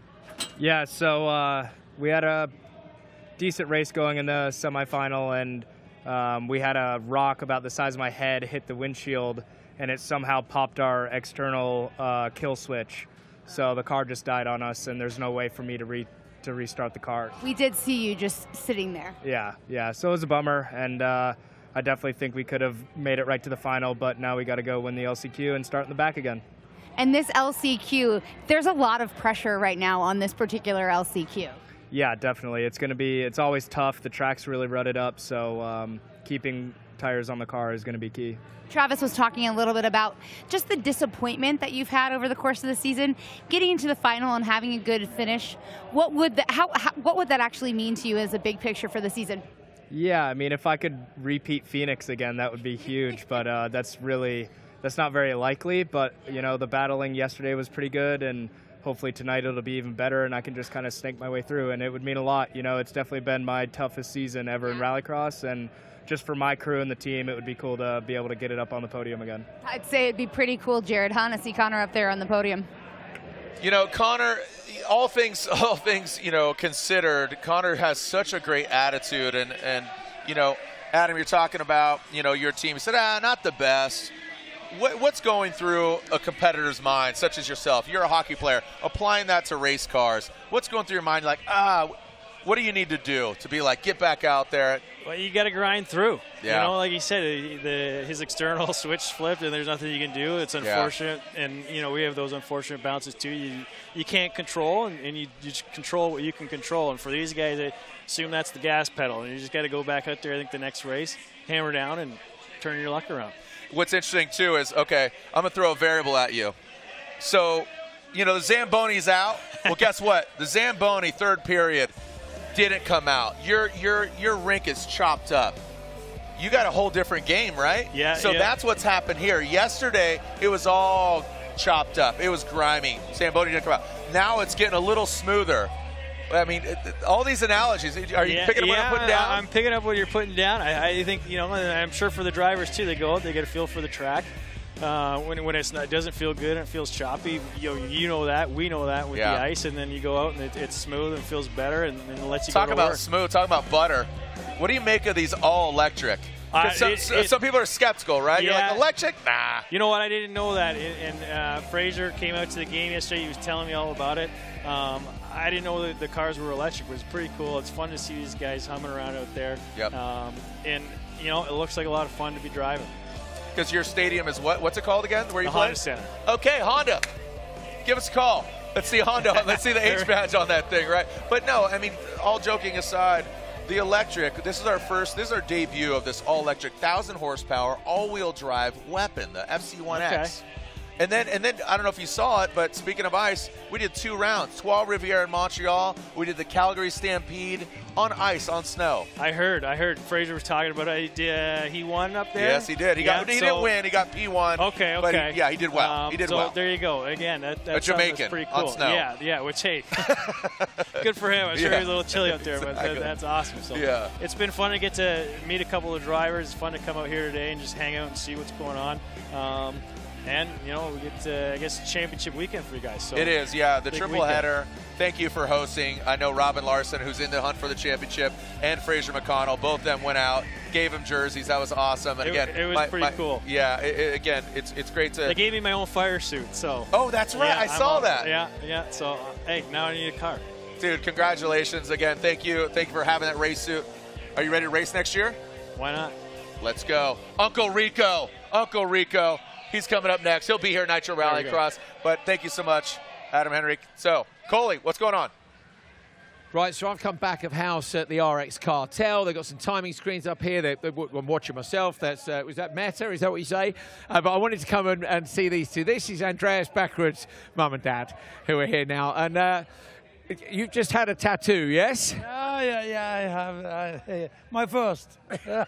Yeah, so uh, we had a decent race going in the semifinal, and um, we had a rock about the size of my head hit the windshield, and it somehow popped our external uh, kill switch. So the car just died on us, and there's no way for me to re to restart the car. We did see you just sitting there. Yeah, yeah. So it was a bummer, and uh, I definitely think we could have made it right to the final, but now we got to go win the L C Q and start in the back again. And this L C Q, there's a lot of pressure right now on this particular L C Q. Yeah, definitely. It's going to be, it's always tough. The track's really rutted up, so um, keeping tires on the car is going to be key. Travis was talking a little bit about just the disappointment that you've had over the course of the season, getting into the final and having a good finish. What would the, how, how what would that actually mean to you as a big picture for the season? Yeah, I mean, if I could repeat Phoenix again, that would be huge, but uh, that's really, that's not very likely, but, you know, the battling yesterday was pretty good, and hopefully tonight it'll be even better, and I can just kind of snake my way through, and it would mean a lot. You know, it's definitely been my toughest season ever in Rallycross, and just for my crew and the team, it would be cool to be able to get it up on the podium again. I'd say it'd be pretty cool, Jared, huh, to see Connor up there on the podium. You know, Connor, all things, all things, you know, considered, Connor has such a great attitude, and, and you know, Adam, you're talking about, you know, your team. You said, ah, not the best. What, what's going through a competitor's mind, such as yourself? You're a hockey player, applying that to race cars. What's going through your mind? Like, ah, what do you need to do to be like, get back out there? Well, you got to grind through. Yeah. You know, like he said, the, his external switch flipped, and there's nothing you can do. It's unfortunate, yeah. and you know we have those unfortunate bounces too. You you can't control, and, and you, you just control what you can control. And for these guys, they assume that's the gas pedal, and you just got to go back out there. I think the next race, hammer down, and turn your luck around. What's interesting too is, okay, I'm gonna throw a variable at you. So, you know, the Zamboni's out. Well, guess what? The Zamboni third period didn't come out. Your your your rink is chopped up. You got a whole different game, right? Yeah. So yeah. that's what's happened here. Yesterday, it was all chopped up. It was grimy. Zamboni didn't come out. Now it's getting a little smoother. I mean, all these analogies. Are you yeah, picking up yeah, what I'm putting down? I'm picking up what you're putting down. I, I think, you know, and I'm sure for the drivers too, they go out, they get a feel for the track. Uh, when when it's not, it doesn't feel good and it feels choppy, you know, you know that, we know that with yeah. the ice, and then you go out and it, it's smooth and feels better, and, and it lets you talk go to about work. smooth. Talk about butter. What do you make of these all electric? Uh, some, it, it, some people are skeptical, right? Yeah. You're like, electric? Nah. You know what? I didn't know that. And, and uh, Fraser came out to the game yesterday. He was telling me all about it. Um, I didn't know that the cars were electric. It was pretty cool. It's fun to see these guys humming around out there. Yep. Um, and, you know, it looks like a lot of fun to be driving. Because your stadium is what? What's it called again? Where you the play? Honda Center. Okay, Honda. Give us a call. Let's see Honda. Let's see the H badge on that thing, right? But no, I mean, all joking aside, the electric, this is our first, this is our debut of this all-electric, one thousand horsepower, all-wheel drive weapon, the F C one X. Okay. And then, and then I don't know if you saw it, but speaking of ice, we did two rounds. Trois Rivières in Montreal. We did the Calgary Stampede on ice, on snow. I heard. I heard Fraser was talking about it. He, uh, he won up there? Yes, he did. He, yeah, got, he so, didn't win. He got P one. Okay, okay. But he, yeah, he did well. Um, he did so well. there you go. Again, that, that a Jamaican pretty cool. on snow. Yeah, yeah, which, hey, good for him. I'm sure yeah, he's a little chilly up there, exactly. but that, that's awesome. So yeah. It's been fun to get to meet a couple of drivers. It's fun to come out here today and just hang out and see what's going on. Um, And, you know, we get, uh, I guess, championship weekend for you guys. So it is, yeah, the triple weekend. header. Thank you for hosting. I know Robin Larson, who's in the hunt for the championship, and Fraser McConnell, both of them went out, gave him jerseys. That was awesome. And it, again, it was my, pretty my, cool. Yeah, it, it, again, it's it's great to. They gave me my own fire suit, so. Oh, that's right. Yeah, I saw all, that. Yeah, yeah. So, uh, hey, now I need a car. Dude, congratulations again. Thank you. Thank you for having that race suit. Are you ready to race next year? Why not? Let's go. Uncle Rico. Uncle Rico. He's coming up next. He'll be here at Nitro Rallycross. But thank you so much, Adam Henrique. So, Coley, what's going on? Right, so I've come back of house at the R X Cartel. They've got some timing screens up here. They, they, I'm watching myself. That's uh, was that Meta? Is that what you say? Uh, but I wanted to come and, and see these two. This is Andreas Backwards' mum and dad, who are here now. And uh, you've just had a tattoo, yes? Oh, yeah, yeah, I have. Uh, my first.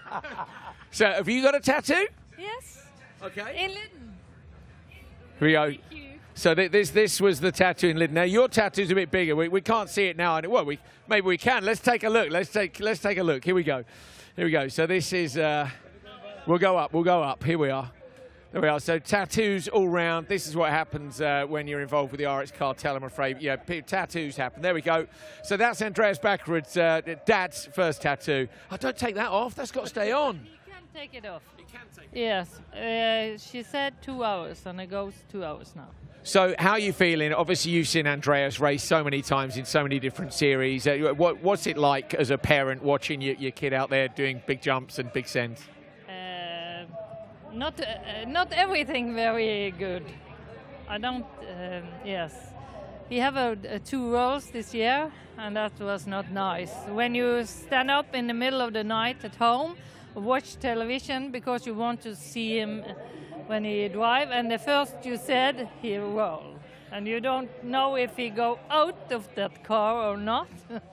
So, have you got a tattoo? Yes. Okay. In Lytton. Here we go. So th this this was the tattoo in Lytton. Now your tattoo's a bit bigger. We, we can't see it now. And well, we maybe we can. Let's take a look. Let's take let's take a look. Here we go. Here we go. So this is. Uh, we'll go up. We'll go up. Here we are. There we are. So tattoos all round. This is what happens uh, when you're involved with the R X Cartel, I'm afraid. Yeah, tattoos happen. There we go. So that's Andreas Backwards' uh, dad's first tattoo. Oh, don't take that off. That's got to stay on. You can take it off. You can take it Yes. Uh, she said two hours, and it goes two hours now. So how are you feeling? Obviously, you've seen Andreas race so many times in so many different series. Uh, what, what's it like as a parent watching your, your kid out there doing big jumps and big sends? Uh, not, uh, not everything very good. I don't, um, yes. We have a, a two rolls this year, and that was not nice. When you stand up in the middle of the night at home, watch television because you want to see him when he drive, and the first you said he roll, and you don't know if he go out of that car or not.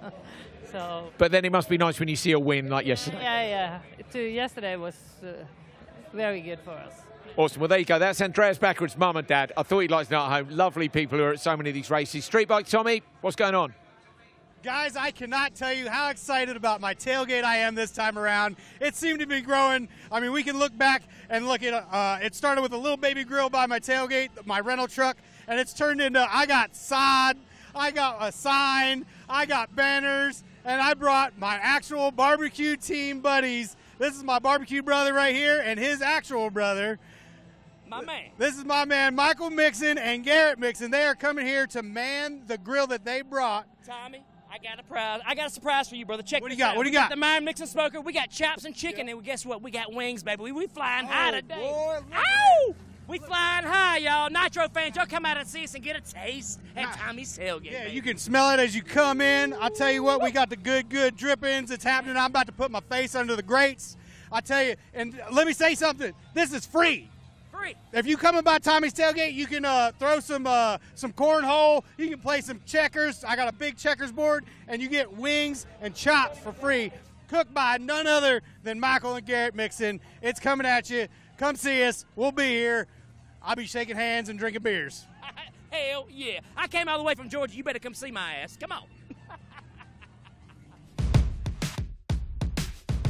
So. But then it must be nice when you see a win like yesterday. Yeah, yeah. To yesterday was uh, very good for us. Awesome. Well, there you go. That's Andreas Backwards' mum and dad. I thought you'd like to know at home. Lovely people who are at so many of these races. Street Bike Tommy, what's going on? Guys, I cannot tell you how excited about my tailgate I am this time around. It seemed to be growing. I mean, we can look back and look at, uh, it started with a little baby grill by my tailgate, my rental truck, and it's turned into, I got sod, I got a sign, I got banners, and I brought my actual barbecue team buddies. This is my barbecue brother right here and his actual brother. My man. This is my man, Michael Mixon and Garrett Mixon. They are coming here to man the grill that they brought. Tommy, I got a prize. I got a surprise for you, brother. Check what this do you got? out. What do we you got? got the Man Mixon Smoker. We got chops and chicken, and guess what? We got wings, baby. We, we flying oh, high today. Boy, Ow! We flying high, y'all. Nitro fans, y'all come out and see us and get a taste at Tommy's tailgate. Yeah, baby. you can smell it as you come in. I'll tell you what, we got the good, good drippings. It's happening. I'm about to put my face under the grates. I tell you, and let me say something. This is free. Free. If you come by Tommy's Tailgate, you can uh, throw some uh, some cornhole. You can play some checkers. I got a big checkers board, and you get wings and chops for free, cooked by none other than Michael and Garrett Mixon. It's coming at you. Come see us. We'll be here. I'll be shaking hands and drinking beers. Hell yeah. I came all the way from Georgia. You better come see my ass. Come on.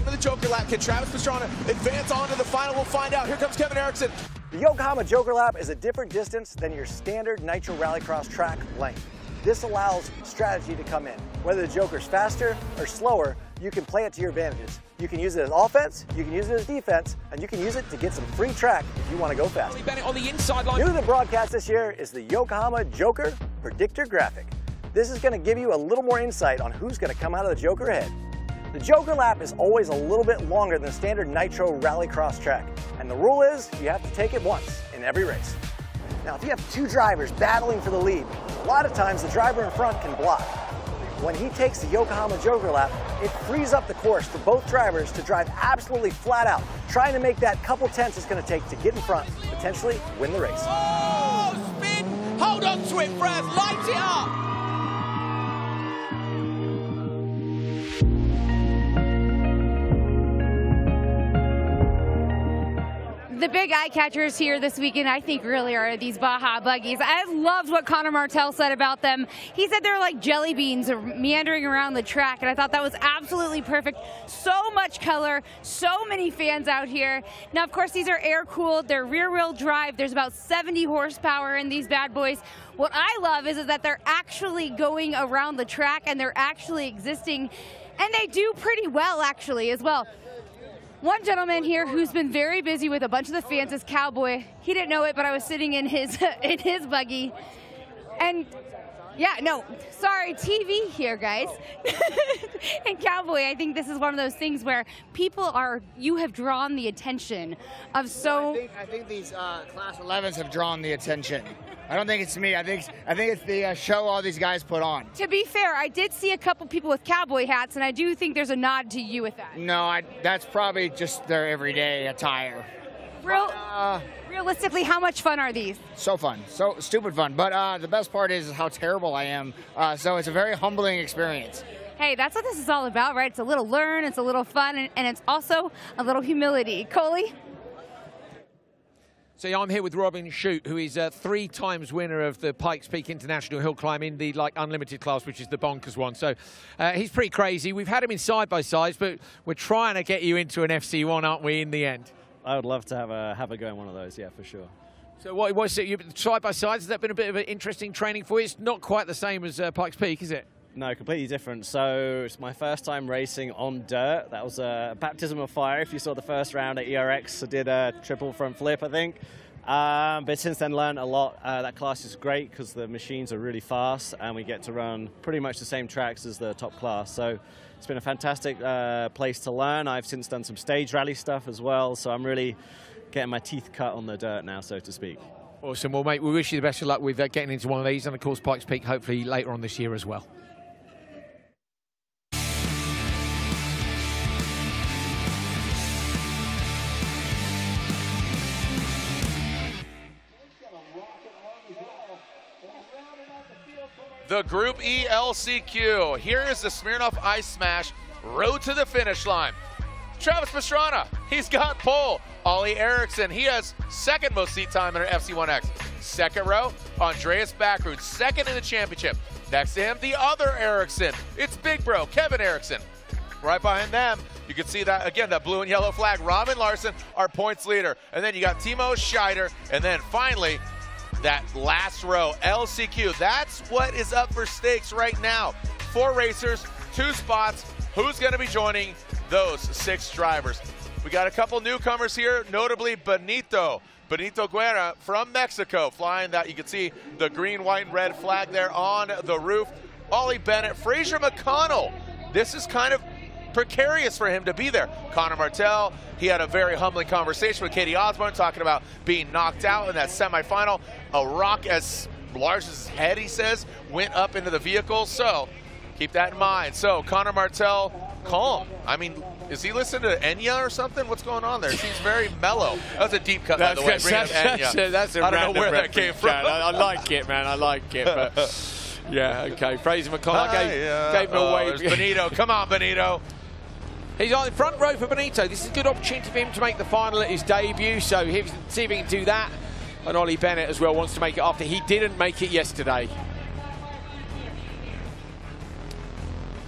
for the Joker lap. Can Travis Pastrana advance on to the final? We'll find out. Here comes Kevin Erickson. The Yokohama Joker Lap is a different distance than your standard Nitro Rallycross track length. This allows strategy to come in. Whether the Joker's faster or slower, you can play it to your advantages. You can use it as offense, you can use it as defense, and you can use it to get some free track if you want to go fast. Bennett on the inside line. New to the broadcast this year is the Yokohama Joker Predictor Graphic. This is going to give you a little more insight on who's going to come out of the Joker ahead. The Joker Lap is always a little bit longer than the standard Nitro Rallycross track, and the rule is you have to take it once in every race. Now, if you have two drivers battling for the lead, a lot of times the driver in front can block. When he takes the Yokohama Joker Lap, it frees up the course for both drivers to drive absolutely flat out, trying to make that couple tenths it's going to take to get in front, potentially win the race. Oh, spin! Hold on to it, Fraz. Light it up! The big eye catchers here this weekend, I think, really are these Baja buggies. I loved what Connor Martell said about them. He said they're like jelly beans meandering around the track, and I thought that was absolutely perfect. So much color, so many fans out here. Now, of course, these are air-cooled. They're rear-wheel drive. There's about seventy horsepower in these bad boys. What I love is, is that they're actually going around the track, and they're actually existing, and they do pretty well, actually, as well. One gentleman here who's been very busy with a bunch of the fans is Cowboy. He didn't know it, but I was sitting in his in his buggy. And yeah, no, sorry, T V here, guys. And Cowboy, I think this is one of those things where people are, you have drawn the attention of so... I think, I think these uh, Class elevens have drawn the attention. I don't think it's me. I think I think it's the uh, show all these guys put on. To be fair, I did see a couple people with cowboy hats, and I do think there's a nod to you with that. No, I, that's probably just their everyday attire. Real, but, uh, realistically, how much fun are these? So fun, so stupid fun. But uh, the best part is how terrible I am. Uh, so it's a very humbling experience. Hey, that's what this is all about, right? It's a little learn, it's a little fun, and, and it's also a little humility. Coley? So I'm here with Robin Shute, who is a three times winner of the Pikes Peak International Hill Climb in the like unlimited class, which is the bonkers one. So uh, he's pretty crazy. We've had him in side-by-sides, but we're trying to get you into an F C one, aren't we, in the end? I would love to have a, have a go in one of those, yeah, for sure. So what was it? You, side-by-sides, has that been a bit of an interesting training for you? It's not quite the same as uh, Pikes Peak, is it? No, completely different. So it's my first time racing on dirt. That was a baptism of fire. If you saw the first round at E R X, I did a triple front flip, I think. Um, but since then learned a lot. Uh, that class is great because the machines are really fast and we get to run pretty much the same tracks as the top class. So it's been a fantastic uh, place to learn. I've since done some stage rally stuff as well. So I'm really getting my teeth cut on the dirt now, so to speak. Awesome. Well, mate, we wish you the best of luck with uh, getting into one of these and, of course, Pikes Peak hopefully later on this year as well. The Group E L C Q. Here is the Smirnoff Ice Smash road to the finish line. Travis Pastrana, he's got pole. Ollie Erickson, he has second most seat time in our F C one X. Second row, Andreas Backrud, second in the championship. Next to him, the other Erickson. It's Big Bro, Kevin Erickson. Right behind them, you can see that, again, that blue and yellow flag. Robin Larson, our points leader. And then you got Timo Scheider. And then finally, that last row, L C Q. That's what is up for stakes right now. Four racers, two spots. Who's going to be joining those six drivers? We got a couple newcomers here, notably Benito. Benito Guerra from Mexico, flying that. You can see the green, white, and red flag there on the roof. Ollie Bennett, Fraser McConnell. This is kind of precarious for him to be there. Connor Martell, he had a very humbling conversation with Katie Osborne talking about being knocked out in that semifinal. A rock as large as his head, he says, went up into the vehicle. So keep that in mind. So Connor Martell, calm. I mean, is he listening to Enya or something? What's going on there? He seems very mellow. That was a deep cut, by the way. Bringing up Enya. That's a, that's a I don't know where that came from. I, I like it, man. I like it. But yeah, okay. Fraser McConnell Hi, gave, uh, gave him oh, away. There's Benito. Come on, Benito. He's on the front row for Benito. This is a good opportunity for him to make the final at his debut, so he'll see if he can do that. And Ollie Bennett as well wants to make it after he didn't make it yesterday.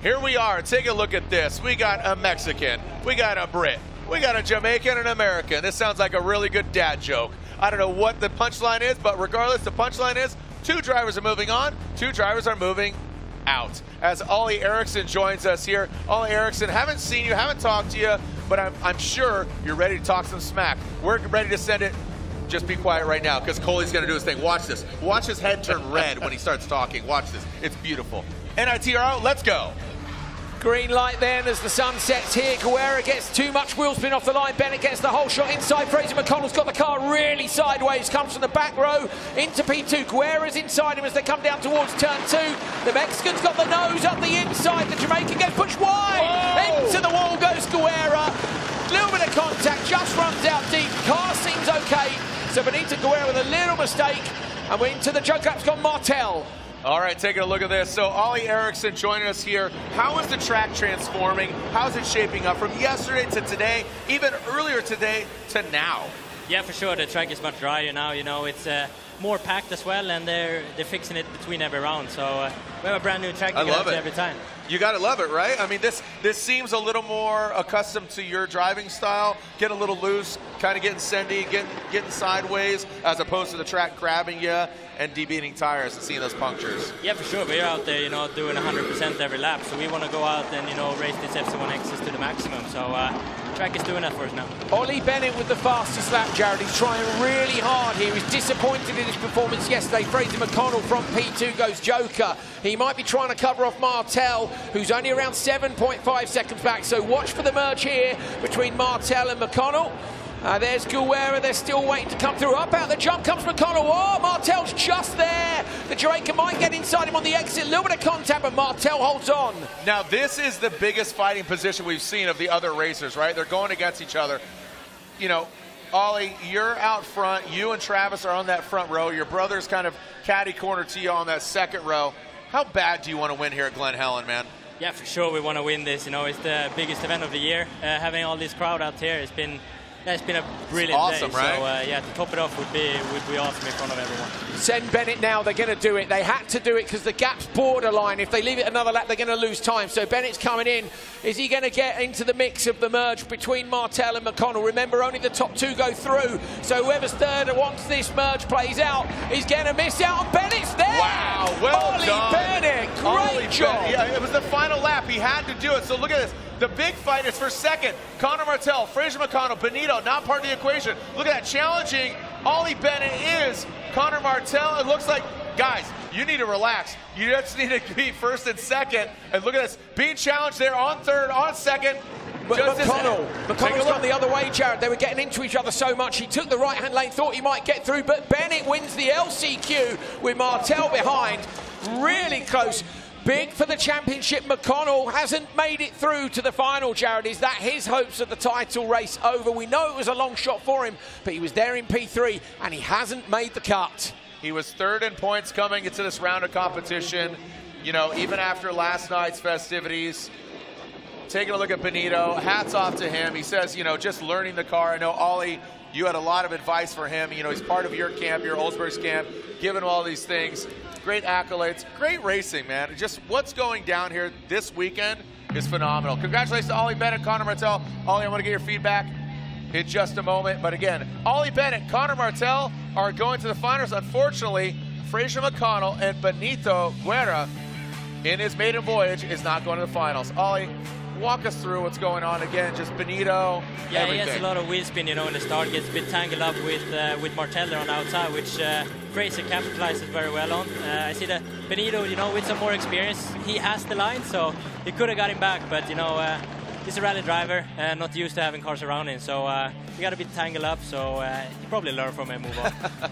Here we are. Take a look at this. We got a Mexican. We got a Brit. We got a Jamaican and an American. This sounds like a really good dad joke. I don't know what the punchline is, but regardless, the punchline is two drivers are moving on, two drivers are moving out. As Ollie Eriksson joins us here. Ollie Eriksson, haven't seen you, haven't talked to you, but I'm, I'm sure you're ready to talk some smack. We're ready to send it. Just be quiet right now, because Coley's going to do his thing. Watch this. Watch his head turn red when he starts talking. Watch this. It's beautiful. N I T R O, let's go. Green light then as the sun sets here. Guerra gets too much wheel spin off the line. Bennett gets the whole shot inside. Fraser McConnell's got the car really sideways. Comes from the back row into P two. Guerra's inside him as they come down towards turn two. The Mexican's got the nose up the inside. The Jamaican gets pushed wide. Whoa. Into the wall goes Guerra. Little bit of contact, just runs out deep. Car seems okay. So Benito Guerra with a little mistake. And we're into the choke up's got Martel. All right, taking a look at this. So Ollie Eriksson joining us here. How is the track transforming? How's it shaping up from yesterday to today, even earlier today to now? Yeah, for sure. The track is much drier now. You know, it's uh, more packed as well, and they're they're fixing it between every round. So uh, we have a brand new track to I get love up to it. every time. You got to love it, right? I mean, this this seems a little more accustomed to your driving style. Get a little loose, kind of getting sendy, getting getting sideways, as opposed to the track grabbing you and debeating tires and seeing those punctures. Yeah, for sure. We're out there, you know, doing one hundred percent every lap. So we want to go out and, you know, race this F C one X's to the maximum. So uh, the track is doing that for us now. Ollie Bennett with the fastest lap, Jared. He's trying really hard here. He's disappointed in his performance yesterday. Fraser McConnell from P two goes Joker. He might be trying to cover off Martel, who's only around seven point five seconds back. So watch for the merge here between Martel and McConnell. Uh, there's Guerra, they're still waiting to come through. Up out the jump comes McConnell. Oh, Martel's just there. The Jamaican might get inside him on the exit. A little bit of contact, but Martel holds on. Now, this is the biggest fighting position we've seen of the other racers, right? They're going against each other. You know, Ollie, you're out front. You and Travis are on that front row. Your brother's kind of caddy corner to you on that second row. How bad do you want to win here at Glen Helen, man? Yeah, for sure we want to win this. You know, it's the biggest event of the year. Uh, having all this crowd out here, it's been Yeah, it's been a brilliant awesome, day. Right? So uh, yeah, to top it off would be would be awesome in front of everyone. Send Bennett now. They're going to do it. They had to do it because the gap's borderline. If they leave it another lap, they're going to lose time. So Bennett's coming in. Is he going to get into the mix of the merge between Martel and McConnell? Remember, only the top two go through. So whoever's third once this merge plays out is going to miss out. And Bennett's there. Wow, well Ollie done. Bennett, great Ollie job. Bennett. Yeah, it was the final lap. He had to do it. So look at this. The big fight is for second. Connor Martel, Fraser McConnell, Benito, not part of the equation. Look at that, challenging Ollie Bennett is Connor Martel. It looks like, guys, you need to relax. You just need to be first and second. And look at this, being challenged there on third, on second. But Just McConnell, as, McConnell's gone the other way, Jared. They were getting into each other so much. He took the right-hand lane, thought he might get through, but Bennett wins the L C Q with Martel behind. Really close. Big for the championship. McConnell hasn't made it through to the final, Jared. Is that his hopes of the title race over? We know it was a long shot for him, but he was there in P three, and he hasn't made the cut. He was third in points coming into this round of competition. You know, even after last night's festivities, taking a look at Benito, hats off to him. He says, you know, just learning the car. I know, Ollie, you had a lot of advice for him. You know, he's part of your camp, your Oldsburg's camp, giving him all these things. Great accolades, great racing, man. Just what's going down here this weekend is phenomenal. Congratulations to Ollie Bennett, Connor Martel. Ollie, I want to get your feedback in just a moment. But again, Ollie Bennett, Connor Martel are going to the finals. Unfortunately, Fraser McConnell and Benito Guerra in his maiden voyage is not going to the finals. Ollie, walk us through what's going on again. Just Benito, yeah, everything. he has a lot of wheel spin, you know, in the start. Gets a bit tangled up with uh, with Martel there on the outside, which uh, Fraser capitalizes very well on. Uh, I see that Benito, you know, with some more experience, he has the line, so he could have got him back, but you know, uh, he's a rally driver and not used to having cars around him, so uh, he got a bit tangled up. So uh, he probably learned from it and move on.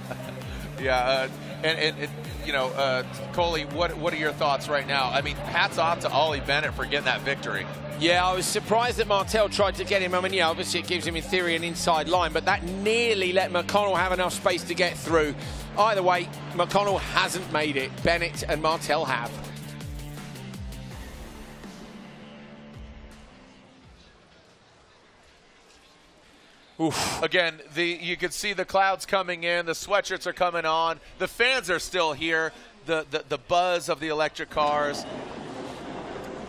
Yeah, uh, and, and, and you know, uh, Coley, what what are your thoughts right now? I mean, hats off to Ollie Bennett for getting that victory. Yeah, I was surprised that Martel tried to get him. I mean, yeah, obviously it gives him, in theory, an inside line, but that nearly let McConnell have enough space to get through. Either way, McConnell hasn't made it. Bennett and Martel have. Oof. Again, the you can see the clouds coming in, the sweatshirts are coming on, the fans are still here, the, the, the buzz of the electric cars.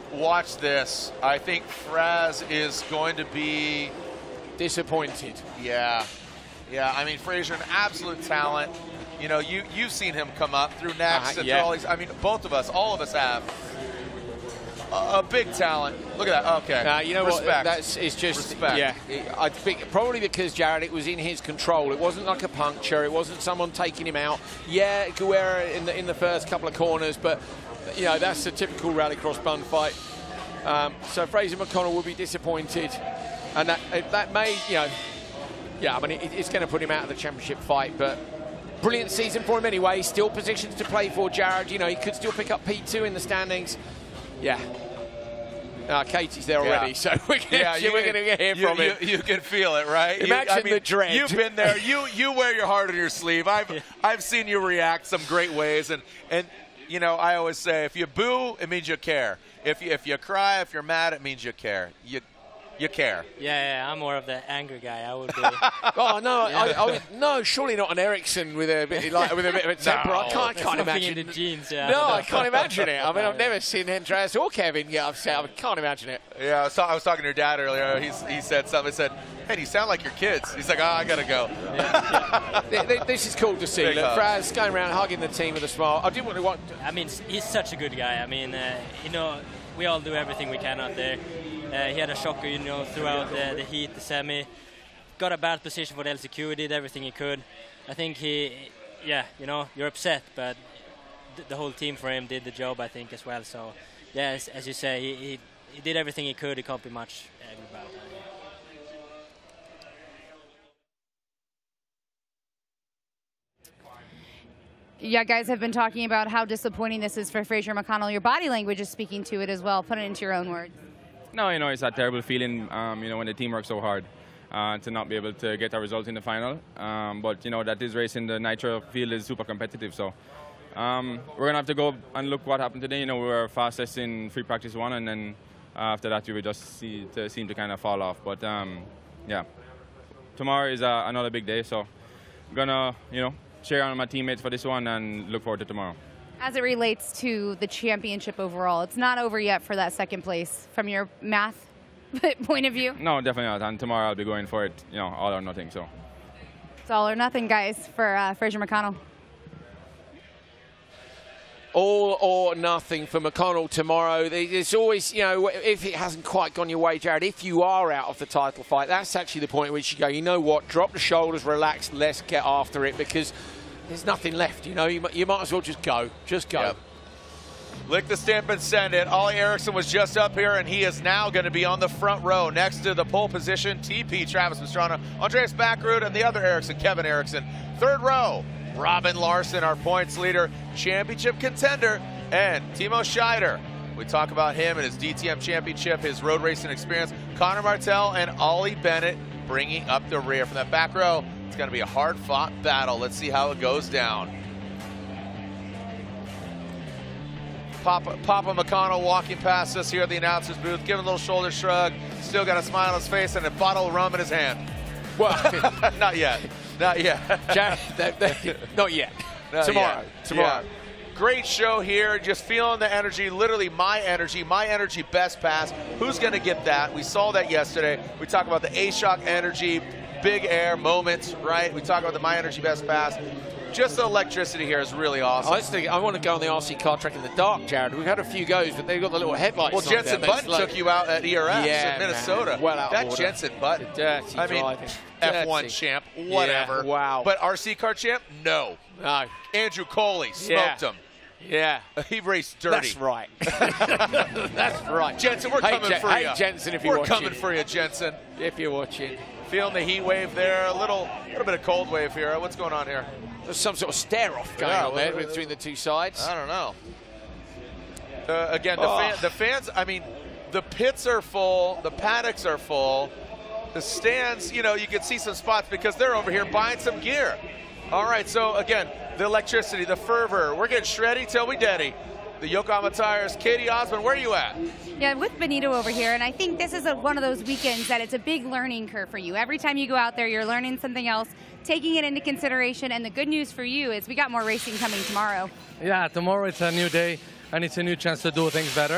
watch this. I think Fraz is going to be disappointed. Yeah. Yeah, I mean, Fraser, an absolute talent. You know, you, you've seen him come up through next Uh, and yeah. through all these. I mean, both of us, all of us have. A, a big talent. Look at that. Okay. Uh, you know Respect. what? That's it's just Respect. yeah. I think probably because Jared, it was in his control. It wasn't like a puncture. It wasn't someone taking him out. Yeah, Guerra in the in the first couple of corners, but you know that's a typical rallycross bun fight. Um, so Fraser McConnell will be disappointed, and that that may you know yeah. I mean it, it's going to put him out of the championship fight, but. Brilliant season for him anyway. Still positions to play for, Jared. You know, he could still pick up P two in the standings. Yeah. Uh, Katie's there Yeah. already, so we're going Yeah, you- to hear you, from you, him. You can feel it, right? You- Imagine I mean, the dread. You've been there. You you wear your heart on your sleeve. I've I've seen you react some great ways, and and you know I always say if you boo, it means you care. If you if you cry, if you're mad, it means you care. You you care. Yeah, yeah, I'm more of the angry guy. I would be. Oh no, Yeah. I, I would, no, surely not an Ericsson with a bit like with a bit of a temper. I can't, I There's can't something imagine in the genes, yeah. No, I can't imagine it. I mean, I've never seen Andreas or Kevin get upset. I can't imagine it. Yeah, I was, ta- I was talking to your dad earlier. He's, he said something. He said, "Hey, you sound like your kids." He's like, "Oh, I gotta go." Th- th- This is cool to see. Big Look, hug. Fraz going around hugging the team with a smile. I didn't want to want. I mean, he's such a good guy. I mean, uh, you know, we all do everything we can out there. Uh, he had a shocker, you know, throughout the, the heat, the semi. Got a bad position for the L C Q. He did everything he could. I think he, yeah, you know, you're upset, but th the whole team for him did the job, I think, as well. So, yeah, as, as you say, he, he, he did everything he could. He can't be much angry about it. Yeah, guys have been talking about how disappointing this is for Fraser McConnell. Your body language is speaking to it as well. Put it into your own words. No, you know, it's a terrible feeling, um, you know, when the team works so hard uh, to not be able to get a result in the final. Um, but, you know, that is racing. The Nitro field is super competitive. So um, we're going to have to go and look what happened today. You know, we were fastest in free practice one, and then uh, after that we would just see, to, seem to kind of fall off. But, um, yeah, tomorrow is uh, another big day. So I'm going to, you know, cheer on my teammates for this one and look forward to tomorrow. As it relates to the championship overall, it's not over yet for that second place from your math point of view. No, definitely not. And tomorrow I'll be going for it, you know, all or nothing. So It's all or nothing, guys, for uh, Fraser McConnell. All or nothing for McConnell tomorrow. There's always, you know, if it hasn't quite gone your way, Jared, if you are out of the title fight, that's actually the point at which you go, you know what, drop the shoulders, relax, let's get after it, because there's nothing left, you know. You might, you might as well just go. Just go. Yep. Lick the stamp and send it. Ollie Eriksson was just up here, and he is now going to be on the front row next to the pole position. T P, Travis Pastrana, Andreas Backrud, and the other Eriksson, Kevin Eriksson. Third row, Robin Larson, our points leader, championship contender, and Timo Scheider. We talk about him and his D T M championship, his road racing experience. Connor Martell and Ollie Bennett bringing up the rear from that back row. It's going to be a hard-fought battle. Let's see how it goes down. Papa, Papa McConnell walking past us here at the announcer's booth, giving a little shoulder shrug, still got a smile on his face and a bottle of rum in his hand. Well, not yet. Not yet. Jared, that, that, not yet. Not tomorrow. yet. Tomorrow. Yeah. Great show here. Just feeling the energy, literally my energy, my energy best pass. Who's going to get that? We saw that yesterday. We talk about the A-Shock energy, big air moments, right? We talk about the my energy best pass. Just the electricity here is really awesome. I, was thinking, I want to go on the R C car track in the dark, Jared. We've had a few goes, but they've got the little headlights Well, on Jensen down there. Button took you out at E R X Yeah, in Minnesota. man. Well out that of order. Jensen Button. Dirty I mean, driving. F one Dirty. champ, whatever. Yeah, wow. But R C car champ, no. No. Andrew Coley smoked Yeah. him. Yeah. He raced dirty. That's right. That's right. Jensen, we're hey, coming Je- for hey, you. Jensen, if you're we're watching. coming for you, Jensen. If you're watching. Feeling the heat wave there. A little, little bit of cold wave here. What's going on here? There's some sort of stare-off going Yeah, on there well, between the two sides. I don't know. Uh, again, the, Oh. fan, the fans, I mean, the pits are full, the paddocks are full. The stands, you know, you can see some spots because they're over here buying some gear. All right, so again, the electricity, the fervor, we're getting shreddy till we daddy. The Yokohama Tires, Katie Osmond, where are you at? Yeah, with Benito over here, and I think this is a, one of those weekends that it's a big learning curve for you. Every time you go out there, you're learning something else, taking it into consideration, and the good news for you is we got more racing coming tomorrow. Yeah, tomorrow it's a new day, and it's a new chance to do things better.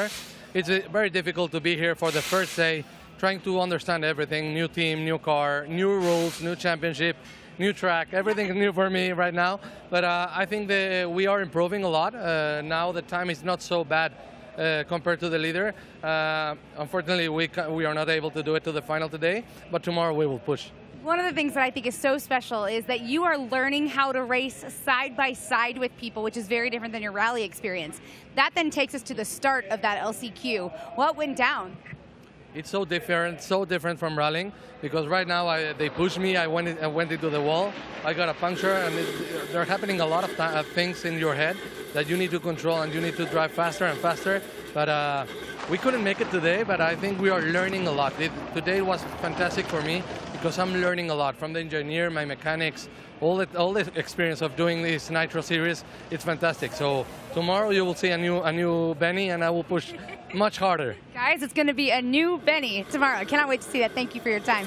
it's uh, very difficult to be here for the first day, trying to understand everything, new team, new car, new rules, new championship, new track, everything is new for me right now. But uh, I think that we are improving a lot. Uh, now the time is not so bad uh, compared to the leader. Uh, unfortunately, we, we are not able to do it to the final today, but tomorrow we will push. One of the things that I think is so special is that you are learning how to race side by side with people, which is very different than your rally experience. That then takes us to the start of that L C Q. What went down? It's so different, so different from rallying, because right now I, they pushed me, I went, in, I went into the wall, I got a puncture, and it, there are happening a lot of th things in your head that you need to control, and you need to drive faster and faster. But uh, we couldn't make it today, but I think we are learning a lot. It, today was fantastic for me, because I'm learning a lot from the engineer, my mechanics, all the, all the experience of doing this Nitro series. It's fantastic. So tomorrow you will see a new, a new Benny, and I will push much harder. Guys, it's going to be a new Benny tomorrow. I cannot wait to see that. Thank you for your time.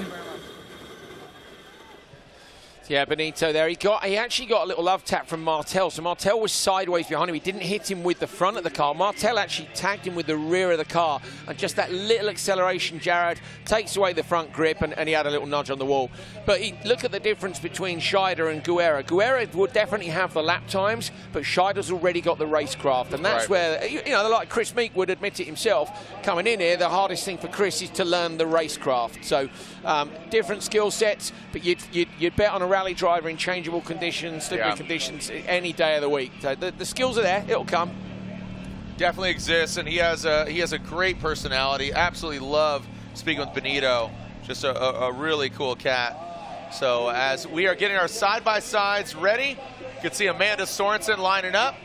Yeah, Benito there. He got. He actually got a little love tap from Martel. So Martel was sideways behind him. He didn't hit him with the front of the car. Martel actually tagged him with the rear of the car. And just that little acceleration, Jared, takes away the front grip, and, and he had a little nudge on the wall. But he, look at the difference between Scheider and Guerra. Guerra would definitely have the lap times, but Scheider's already got the racecraft. And that's right. where, you know, like Chris Meek would admit it himself, coming in here, the hardest thing for Chris is to learn the racecraft. So um, different skill sets, but you'd, you'd, you'd bet on a rally driver in changeable conditions, slippery yeah. conditions, any day of the week. So the, the skills are there, it'll come. Definitely exists, and he has a he has a great personality. Absolutely love speaking with Benito. Just a, a, a really cool cat. So as we are getting our side-by-sides ready, you can see Amanda Sorensen lining up.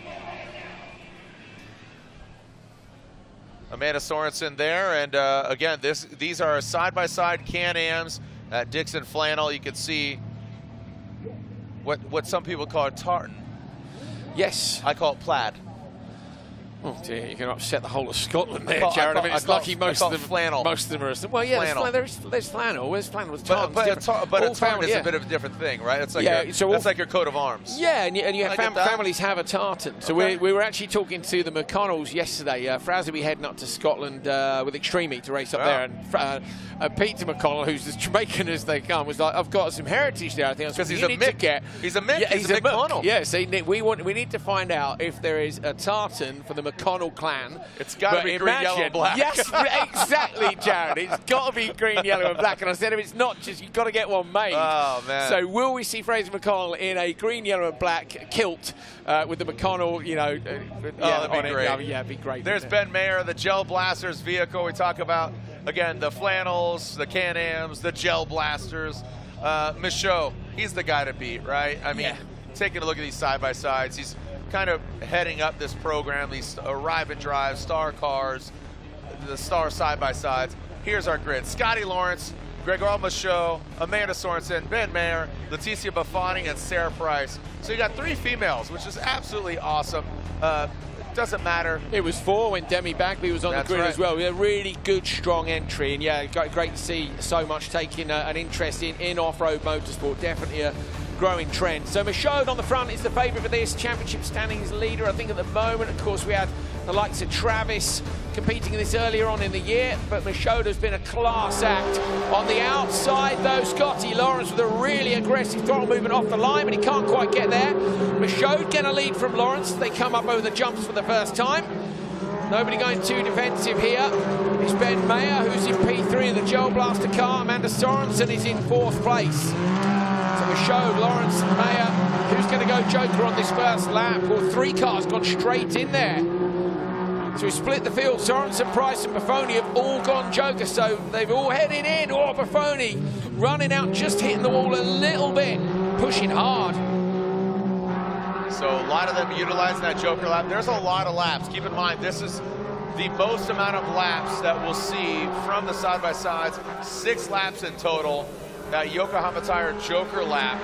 Amanda Sorensen there, and uh, again, this these are side-by-side Can-Ams at Dixon Flannel. You can see what what some people call a tartan. Yes. I call it plaid. Oh dear, you're going to upset the whole of Scotland there, call, Jared. I, call, I mean, it's I call, lucky most of them. Flannel. Most of them are. Well, yeah, flannel. There's, there's flannel. Where's flannel? With tartan. But, but, tar but a tartan is yeah. a bit of a different thing, right? It's like yeah, a, so that's like your coat of arms. Yeah, and you, and you have fam that? families have a tartan. So okay. we, we were actually talking to the McConnells yesterday. Uh, Fraz will be heading up to Scotland uh, with Extreme to race up wow. there, and uh, uh, Peter McConnell, who's as Jamaican as they come, was like, "I've got some heritage there." I think because he's, he's, he's a Mick. He's a Mick. Yeah, he's, he's a McConnell. Yeah, so we want we need to find out if there is a tartan for the McConnell clan. It's got to be green, imagine, yellow, and black. Yes, exactly, Jared. It's got to be green, yellow, and black. And I said, if it's not, just you've got to get one made. Oh man! So will we see Fraser McConnell in a green, yellow, and black kilt uh, with the McConnell? You know, uh, yeah, oh, that'd be on great. It. Oh, yeah, it'd be great. There's Ben Mayer, the Gel Blasters vehicle. We talk about again the flannels, the Can-Ams, the Gel Blasters. Uh, Michaud, he's the guy to beat, right? I mean, yeah. taking a look at these side by sides, he's kind of heading up this program, these arrive and drive star cars, the star side-by-sides. Here's our grid. Scotty Lawrence, Gregor Michaud, Amanda Sorensen, Ben Mayer, Leticia Buffoni, and Sarah Price. So you got three females, which is absolutely awesome. Uh, doesn't matter. It was four when Demi Bagby was on That's the grid right. as well. We had a really good, strong entry. And yeah, great to see so much taking uh, an interest in, in off-road motorsport. Definitely a growing trend. So Michaud on the front is the favourite for this championship standings leader, I think, at the moment. Of course, we had the likes of Travis competing in this earlier on in the year, but Michaud has been a class act. On the outside, though, Scotty Lawrence with a really aggressive throttle movement off the line, but he can't quite get there. Michaud get a lead from Lawrence. They come up over the jumps for the first time. Nobody going too defensive here. It's Ben Mayer, who's in P three in the Gel Blaster car. Amanda Sorensen is in fourth place. So Michaud, Lawrence, and Mayer. Who's going to go Joker on this first lap? Well, three cars gone straight in there. So we split the field. Sorensen, Price, and Buffoni have all gone Joker. So they've all headed in. Oh, Buffoni running out, just hitting the wall a little bit, pushing hard. So a lot of them utilizing that Joker lap. There's a lot of laps. Keep in mind, this is the most amount of laps that we'll see from the side-by-sides. Six laps in total. That Yokohama Tire Joker lap.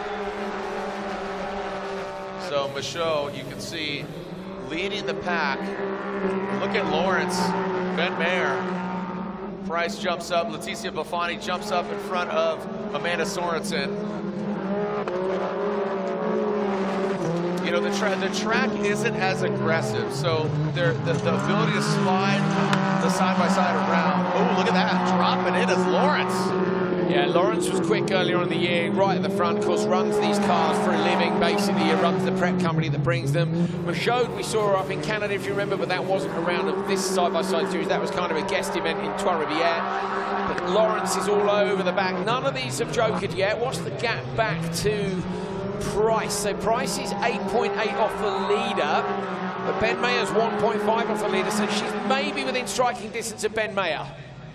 So Michaud, you can see, leading the pack. Look at Lawrence, Ben Mayer. Price jumps up, Leticia Buffoni jumps up in front of Amanda Sorensen. You know, the, tra the track isn't as aggressive, so the, the ability to slide the side-by-side around. Oh, look at that, dropping it as Lawrence. Yeah, Lawrence was quick earlier on in the year, right at the front, of course, runs these cars for a living, basically. He runs the prep company that brings them. Michaud, we saw her up in Canada, if you remember, but that wasn't a round of this side-by-side series. That was kind of a guest event in Trois Rivières. But Lawrence is all over the back. None of these have jokered yet. What's the gap back to Price? So Price is eight point eight off the leader, but Ben Mayer's one point five off the leader, so she's maybe within striking distance of Ben Mayer.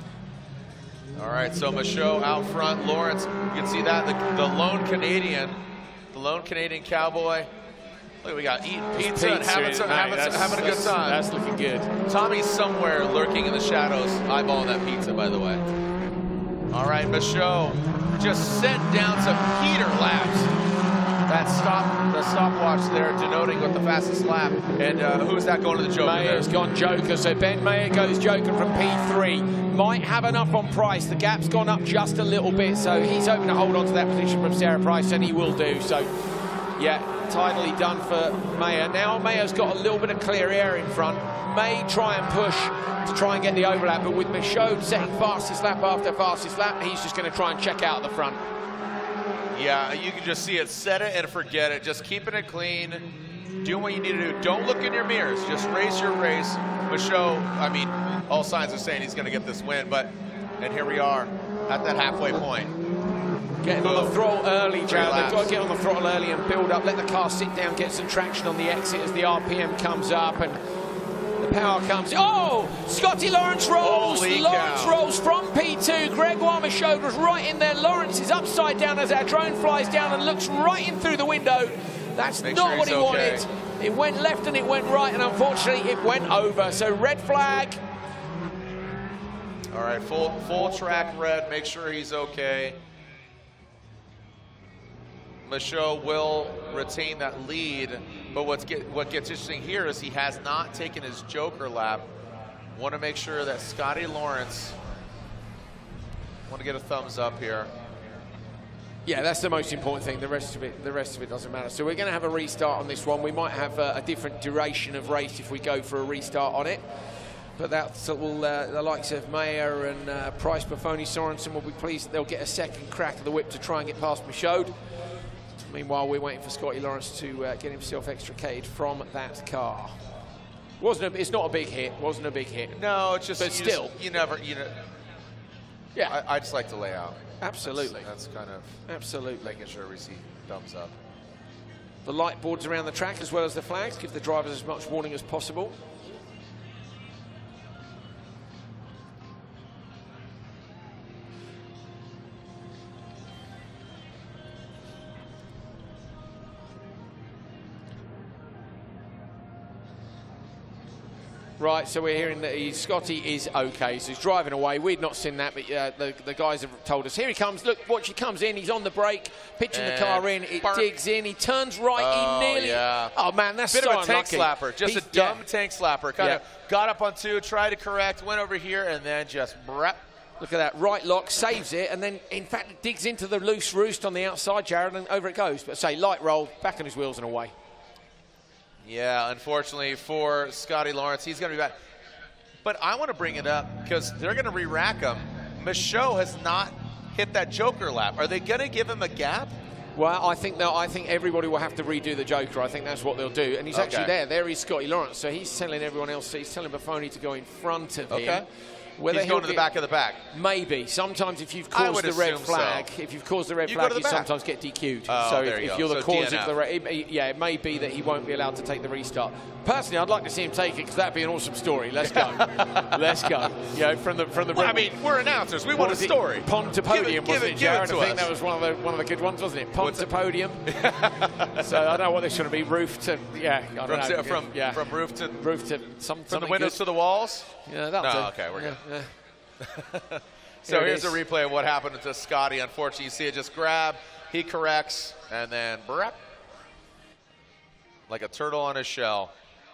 All right, so Michaud out front, Lawrence, you can see that, the, the lone Canadian, the lone Canadian cowboy. Look, we got eating pizza, pizza and having, some, having, some, having a good time. That's looking good. Tommy's somewhere lurking in the shadows, eyeballing that pizza, by the way. All right, Michaud just sent down some heater laps. That stop, the stopwatch there denoting what the fastest lap. And uh, who's that going to the Joker? Mayer's there? Gone Joker, so Ben Mayer goes Joker from P three. Might have enough on Price. The gap's gone up just a little bit, so he's hoping to hold on to that position from Sarah Price, and he will do. So, yeah, tidily done for Mayer. Now Mayer's got a little bit of clear air in front. May try and push to try and get the overlap, but with Michaud setting fastest lap after fastest lap, he's just going to try and check out the front. Yeah, you can just see it, set it and forget it. Just keeping it clean, doing what you need to do. Don't look in your mirrors, just race your race. Michaud, I mean, all signs are saying he's gonna get this win, but, and here we are at that halfway point. Getting on the throttle early, Jared. They've got to get on the throttle early and build up, let the car sit down, get some traction on the exit as the R P M comes up and the power comes. Oh, Scotty Lawrence rolls. Holy Lawrence cow. rolls from P two. Gregoire Michaud was right in there. Lawrence is upside down as our drone flies down and looks right in through the window. That's Make not sure what he okay. wanted. It went left and it went right, and unfortunately it went over. So red flag. All right, full full track red. Make sure he's okay. Michaud will retain that lead, but what's get, what gets interesting here is he has not taken his Joker lap. Want to make sure that Scotty Lawrence, want to get a thumbs up here. Yeah, that's the most important thing. The rest of it, the rest of it doesn't matter. So we're going to have a restart on this one. We might have a, a different duration of race if we go for a restart on it. But that's all, uh, the likes of Mayer and uh, Price, Buffoni, Sorensen will be pleased that they'll get a second crack of the whip to try and get past Michaud. Meanwhile, we're waiting for Scotty Lawrence to uh, get himself extricated from that car. Wasn't a, it's not a big hit. Wasn't a big hit. No, it's just, but you still, just, you never, you know. Yeah, I, I just like to lay out. Absolutely. That's, that's kind of absolutely making sure we see thumbs up. The light boards around the track as well as the flags give the drivers as much warning as possible. Right, so we're hearing that he, Scotty is okay, so he's driving away. We'd not seen that, but uh, the, the guys have told us. Here he comes, look, watch, he comes in, he's on the brake, pitching and the car in, it bark. digs in, he turns right, oh, he nearly... Yeah. Oh, man, that's Bit so of a tank unlucky. slapper, just He's, a dumb yeah. tank slapper. Kind Yeah. of got up on two, tried to correct, went over here, and then just brep. Look at that, right lock, saves it, and then, in fact, it digs into the loose roost on the outside, Jared, and over it goes. But say, light roll, back on his wheels and away. Yeah, unfortunately for Scotty Lawrence, he's going to be back. But I want to bring it up because they're going to re-rack him. Michaud has not hit that Joker lap. Are they going to give him a gap? Well, I think I think everybody will have to redo the Joker. I think that's what they'll do. And he's Okay. actually there. There is Scotty Lawrence. So he's telling everyone else, he's telling Buffoni to go in front of Okay. him. Whether He's going he'll to the get- back of the pack. Maybe. Sometimes if you've I caused would the red assume flag, so. if you've caused the red You go flag, to the you back. sometimes get D Q'd. Oh, so there if, you if go. you're the So cause D N F. of the red, it may- yeah, it may be that he won't be allowed to take the restart. Personally, I'd like to see him take it because that'd be an awesome story. Let's go. Let's go. You know, from the from the. Well, I mean, we're announcers. We What want a was it? story. Pond to Give it- podium, give wasn't it- it, give it Jared? to I think us. that was one of the one of the good ones, wasn't it? Pond What's to it? podium. So I don't know what this should be. Roof to yeah. I don't From, know. from, yeah. from roof to roof to some from the something windows good. to the walls. Yeah, that'll No, do. okay, we're Yeah, good. yeah. So Here it here's a is. replay of what happened to Scotty. Unfortunately, you see it just grab, he corrects, and then brep, like a turtle on his shell.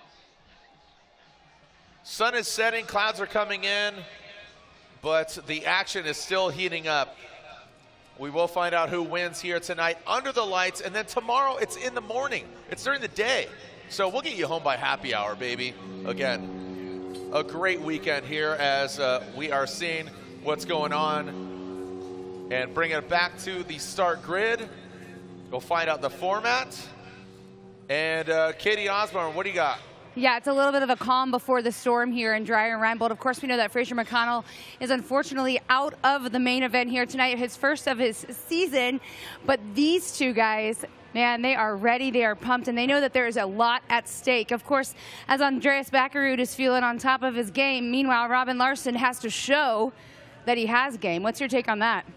Sun is setting, clouds are coming in, but the action is still heating up. We will find out who wins here tonight under the lights, and then tomorrow it's in the morning. It's during the day. So we'll get you home by happy hour, baby. Again, a great weekend here as uh, we are seeing what's going on and bring it back to the start grid. We'll find out the format. And uh, Katie Osborne, what do you got? Yeah, it's a little bit of a calm before the storm here in Dreyer and Reinbold. Of course, we know that Fraser McConnell is unfortunately out of the main event here tonight, his first of his season. But these two guys, man, they are ready, they are pumped, and they know that there is a lot at stake. Of course, as Andreas Bakkerud is feeling on top of his game, meanwhile, Robin Larson has to show that he has game. What's your take on that?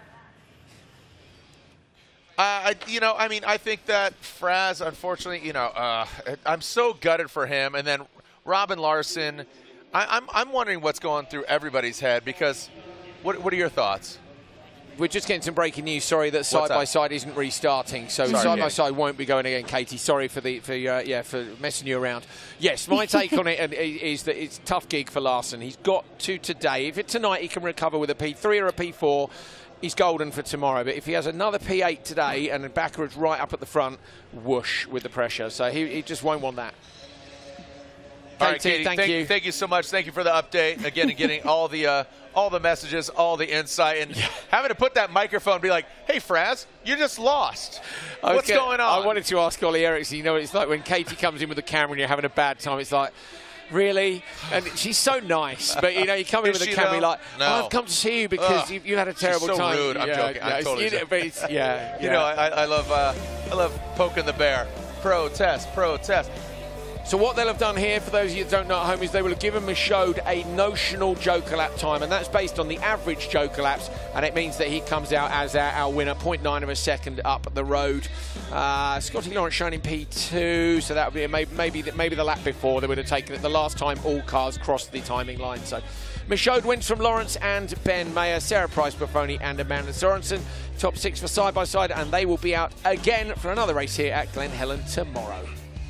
Uh, I, you know, I mean, I think that Fraz, unfortunately, you know, uh, I'm so gutted for him. And then Robin Larson, I, I'm, I'm wondering what's going through everybody's head because what, what are your thoughts? We're just getting some breaking news. Sorry that side by side isn't restarting, so Sorry, side yeah. by side won't be going again. Katie, sorry for the for uh, yeah for messing you around. Yes, my take on it is that it's a tough gig for Larson. He's got to today. If it tonight he can recover with a P three or a P four. He's golden for tomorrow, but if he has another P eight today and Bakkerud's right up at the front, whoosh with the pressure. So he, he just won't want that. All Katie, right, Katie, thank, thank you. Thank you so much. Thank you for the update. Again, and getting all the uh, all the messages, all the insight, and yeah. having to put that microphone and be like, hey, Fraz, you just lost. What's Okay, going on? I wanted to ask Ollie Eriksson, you know what it's like when Katie comes in with the camera and you're having a bad time. It's like, really? And she's so nice, but you know, you come in Is with a she, camera though? like, No. oh, I've come to see you because Ugh. you, you had a terrible She's so time. rude. I'm yeah, joking. I'm yeah, totally you know, joking. but it's, yeah, You yeah. know, I, I love uh, I love poking the bear. Protest, protest. So what they'll have done here, for those of you that don't know at home, is they will have given Michaud a notional Joker lap time, and that's based on the average Joker laps, and it means that he comes out as our, our winner, zero point nine of a second up the road. Uh, Scotty Lawrence shown in P two, so that would be maybe maybe the, maybe the lap before they would have taken it the last time all cars crossed the timing line. So Michaud wins from Lawrence and Ben Mayer, Sarah Price Buffoni and Amanda Sorensen. Top six for side by side, and they will be out again for another race here at Glen Helen tomorrow.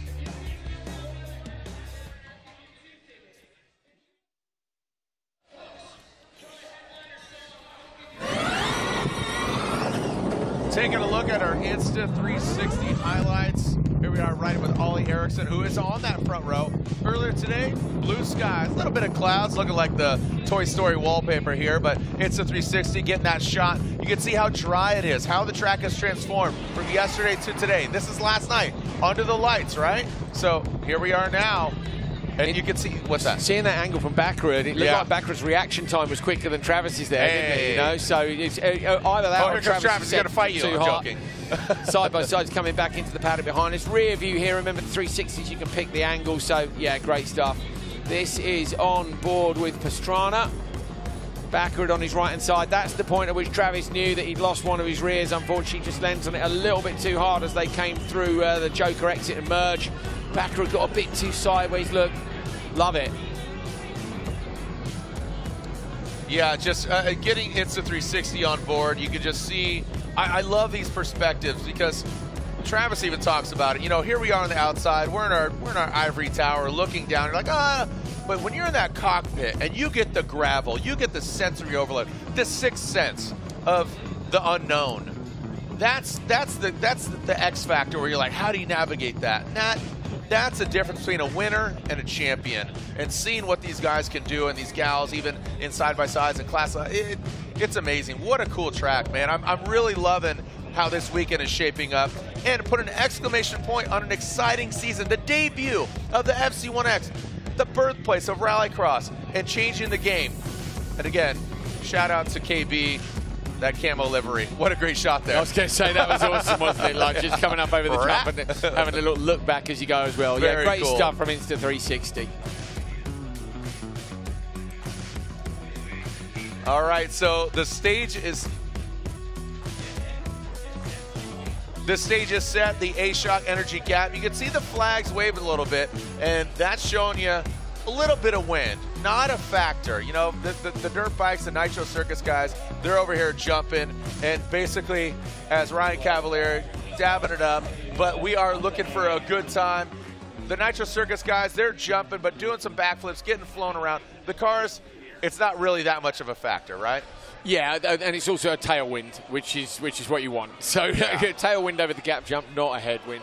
Taking a look at our Insta three sixty highlights. Here we are riding with Ollie Eriksson, who is on that front row. Earlier today, blue skies, a little bit of clouds, looking like the Toy Story wallpaper here, but Insta three sixty getting that shot. You can see how dry it is, how the track has transformed from yesterday to today. This is last night, under the lights, right? So here we are now. And you can see, what's that? Seeing that angle from Bakkerud, it looked Yeah. like Bakkerud's reaction time was quicker than Travis's there, Hey. didn't it? You know, so it's uh, either that Oh, or here comes Travis, Travis, he's gonna fight you. Too I'm hot. joking. Side by side's coming back into the paddock behind us. Rear view here. Remember the three sixties, you can pick the angle. So yeah, great stuff. This is on board with Pastrana. Bakkerud on his right hand side. That's the point at which Travis knew that he'd lost one of his rears. Unfortunately, just lent on it a little bit too hard as they came through uh, the Joker exit and merge. Bakkerud got a bit too sideways. Look. Love it. Yeah, just uh, getting Insta three sixty on board, you can just see, I, I love these perspectives because Travis even talks about it. You know, here we are on the outside, we're in our we're in our ivory tower looking down, you're like, ah, but when you're in that cockpit and you get the gravel, you get the sensory overload, the sixth sense of the unknown. That's that's the that's the X factor where you're like, how do you navigate that? And that That's the difference between a winner and a champion. And seeing what these guys can do and these gals, even in side-by-sides and class, it, it's amazing. What a cool track, man. I'm, I'm really loving how this weekend is shaping up. And put an exclamation point on an exciting season. The debut of the F C one X, the birthplace of Rallycross, and changing the game. And again, shout out to K B. That camo livery. What a great shot there. I was going to say, that was awesome, wasn't it? Like just coming up over the top and having a little look back as you go as well. Very yeah, great cool. stuff from Insta three sixty. All right, so the stage is the stage is set, the A-Shock Energy Gap. You can see the flags waving a little bit, and that's showing you a little bit of wind. Not a factor. You know, the, the, the dirt bikes, the Nitro Circus guys, they're over here jumping, and basically, as Ryan Cavalier, dabbing it up, but we are looking for a good time. The Nitro Circus guys, they're jumping, but doing some backflips, getting flown around. The cars, it's not really that much of a factor, right? Yeah, and it's also a tailwind, which is which is what you want. So yeah. Tailwind over the gap jump, not a headwind.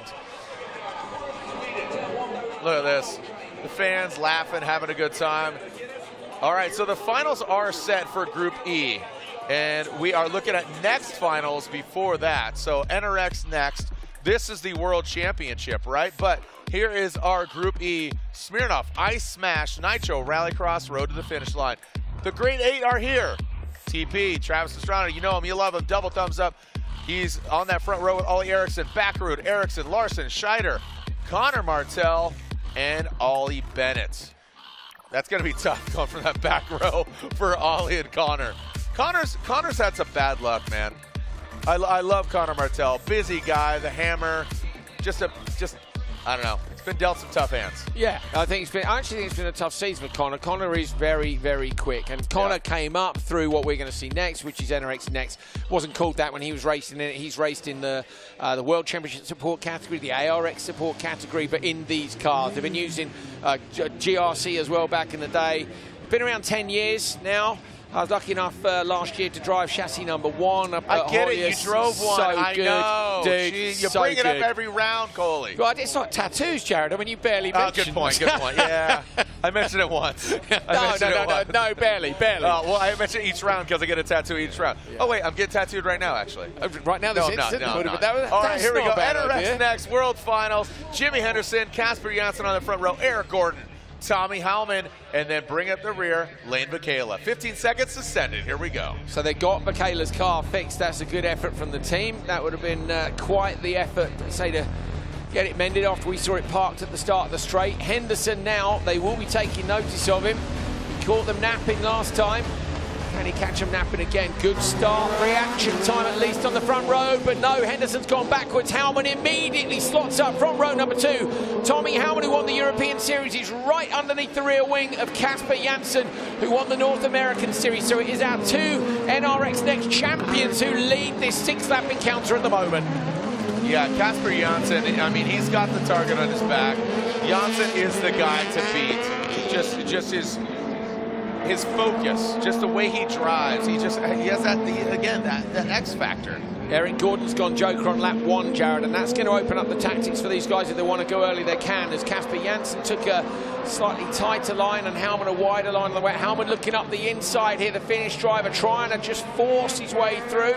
Look at this. The fans laughing, having a good time. All right, so the finals are set for Group E. And we are looking at next finals before that. So N R X next. This is the World Championship, right? But here is our Group E Smirnoff Ice Smash Nitro Rallycross Road to the Finish Line. The Great Eight are here. T P, Travis Pastrana, you know him, you love him. Double thumbs up. He's on that front row with Ollie Eriksson, Backerud, Eriksson, Larson, Scheider, Connor Martell, and Ollie Bennett. That's going to be tough going from that back row for Ollie and Connor. Connor's, Connor's had some bad luck, man. I, I love Connor Martell. Busy guy, the hammer. Just a, just, I don't know. It's been dealt some tough hands. Yeah, I think it's been, I actually think it's been a tough season for Connor. Connor is very, very quick. And Connor yeah. came up through what we're going to see next, which is N R X Next. Wasn't called that when he was racing in it. He's raced in the, uh, the World Championship support category, the A R X support category, but in these cars. They've been using uh, G R C as well back in the day. Been around ten years now. I was lucky enough uh, last year to drive chassis number one. Up I get it, you drove one. So I good. know. Dude, Gee, you so bring it good. up every round, Coley. Well, it's like tattoos, Jared. I mean, you barely oh, mentioned. good point, good point. Yeah, I mentioned it once. I no, mentioned no, it no, once. no, no, barely, barely. Uh, well, I mentioned each round because I get a tattoo each round. Yeah. Oh, wait, I'm getting tattooed right now, actually. Uh, right now, this no, instant? No, no, no. But that was, All right, here we go. N N R X next, World Finals. Jimmy Henderson, Casper Janssen on the front row, Eric Gordon, Tommy Howman, and then bring up the rear, Lane Michaela. fifteen seconds suspended. Here we go. So they got Michaela's car fixed. That's a good effort from the team. That would have been uh, quite the effort, say, to get it mended after we saw it parked at the start of the straight. Henderson now, they will be taking notice of him. He caught them napping last time. Can he catch him napping again? Good start, reaction time at least on the front row, but no, Henderson's gone backwards. Howman immediately slots up front row number two. Tommy Howman, who won the European Series, is right underneath the rear wing of Casper Janssen, who won the North American Series. So it is our two N R X Next champions who lead this six-lap encounter at the moment. Yeah, Casper Janssen, I mean, he's got the target on his back. Janssen is the guy to beat. Just, just his... his focus, just the way he drives, he just he has that the, again that, that X factor. Eric Gordon's gone joker on lap one, Jared, and that's going to open up the tactics for these guys if they want to go early. They can, as Casper Janssen took a slightly tighter line and Howman a wider line on the way. Howman looking up the inside here, the Finnish driver trying to just force his way through.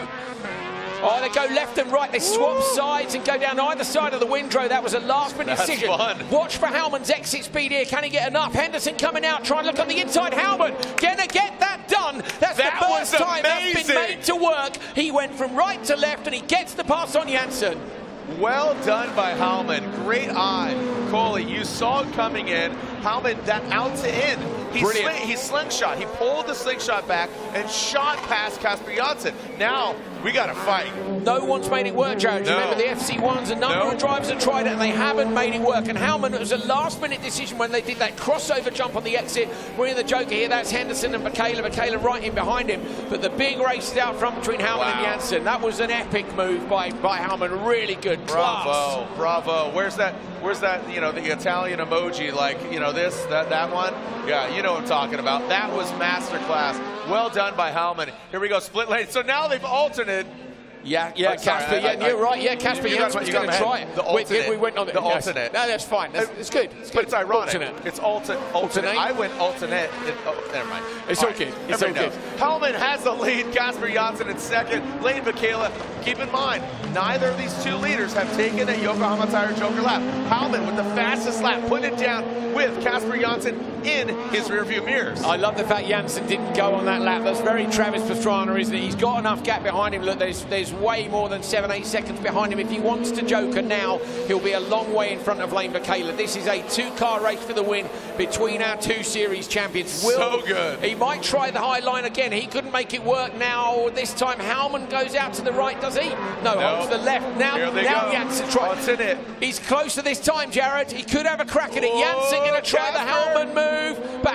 Oh, they go left and right. They swap Woo! sides and go down either side of the windrow. That was a last-minute decision. Fun. Watch for Howman's exit speed here. Can he get enough? Henderson coming out, trying to look on the inside. Howman gonna get that done. That's that the first time amazing. that's been made to work. He went from right to left, and he gets the pass on Janssen. Well done by Howman. Great eye. Coley, you saw it coming in. Howman, that out to in. He, sli he slingshot. He pulled the slingshot back and shot past Casper Janssen. Now, we got to fight. No one's made it work, Jared. No. Remember the F C ones, a number no. of drivers have tried it and they haven't made it work. And Howman, it was a last-minute decision when they did that crossover jump on the exit. We're in the joker here. That's Henderson and Michaela. Michaela right in behind him. But the big race is out front between Howman wow. and Janssen. That was an epic move by, by Howman. Really good. Bravo, Class. bravo. Where's that? Where's that? You know, the Italian emoji, like, you know, this, that, that one. Yeah, you know what I'm talking about. That was masterclass. Well done by Howman. Here we go, split lane. So now they've alternated. Yeah, yeah, oh, sorry, Casper, I, yeah, I, you're right. Yeah, Casper Janssen was going to try it. The alternate. We, we went on the, the yes. alternate. No, that's fine. That's, it's good. It's good. But it's ironic. Alternate. It's alter, alternate. alternate. I went alternate. It, oh, never mind. It's all okay. Right. It's okay. Howman has the lead. Casper Janssen in second. Lane Michaela. Keep in mind, neither of these two leaders have taken a Yokohama Tire Joker lap. Howman with the fastest lap, putting it down with Casper Janssen in his rearview mirrors. I love the fact Janssen didn't go on that lap. That's very Travis Pastrana, isn't it? He's got enough gap behind him. Look, there's there's way more than seven, eight seconds behind him. If he wants to joker now, he'll be a long way in front of Lane Michaela. This is a two-car race for the win between our two series champions. Will, so good. He might try the high line again. He couldn't make it work now. This time Howman goes out to the right, does he? No, no. to the left. Now, now Janssen tries. What's in it? He's closer this time, Jared. He could have a crack at it. Janssen going to try Casper. the Howman move, but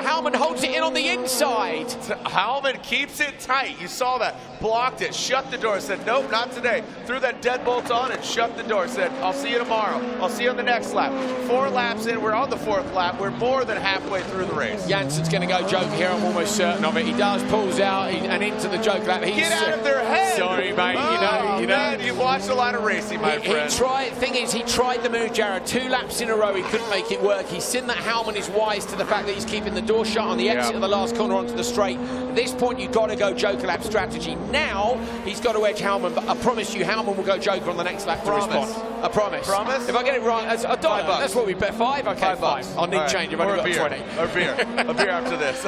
Hellman holds it in on the inside. Hellman keeps it tight. You saw that. Blocked it, shut the door, said, nope, not today. Threw that deadbolt on and shut the door. Said, I'll see you tomorrow. I'll see you on the next lap. Four laps in, we're on the fourth lap. We're more than halfway through the race. Jansen's going to go joke here, I'm almost certain of it. He does, pulls out and into the joke lap. He's, Get out of their head. Sorry, mate. Oh, you know, you know. Man, you've watched a lot of racing, my he, friend. He tried, thing is, he tried the move, Jared. Two laps in a row, he couldn't make it work. He's seen that Hellman is wise to the fact that he's keeping the door shut on the exit Yeah. of the last corner onto the straight. At this point, you've got to go Joker lap strategy. Now, he's got to edge Hellman, but I promise you, Hellman will go Joker on the next lap Promise. to respond. I promise. Promise? If I get it wrong, that's a dollar. That's what we bet. Five? Okay, Five fine. bucks. I'll need All right. change. I've Or only a got beer. twenty. A beer. A beer after this.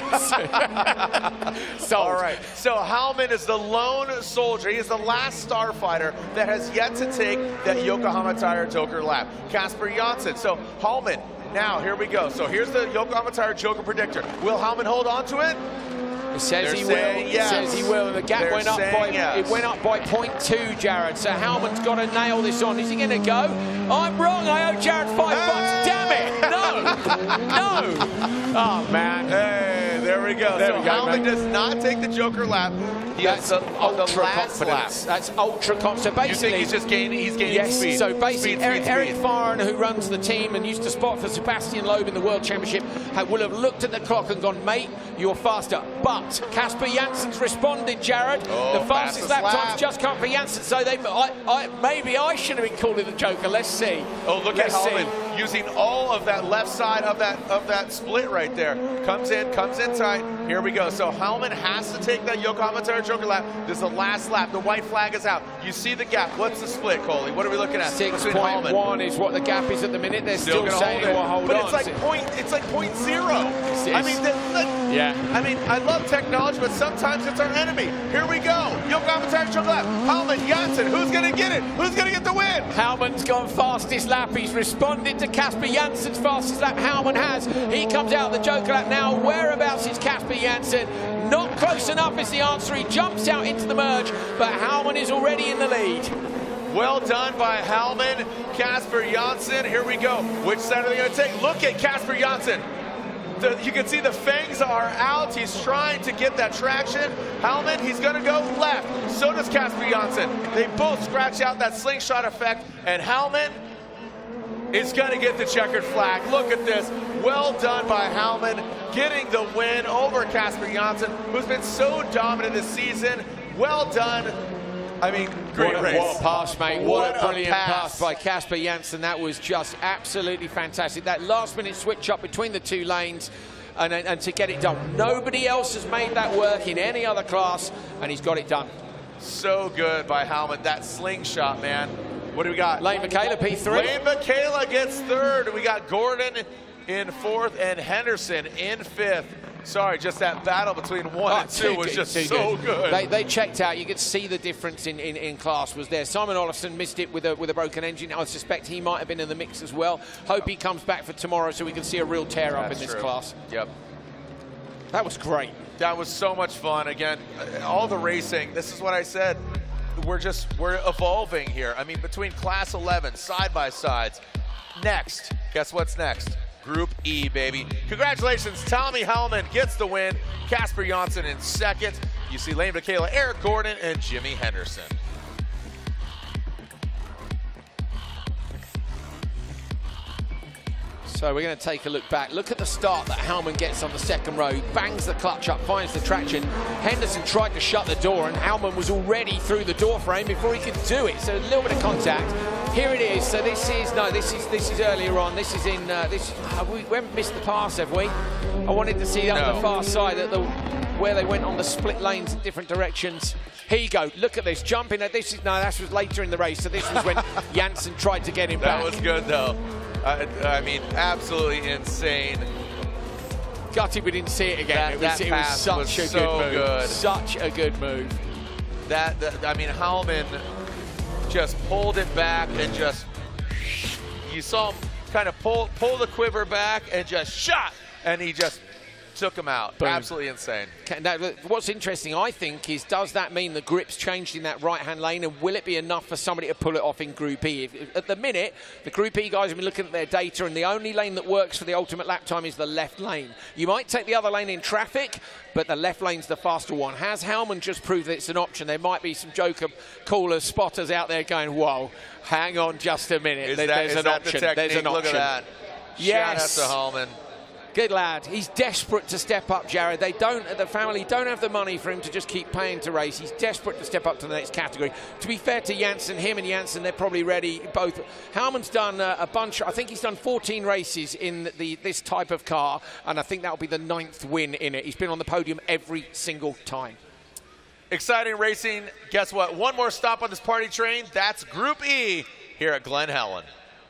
Sold. All right. So Hellman is the lone soldier. He is the last starfighter that has yet to take that Yokohama Tire Joker lap. Casper Janssen. So Hellman, now here we go. So here's the Yokohama Tire Joker predictor. Will Hellman hold on to it? It says They're he will. saying yes. It says he will. And the gap They're went up saying by yes. it went up by point two, Jared. So Hellman's got to nail this on. Is he going to go? I'm wrong. I owe Jared five Hey! bucks. Damn it! No, no. Oh man. Hey, there we go. There so we go, Hellman mate. does not take the Joker lap. He That's has the, on the ultra last lap. confidence. That's ultra confidence. So basically, You think he's just gaining? He's gaining yes, speed. so basically, Speed, speed, Eric, speed. Eric Farren, who runs the team and used to spot for Sebastian Loeb in the World Championship, ha- will have looked at the clock and gone, mate, you're faster. But Casper Janssen's responded, Jared. Oh, the fastest fastest lap, lap. times just come for Janssen. So they, I, I, maybe I should have been calling the Joker. Let's see. Oh, look Let's at see. Hellman using all of that left side of that of that split right there. Comes in, comes in tight. Here we go. So Hellman has to take that Yokohama Tire Joker lap. This is the last lap. The white flag is out. You see the gap. What's the split, Coley? What are we looking at? Six between point Hellman? one is what the gap is at the minute. They're still, Still, gonna saying hold it, we'll hold but on. it's like point. It's like point zero. It's- I mean, that, that, yeah. I mean, I love technology, but sometimes it's our enemy. Here we go. Yokohama Tire Joker lap. Hellman, Janssen. Who's gonna get it? Who's gonna get the win? Hellman's gone fastest lap. He's responded to Casper Janssen's fastest lap. Hellman has. He comes out the Joker lap now. Whereabouts is Casper Janssen? Not close enough is the answer. He jumps out into the merge, but Hellman is already in the lead. Well done by Hellman, Casper Janssen. Here we go. Which side are they going to take? Look at Casper Janssen. The, you can see the fangs are out. He's trying to get that traction. Hellman, he's going to go left. So does Casper Janssen. They both scratch out that slingshot effect, and Hellman is going to get the checkered flag. Look at this. Well done by Hellman, getting the win over Casper Janssen, who's been so dominant this season. Well done. I mean, great what a, race. What a pass, mate. What, What a brilliant a pass. pass by Casper Janssen. That was just absolutely fantastic. That last minute switch up between the two lanes and, and to get it done. Nobody else has made that work in any other class, and he's got it done. So good by Hellman. That slingshot, man. What do we got? Lane Michaela, P three. Lane Michaela gets third. We got Gordon in fourth and Henderson in fifth. Sorry, just that battle between one Oh, and two too was good, just too so good. They, they checked out. You could see the difference in, in, in class was there. Simon Olafsson missed it with a with a broken engine. I suspect he might have been in the mix as well. Hope he comes back for tomorrow so we can see a real tear up That's in this true. class. Yep. That was great. That was so much fun. Again, all the racing. This is what I said. We're just, we're evolving here. I mean, between class eleven, side-by-sides. Next, guess what's next? Group E, baby. Congratulations, Tommy Hellman gets the win. Casper Janssen in second. You see Lane Michaela, Eric Gordon, and Jimmy Henderson. So we're going to take a look back. Look at the start that Hellman gets on the second row. Bangs the clutch up, finds the traction. Henderson tried to shut the door, and Hellman was already through the door frame before he could do it. So a little bit of contact. Here it is. So this is no, this is this is earlier on. This is in uh, this. Have we, we haven't missed the pass, have we? I wanted to see that on No. the far side, at the where they went on the split lanes in different directions. Here you go. Look at this jumping. This is no, that was later in the race. So this was when Janssen tried to get him That back. was good, though. I, I mean, absolutely insane. Gutted we didn't see it again. That, it was, that it was pass such was a so good move. good. Such a good move. That, that I mean, Hellman just pulled it back and just, you saw him kind of pull pull the quiver back and just shot, and he just took him out. Boom. Absolutely insane. Can, that, what's interesting, I think, is does that mean the grip's changed in that right-hand lane, and will it be enough for somebody to pull it off in Group E? If, if, at the minute, the Group E guys have been looking at their data, and the only lane that works for the ultimate lap time is the left lane. You might take the other lane in traffic, but the left lane's the faster one. Has Hellman just proved that it's an option? There might be some joker callers, spotters out there going, whoa, hang on just a minute. Is There, that, there's is an that option. the technique? There's an Look option. at that. Yes. Shout out to Hellman. Good lad. He's desperate to step up, Jared. They don't, the family don't have the money for him to just keep paying to race. He's desperate to step up to the next category. To be fair to Janssen, him and Janssen, they're probably ready. Both. Hellman's done uh, a bunch. I think he's done fourteen races in the this type of car, and I think that'll be the ninth win in it. He's been on the podium every single time. Exciting racing. Guess what? One more stop on this party train. That's Group E here at Glen Helen.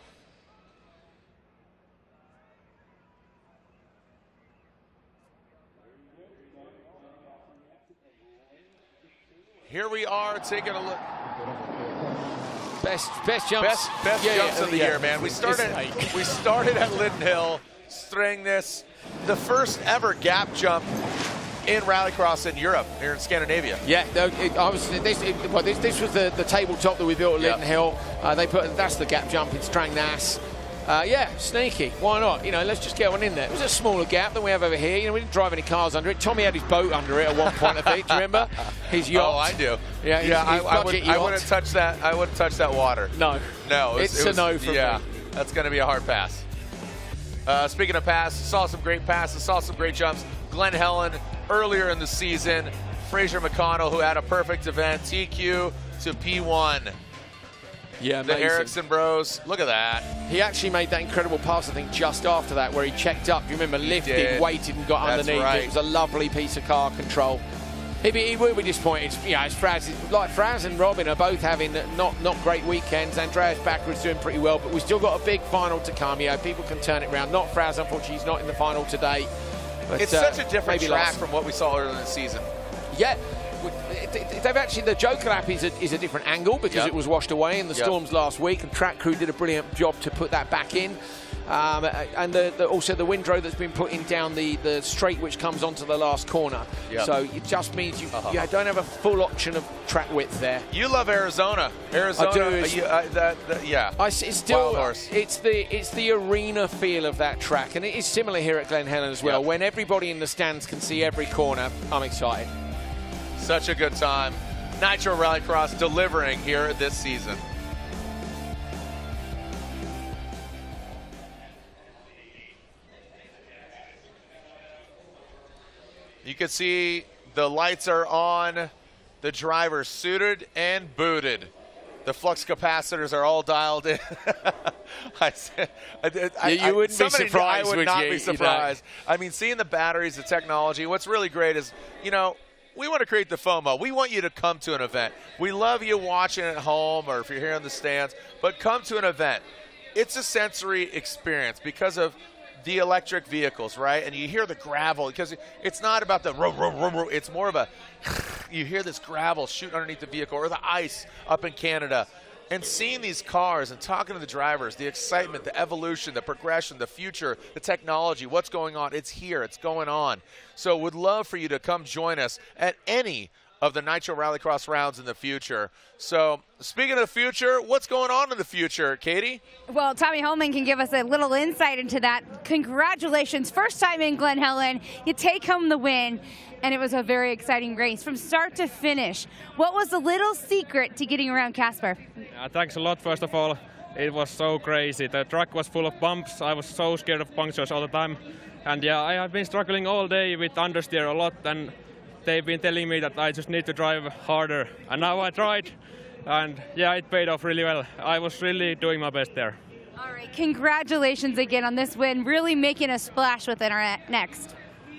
Here we are taking a look. Best best jumps. Best, best yeah, jumps yeah, of the yeah. year, man. We started we started at Linden Hill, string this, the first ever gap jump in Rallycross in Europe, here in Scandinavia. Yeah, no, it, I was. This, it, well, this, this was the, the tabletop that we built at Yep. Linden Hill. Uh, they put that's the gap jump in Strangnass. Uh, yeah, sneaky. Why not? You know, let's just get one in there. It was a smaller gap than we have over here. You know, we didn't drive any cars under it. Tommy had his boat under it at one point, I think. Do you remember? His yacht. Oh, I do. Yeah, his, yeah. his I, I, budget would, yacht. I wouldn't touch that. I wouldn't touch that water. No, no. It was, it's it was, a no for yeah, me. That's going to be a hard pass. Uh, speaking of pass, saw some great passes, saw some great jumps. Glen Helen earlier in the season. Fraser McConnell, who had a perfect event, T Q to P one. Yeah, the amazing. Ericsson bros. Look at that. He actually made that incredible pass, I think, just after that, where he checked up. You remember, lifted, did. waited, and got That's underneath. right. It was a lovely piece of car control. He'd be, he will be disappointed. You know, it's Fraz, like Fraz and Robin are both having not not great weekends. Andreas Backer is doing pretty well, but we've still got a big final to come. You know, people can turn it around. Not Fraz, unfortunately, he's not in the final today. But, It's uh, such a different maybe track last. from what we saw earlier in the season. Yeah. They've actually, the Joker lap is a, is a different angle because Yep. it was washed away in the Yep. storms last week, and track crew did a brilliant job to put that back in. Um, and the, the, also the windrow that's been put in down the, the straight which comes onto the last corner. Yep. So it just means you, Uh-huh. you don't have a full option of track width there. You love Arizona. Arizona. I do. uh, It's- you, uh, that, that, yeah. I, it's still, Wild horse. it's the it's the arena feel of that track, and it is similar here at Glen Helen as well. Yep. When everybody in the stands can see every corner, I'm excited. Such a good time. Nitro Rallycross delivering here this season. You can see the lights are on, the drivers suited and booted. The flux capacitors are all dialed in. I, said- I, I, Yeah, you wouldn't be somebody- surprised, I would would not you? be You know? surprised. I mean, seeing the batteries, the technology, what's really great is, you know, we want to create the FOMO. We want you to come to an event. We love you watching at home or if you're here in the stands, but come to an event. It's a sensory experience because of the electric vehicles, right? And you hear the gravel because it's not about the rum, rum, rum, rum. It's more of a, you hear this gravel shooting underneath the vehicle or the ice up in Canada. And seeing these cars and talking to the drivers, the excitement, the evolution, the progression, the future, the technology, what's going on, it's here, it's going on. So would love for you to come join us at any of the Nitro Rallycross rounds in the future. So speaking of the future, what's going on in the future, Katie? Well, Tommy Holman can give us a little insight into that. Congratulations, first time in Glen Helen. You take home the win, and it was a very exciting race from start to finish. What was the little secret to getting around Casper? Uh, thanks a lot, first of all. It was so crazy. The track was full of bumps. I was so scared of punctures all the time. And yeah, I have been struggling all day with understeer a lot, and they've been telling me that I just need to drive harder. And now I tried, and yeah, it paid off really well. I was really doing my best there. All right, congratulations again on this win, really making a splash within our next.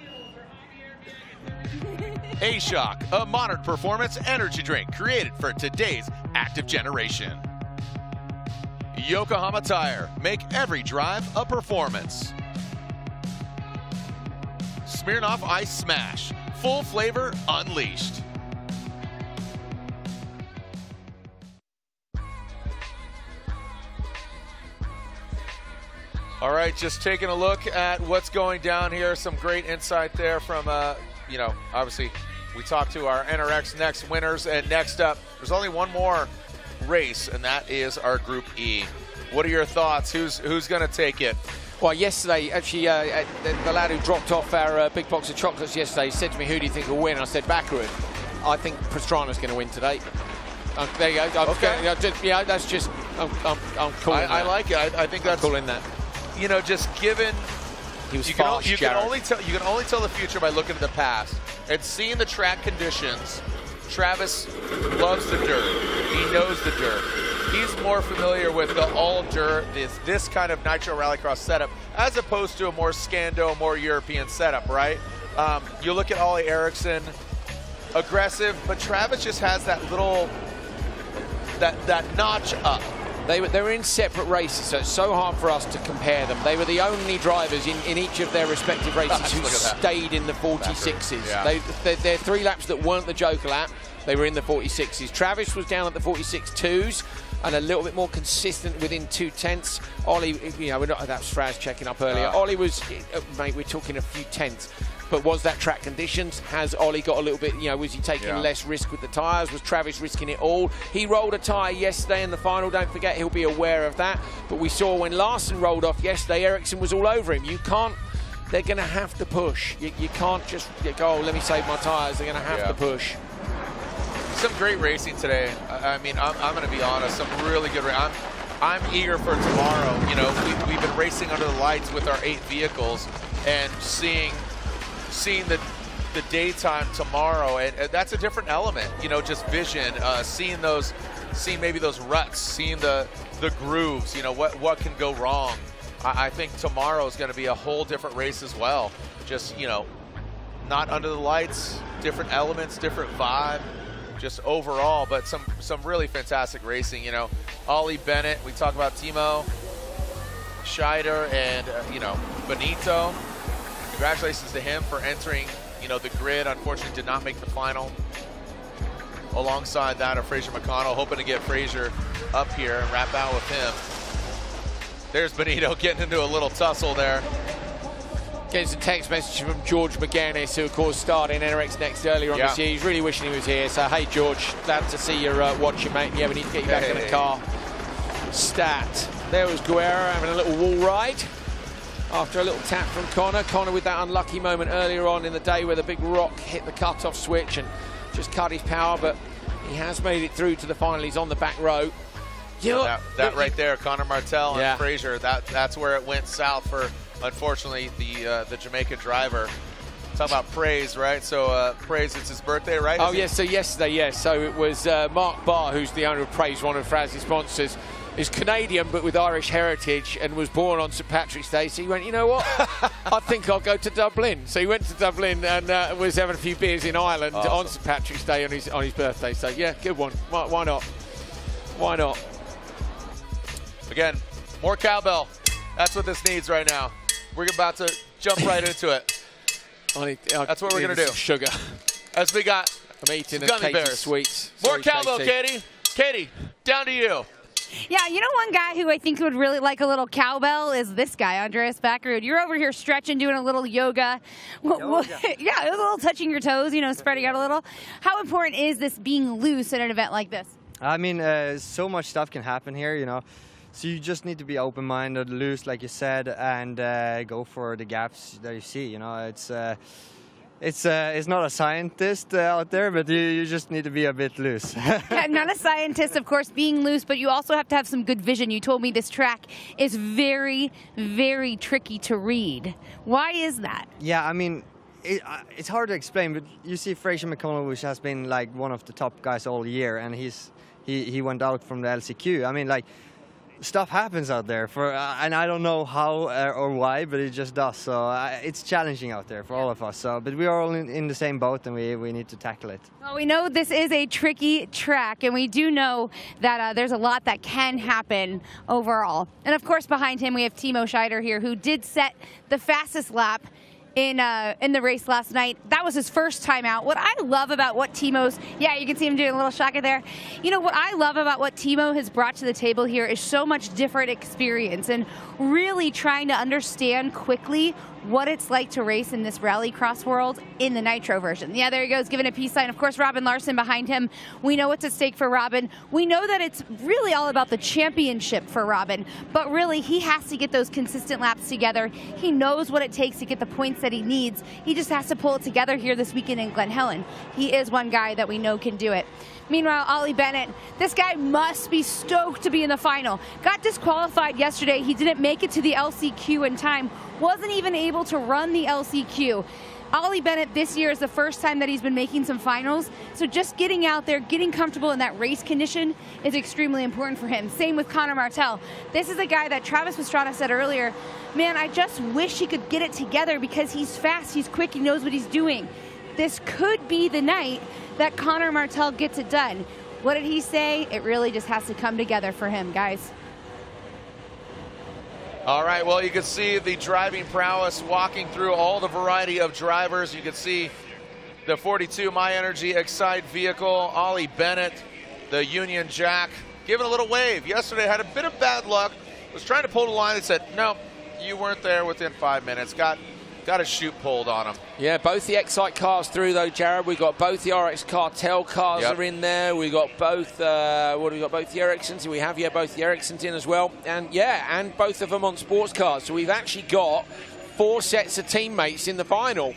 A-Shock, a modern performance energy drink created for today's active generation. Yokohama Tire, make every drive a performance. Smirnoff Ice Smash, full flavor unleashed. All right, just taking a look at what's going down here. Some great insight there from, uh, you know, obviously we talked to our N R X Next winners. And next up, there's only one more race, and that is our Group E. What are your thoughts? Who's who's going to take it? Well, yesterday, actually, uh, the, the lad who dropped off our uh, big box of chocolates yesterday said to me, who do you think will win? I said, Backerud. I think Pastrana's going to win today. Um, there you go. I'm Okay. Going, just, yeah, that's just, I'm, I'm, I'm calling I, that. I like it. I, I think that's I'm calling that. You know, just given He was you can, o- fast, you can Jared. only tell you can only tell the future by looking at the past and seeing the track conditions. Travis loves the dirt. He knows the dirt. He's more familiar with the all dirt, this this kind of Nitro Rallycross setup, as opposed to a more Scando, more European setup, right? Um, you look at Ollie Eriksson, aggressive, but Travis just has that little that that notch up. They were, they were in separate races, so it's so hard for us to compare them. They were the only drivers in, in each of their respective races who stayed in the forty-sixes. Yeah. They, they, they're three laps that weren't the Joker lap. They were in the forty-sixes. Travis was down at the forty-six twos and a little bit more consistent within two tenths. Ollie, you know, we're not, that was Fraz checking up earlier. Uh. Ollie was, uh, mate, we're talking a few tenths. But was that track conditions? Has Ollie got a little bit, you know, was he taking Yeah. less risk with the tyres? Was Travis risking it all? He rolled a tyre yesterday in the final, don't forget, he'll be aware of that. But we saw when Larson rolled off yesterday, Ericsson was all over him. You can't, they're going to have to push. You, you can't just go, oh, let me save my tyres. They're going to have Yeah. to push. Some great racing today. I I mean, I'm, I'm going to be honest. Some really good. Ra- I'm, I'm eager for tomorrow. You know, we, we've been racing under the lights with our eight vehicles and seeing, seeing the the daytime tomorrow, and, and that's a different element. You know, just vision, uh, seeing those, seeing maybe those ruts, seeing the the grooves. You know, what what can go wrong. I, I think tomorrow is going to be a whole different race as well. Just, you know, not under the lights, different elements, different vibe. Just overall, but some some really fantastic racing. You know, Ollie Bennett, we talk about Timo Scheider and uh, you know, Benito. Congratulations to him for entering, you know, the grid. Unfortunately, did not make the final. Alongside that of Fraser McConnell, hoping to get Fraser up here and wrap out with him. There's Benito getting into a little tussle there. Gets a text message from George McGannis, who of course starred in N R X Next earlier on Yeah. this year. He's really wishing he was here. So hey George, glad to see you uh, watching, mate. Yeah, we need to get you back in the Hey. car. Stat. There was Guerra having a little wall ride after a little tap from Connor. Connor with that unlucky moment earlier on in the day where the big rock hit the cut-off switch and just cut his power, but he has made it through to the final. He's on the back row. You know, that, that right there, Connor Martel Yeah. and Fraser. That that's where it went south for, unfortunately, the uh, the Jamaica driver. Talk about praise, right? So uh, praise, it's his birthday, right? Oh Is yes, so yesterday, yes. So it was uh, Mark Barr, who's the owner of Praise, one of Fraz's sponsors, is Canadian but with Irish heritage and was born on Saint Patrick's Day. So he went, you know what? I think I'll go to Dublin. So he went to Dublin and uh, was having a few beers in Ireland Awesome. on Saint Patrick's Day on his on his birthday. So yeah, good one. Why, why not? Why not? Again, more cowbell. That's what this needs right now. We're about to jump right into it. I need, I That's what we're need going to do. some Sugar. As we got I'm eating a gummy Katie bears. sweets. More Sorry, cowbell, Katie. Katie. Katie, down to you. Yeah, you know one guy who I think would really like a little cowbell is this guy, Andreas Backerud. You're over here stretching, doing a little yoga. What- what- yeah, it was a little touching your toes, you know, spreading out a little. How important is this being loose at an event like this? I mean, uh, so much stuff can happen here, you know. So you just need to be open-minded, loose, like you said, and uh, go for the gaps that you see. You know, it's uh, it's uh, it's not a scientist uh, out there, but you, you just need to be a bit loose. Yeah, not a scientist, of course, being loose, but you also have to have some good vision. You told me this track is very, very tricky to read. Why is that? Yeah, I mean, it, uh, it's hard to explain, but you see Fraser McConnell, which has been like one of the top guys all year, and he's he he went out from the L C Q. I mean, like. Stuff happens out there, for, uh, and I don't know how uh, or why, but it just does. So uh, it's challenging out there for all of us. So, but we are all in, in the same boat, and we we need to tackle it. Well, we know this is a tricky track, and we do know that uh, there's a lot that can happen overall. And of course, behind him, we have Timo Scheider here, who did set the fastest lap in uh, in the race last night. That was his first time out. What I love about what Timo's, yeah, you can see him doing a little shocker there. You know, what I love about what Timo has brought to the table here is so much different experience and really trying to understand quickly what it's like to race in this rallycross world in the Nitro version. Yeah, there he goes, giving a peace sign. Of course, Robin Larson behind him. We know what's at stake for Robin. We know that it's really all about the championship for Robin, but really he has to get those consistent laps together. He knows what it takes to get the points that he needs. He just has to pull it together here this weekend in Glen Helen. He is one guy that we know can do it. Meanwhile, Ollie Bennett, this guy must be stoked to be in the final. Got disqualified yesterday. He didn't make it to the L C Q in time. Wasn't even able to run the L C Q. Ollie Bennett this year is the first time that he's been making some finals. So just getting out there, getting comfortable in that race condition is extremely important for him. Same with Connor Martell. This is a guy that Travis Pastrana said earlier, man, I just wish he could get it together because he's fast, he's quick, he knows what he's doing. This could be the night that Connor Martell gets it done. What did he say? It really just has to come together for him, guys. All right, well, you can see the driving prowess walking through all the variety of drivers. You can see the forty-two My Energy Excite vehicle, Ollie Bennett, the Union Jack, giving a little wave. Yesterday had a bit of bad luck, was trying to pull the line and said, no, you weren't there within five minutes. Got Got a shoot pulled on him. Yeah, both the Excite cars through though, Jared. We got both the R X Cartel cars yep. are in there. We got both. Uh, what do we got? Both the Ericssons. We have yeah, both the Ericssons in as well. And yeah, and both of them on sports cars. So we've actually got four sets of teammates in the final.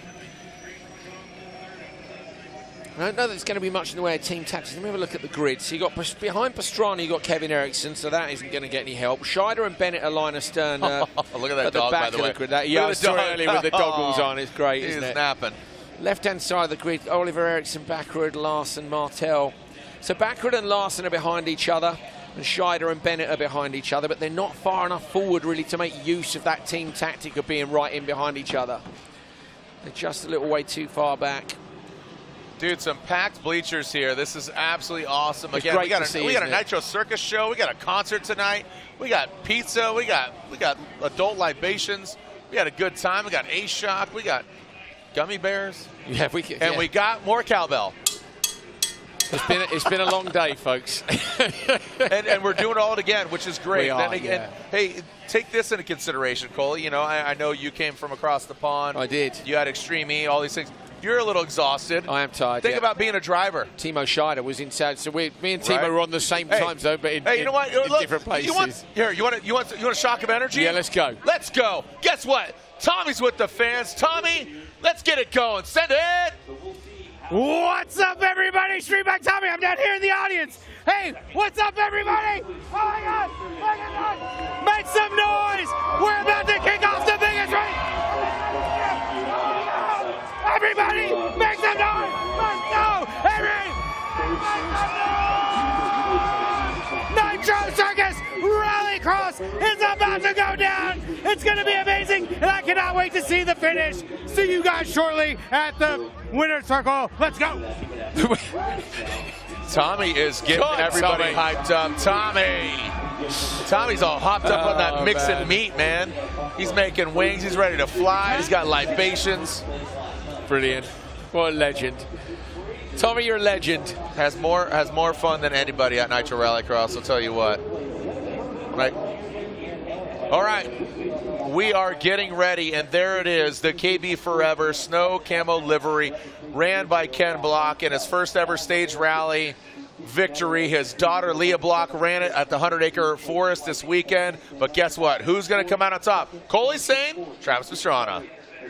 I don't know that there's going to be much in the way of team tactics. Let me have a look at the grid. So you got behind Pastrana, you got Kevin Eriksson, so that isn't going to get any help. Scheider and Bennett are line astern. Uh, look at that at dog, the back by the of way. The grid. That, yeah, I was early with the goggles on. It's great, He's isn't it? snapping. Left-hand side of the grid, Oliver Eriksson, Backward, Larson, Martell. So Backward and Larson are behind each other, and Scheider and Bennett are behind each other, but they're not far enough forward, really, to make use of that team tactic of being right in behind each other. They're just a little way too far back. Dude, some packed bleachers here. This is absolutely awesome. It's Again, great we got to a, see, we got a isn't it? Nitro Circus show. We got a concert tonight. We got pizza. We got we got adult libations. We had a good time. We got Ace Shock. We got gummy bears. Yeah, we and yeah. we got more cowbell. It's been a, it's been a long day, folks. and, and we're doing it all again, which is great. We are, then again, yeah. Hey, take this into consideration, Cole. You know, I, I know you came from across the pond. I did. You had Extreme E, all these things. You're a little exhausted. I am tired. Think yeah. about being a driver. Timo Scheider was inside, so we, me and Timo Right. were on the same Hey. time zone, but in, Hey, you in, know what? in Look, different places. You want, here, you want, you want, you want a shock of energy? Yeah, let's go. Let's go. Guess what? Tommy's with the fans. Tommy, let's get it going. Send it. What's up, everybody? Streetback Tommy, I'm down here in the audience. Hey, what's up, everybody? Oh my God, look at that. Make some noise. We're about to kick off the biggest race. Everybody, make some noise. Let's go. Everybody, make some noise. Nitro Circus Rallycross is about to go down. It's going to be amazing, and I cannot wait to see the finish. See you guys shortly at the winner's circle. Let's go. Tommy is getting Go on, everybody Tommy. hyped up. Tommy. Tommy's all hopped up on that Oh, mixing man. meat, man. He's making wings. He's ready to fly. He's got libations. Brilliant. What a legend. Tommy, you're a legend. Has more has more fun than anybody at Nitro Rallycross, I'll tell you what. Right. All right. We are getting ready, and there it is, the K B Forever Snow Camo livery, ran by Ken Block in his first ever stage rally victory. His daughter, Leah Block, ran it at the hundred acre Forest this weekend. But guess what? Who's going to come out on top? Coley Sane, Travis Pastrana.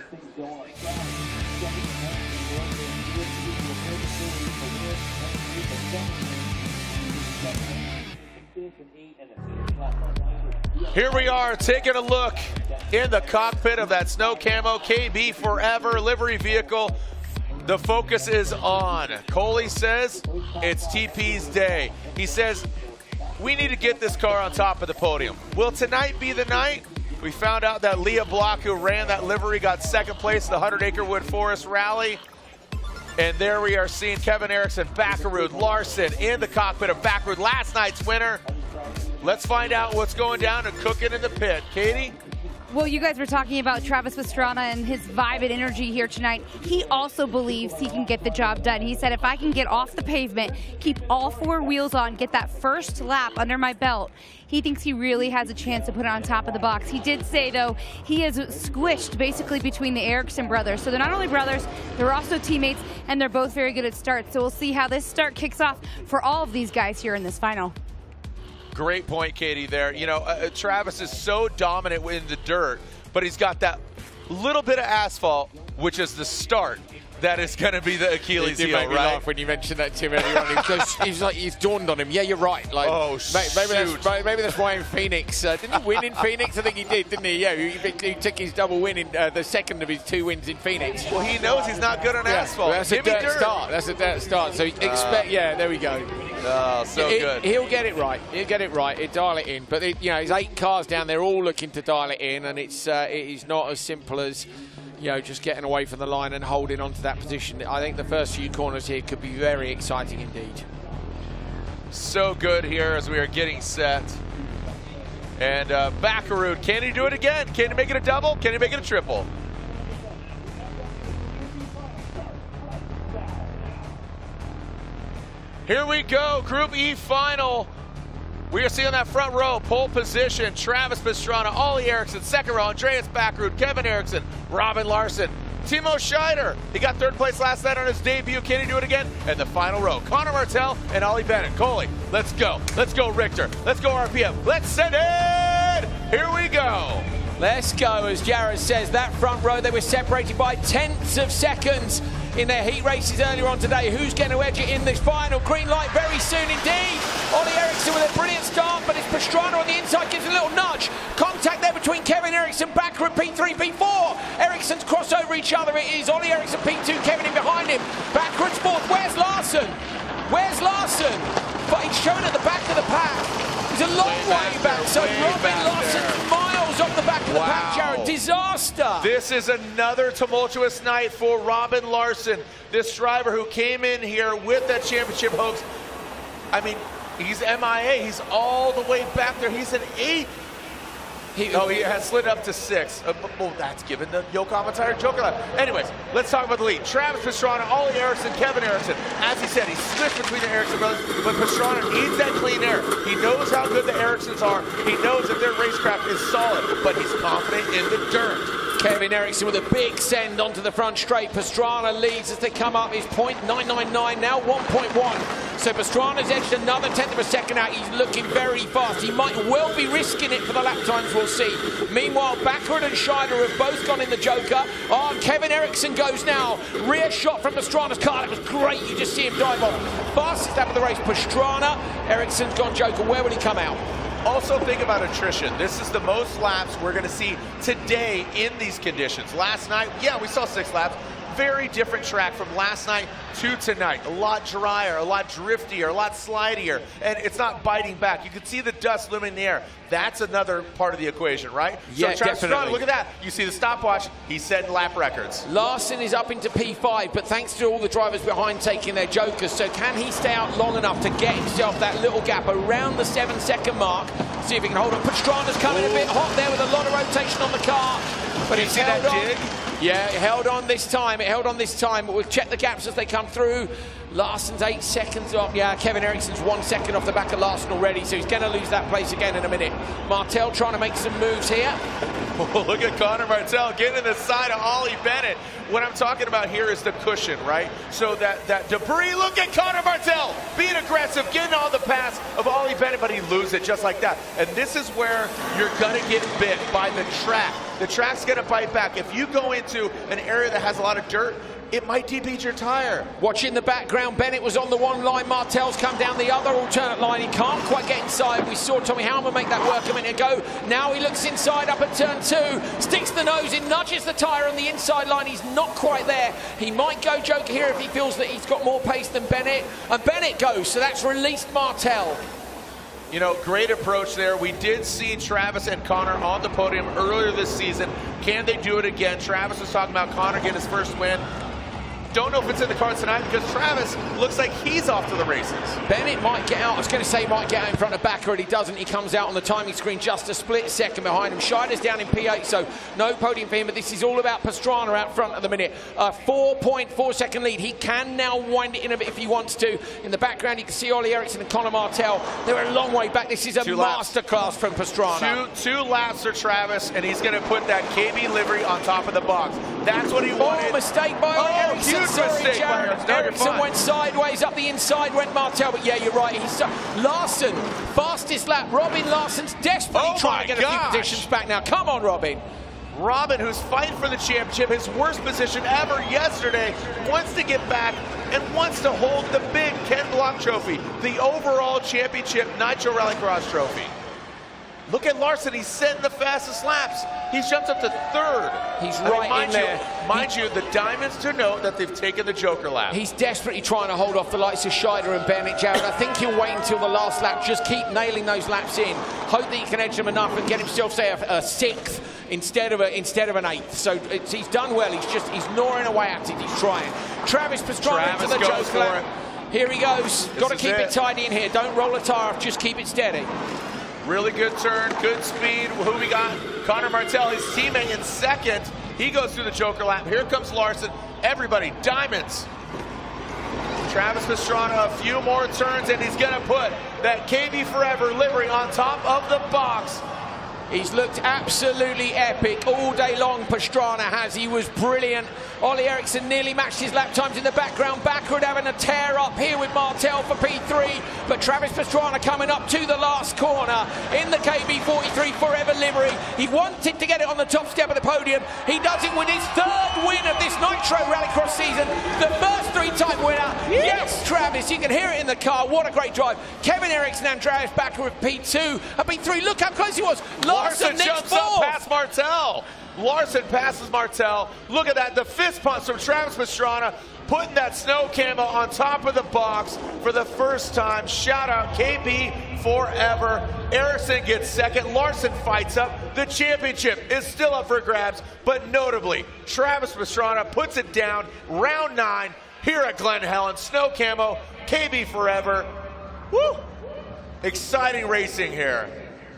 Here we are taking a look in the cockpit of that Snow Camo K B Forever livery vehicle. The focus is on. Coley says it's T P's day. He says we need to get this car on top of the podium. Will tonight be the night? We found out that Leah Block, who ran that livery, got second place at the hundred acre Wood Forest Rally. And there we are seeing Kevin Eriksson, Backerud, Larson in the cockpit of Backerud, last night's winner. Let's find out what's going down and cooking in the pit. Katie? Well, you guys were talking about Travis Pastrana and his vibe and energy here tonight. He also believes he can get the job done. He said, if I can get off the pavement, keep all four wheels on, get that first lap under my belt, he thinks he really has a chance to put it on top of the box. He did say, though, he is squished basically between the Ericsson brothers. So they're not only brothers, they're also teammates, and they're both very good at starts. So we'll see how this start kicks off for all of these guys here in this final. Great point, Katie, there. You know, uh, Travis is so dominant in the dirt, but he's got that little bit of asphalt, which is the start. That is going to be the Achilles heel, heel, make me right? laugh when you mentioned that to him earlier on. He's, he's like, he's dawned on him. Yeah, you're right. Like, oh, maybe, maybe, shoot. that's, maybe that's why in Phoenix. Uh, didn't he win in Phoenix? I think he did, didn't he? Yeah, he, he took his double win in uh, the second of his two wins in Phoenix. Well, he knows he's not good on yeah. asphalt. Well, that's Give a dirt, me dirt start. That's a dirt start. So expect. Uh, yeah, there we go. Oh, so he, good. He'll get it right. He'll get it right. He'll dial it in. But it, you know, there's eight cars down there, all looking to dial it in, and it's uh, it is not as simple as, you know, just getting away from the line and holding on to that position. I think the first few corners here could be very exciting indeed. So good here as we are getting set. And uh, Baccarood, can he do it again? Can he make it a double? Can he make it a triple? Here we go, Group E final. We are seeing that front row, pole position, Travis Pastrana, Ollie Eriksson, second row, Andreas Baccarood, Kevin Eriksson, Robin Larson, Timo Scheider. He got third place last night on his debut. Can he do it again? And the final row, Connor Martell and Ollie Bennett. Coley, let's go. Let's go, Richter. Let's go, R P M. Let's send it. Here we go. Let's go, as Jared says, that front row, they were separated by tenths of seconds in their heat races earlier on today. Who's going to edge it in this final? Green light very soon indeed. Ollie Eriksson with a brilliant start, but it's Pastrana on the inside, gives a little nudge. Contact there between Kevin Eriksson, Baccarood P three, P four. Eriksson's cross over each other. It is Ollie Eriksson P two, Kevin in behind him. Baccarood's fourth. Where's Larson? Where's Larson? But he's shown at the back of the pack. He's a long way, way back, back. So Robin Larson miles off the back of the wow. pack, Jared. Disaster. This is another tumultuous night for Robin Larson, this driver who came in here with that championship hopes. I mean, he's M I A. He's all the way back there. He's an eight. He, oh, he has slid up to six. Uh, well, that's given the Yokohama Tire Joker lap. Anyways, let's talk about the lead. Travis Pastrana, Ollie Eriksson, Kevin Eriksson. As he said, he's switched between the Eriksson brothers, but Pastrana needs that clean air. He knows how good the Erikssons are. He knows that their racecraft is solid, but he's confident in the dirt. Kevin Eriksson with a big send onto the front straight. Pastrana leads as they come up. His point nine nine nine now, one point one. So Pastrana's edged another tenth of a second out. He's looking very fast. He might well be risking it for the lap times, we'll see. Meanwhile, Baccarood and Scheider have both gone in the Joker. Oh, Kevin Eriksson goes now. Rear shot from Pastrana's car. That was great. You just see him dive off. Fastest lap of the race, Pastrana. Eriksson's gone Joker. Where will he come out? Also think about attrition. This is the most laps we're going to see today in these conditions. Last night, yeah, we saw six laps. Very different track from last night to tonight. A lot drier, a lot driftier, a lot slidier, and it's not biting back. You can see the dust looming in the air. That's another part of the equation, right? Yeah, so Travis definitely. Pastrana, look at that. You see the stopwatch. He's setting lap records. Larson is up into P five, but thanks to all the drivers behind taking their Jokers, so can he stay out long enough to get himself that little gap around the seven second mark? See if he can hold on. Pastrana's coming Ooh. a bit hot there with a lot of rotation on the car, but he's held on. Dig? Yeah, it held on this time. It held on this time. But we'll check the gaps as they come through. Larson's eight seconds off. Yeah, Kevin Eriksson's one second off the back of Larson already, so he's going to lose that place again in a minute. Martell trying to make some moves here. Oh, look at Connor Martell getting to the side of Ollie Bennett. What I'm talking about here is the cushion, right? So that, that debris, look at Connor Martell being aggressive, getting on the pass of Ollie Bennett, but he loses it just like that. And this is where you're going to get bit by the track. The track's going to bite back. If you go into an area that has a lot of dirt, it might debeat your tire. Watch in the background, Bennett was on the one line, Martell's come down the other alternate line. He can't quite get inside. We saw Tommy Halman make that work a minute ago. Now he looks inside up at turn two, sticks the nose in, nudges the tire on the inside line. He's not quite there. He might go Joker here if he feels that he's got more pace than Bennett. And Bennett goes, so that's released Martell. You know, great approach there. We did see Travis and Connor on the podium earlier this season. Can they do it again? Travis was talking about Connor getting his first win. Don't know if it's in the cards tonight because Travis looks like he's off to the races. Bennett might get out. I was going to say he might get out in front of Backer, and he doesn't. He comes out on the timing screen just a split second behind him. Scheider's down in P eight, so no podium for him, but this is all about Pastrana out front at the minute. A four point four second lead. He can now wind it in a bit if he wants to. In the background, you can see Ollie Eriksson and Conor Martell. They're a long way back. This is a masterclass from Pastrana. Two, two laps for Travis, and he's going to put that K B livery on top of the box. That's what he wanted. Oh, mistake by Ollie oh, Eriksson. Huge Sorry, mistake Jared. by Eriksson went sideways, up the inside went Martell, but yeah, you're right. He's uh, Larson, fastest lap. Robin Larson's desperately Oh trying to get my a few gosh. positions back now. Come on, Robin. Robin, who's fighting for the championship, his worst position ever yesterday, wants to get back and wants to hold the big Ken Block trophy, the overall championship Nitro Rallycross trophy. Look at Larson, he's setting the fastest laps. He's jumped up to third. He's I right mean, mind in you, there. Mind you, the Diamonds to note that they've taken the Joker lap. He's desperately trying to hold off the likes of Scheider and Bennett, Jared. I think he'll wait until the last lap. Just keep nailing those laps in. Hope that he can edge them enough and get himself, say, a, a sixth instead of a, instead of an eighth. So it's, he's done well. He's just he's gnawing away at it. He's trying. Travis Pastrana into the goes Joker for lap. it. Here he goes. Got to keep it. it tidy in here. Don't roll a tire off. Just keep it steady. Really good turn, good speed. Who we got? Conor Martell, his teammate in second. He goes through the Joker lap. Here comes Larson. Everybody, Diamonds. Travis Pastrana, a few more turns, and he's going to put that K B Forever livery on top of the box. He's looked absolutely epic all day long, Pastrana has. He was brilliant. Ollie Eriksson nearly matched his lap times in the background. Backward having a tear up here with Martell for P three. But Travis Pastrana coming up to the last corner in the K B forty-three Forever livery. He wanted to get it on the top step of the podium. He does it with his third win of this Nitro Rallycross season. The first three-time winner. Yes, Travis, you can hear it in the car. What a great drive. Kevin Eriksson and Travis Backer with P two. And P three, look how close he was. Larson, Larson jumps up past Martell. Larson passes Martell. Look at that, the fist pump from Travis Pastrana, putting that snow camo on top of the box for the first time. Shout out K B Forever. Eriksson gets second. Larson fights up. The championship is still up for grabs, but notably, Travis Pastrana puts it down. Round nine here at Glen Helen. Snow camo, K B Forever. Woo! Exciting racing here.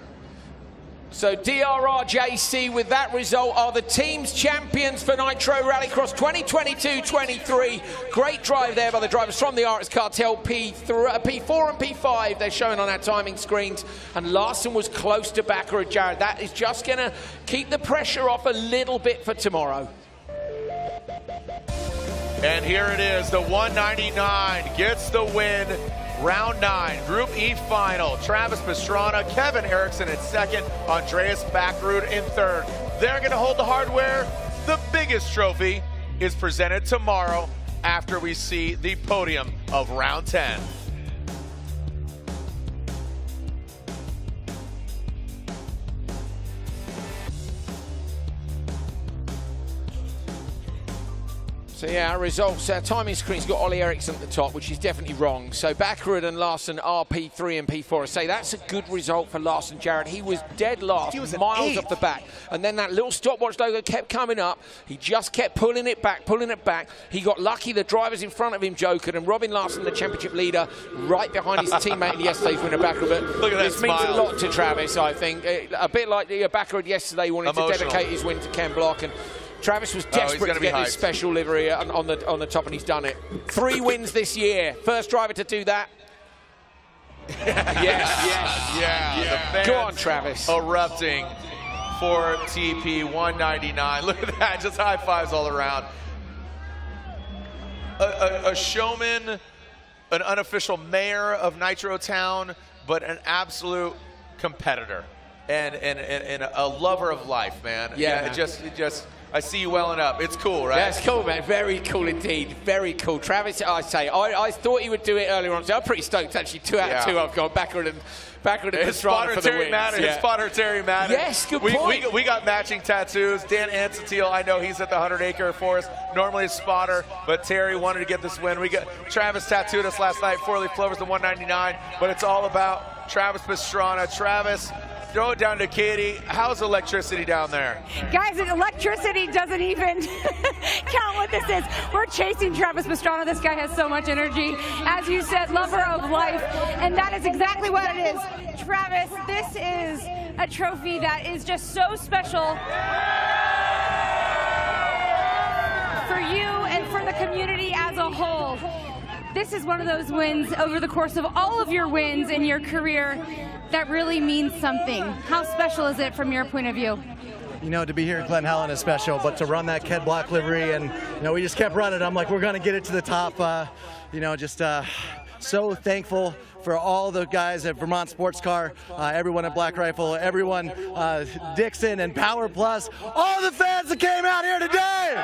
So D R R J C with that result are the team's champions for Nitro Rallycross twenty twenty-two twenty-three. Great drive there by the drivers from the R X Cartel P four and P five. They're showing on our timing screens. And Larson was close to Backer and Jared. That is just going to keep the pressure off a little bit for tomorrow. And here it is, the one ninety-nine gets the win. Round nine, Group E final. Travis Pastrana, Kevin Eriksson in second, Andreas Backrud in third. They're going to hold the hardware. The biggest trophy is presented tomorrow after we see the podium of round ten. So yeah, our results, our timing screen's got Ollie Eriksson at the top, which is definitely wrong. So Backerud and Larson are P three and P four. I say that's a good result for Larson, Jared. He was dead last, He was miles off the back. And then that little stopwatch logo kept coming up. He just kept pulling it back, pulling it back. He got lucky. The drivers in front of him jokered, and Robin Larson, the championship leader, right behind his teammate in yesterday's winner, Backerud. But Look at that this smile. means a lot to Travis, I think. A bit like the Backerud yesterday, wanted Emotional. to dedicate his win to Ken Block. And Travis was Oh, he's desperate gonna to be get hyped. his special livery on, on the on the top, and he's done it. Three wins this year. First driver to do that. yes, yes, Yeah, yeah. the fans Go on, Travis. erupting for T P one ninety-nine. Look at that, just high fives all around. A, a, a showman, an unofficial mayor of Nitro Town, but an absolute competitor and and, and, and a lover of life, man. Yeah, it just it just. I see you welling up. It's cool, right? That's cool, man. Very cool indeed. Very cool. Travis, I say, I, I thought he would do it earlier on. So I'm pretty stoked. Actually, two out Yeah. of two. I've gone backward and backward and His Pastrana spotter for the Terry wins. Madden. Yeah. His spotter Terry Madden. Yes, good we, point. We, we got matching tattoos. Dan Ansteel, I know he's at the hundred acre forest. Normally a spotter, but Terry wanted to get this win. We got Travis tattooed us last night. Four leaf clovers, the one ninety-nine. But it's all about Travis Pastrana. Travis, throw it down to Katie. How's electricity down there? Guys, electricity doesn't even count with what this is. We're chasing Travis Pastrana. This guy has so much energy. As you said, lover of life. And that is exactly what it is. Travis, this is a trophy that is just so special for you and for the community as a whole. This is one of those wins over the course of all of your wins in your career that really means something. How special is it from your point of view? You know, to be here at Glen Helen is special, but to run that Ked Block livery, and, you know, we just kept running. I'm like, we're going to get it to the top. Uh, you know, just uh, so thankful for all the guys at Vermont Sports Car, uh, everyone at Black Rifle, everyone, uh, Dixon and Power Plus, all the fans that came out here today.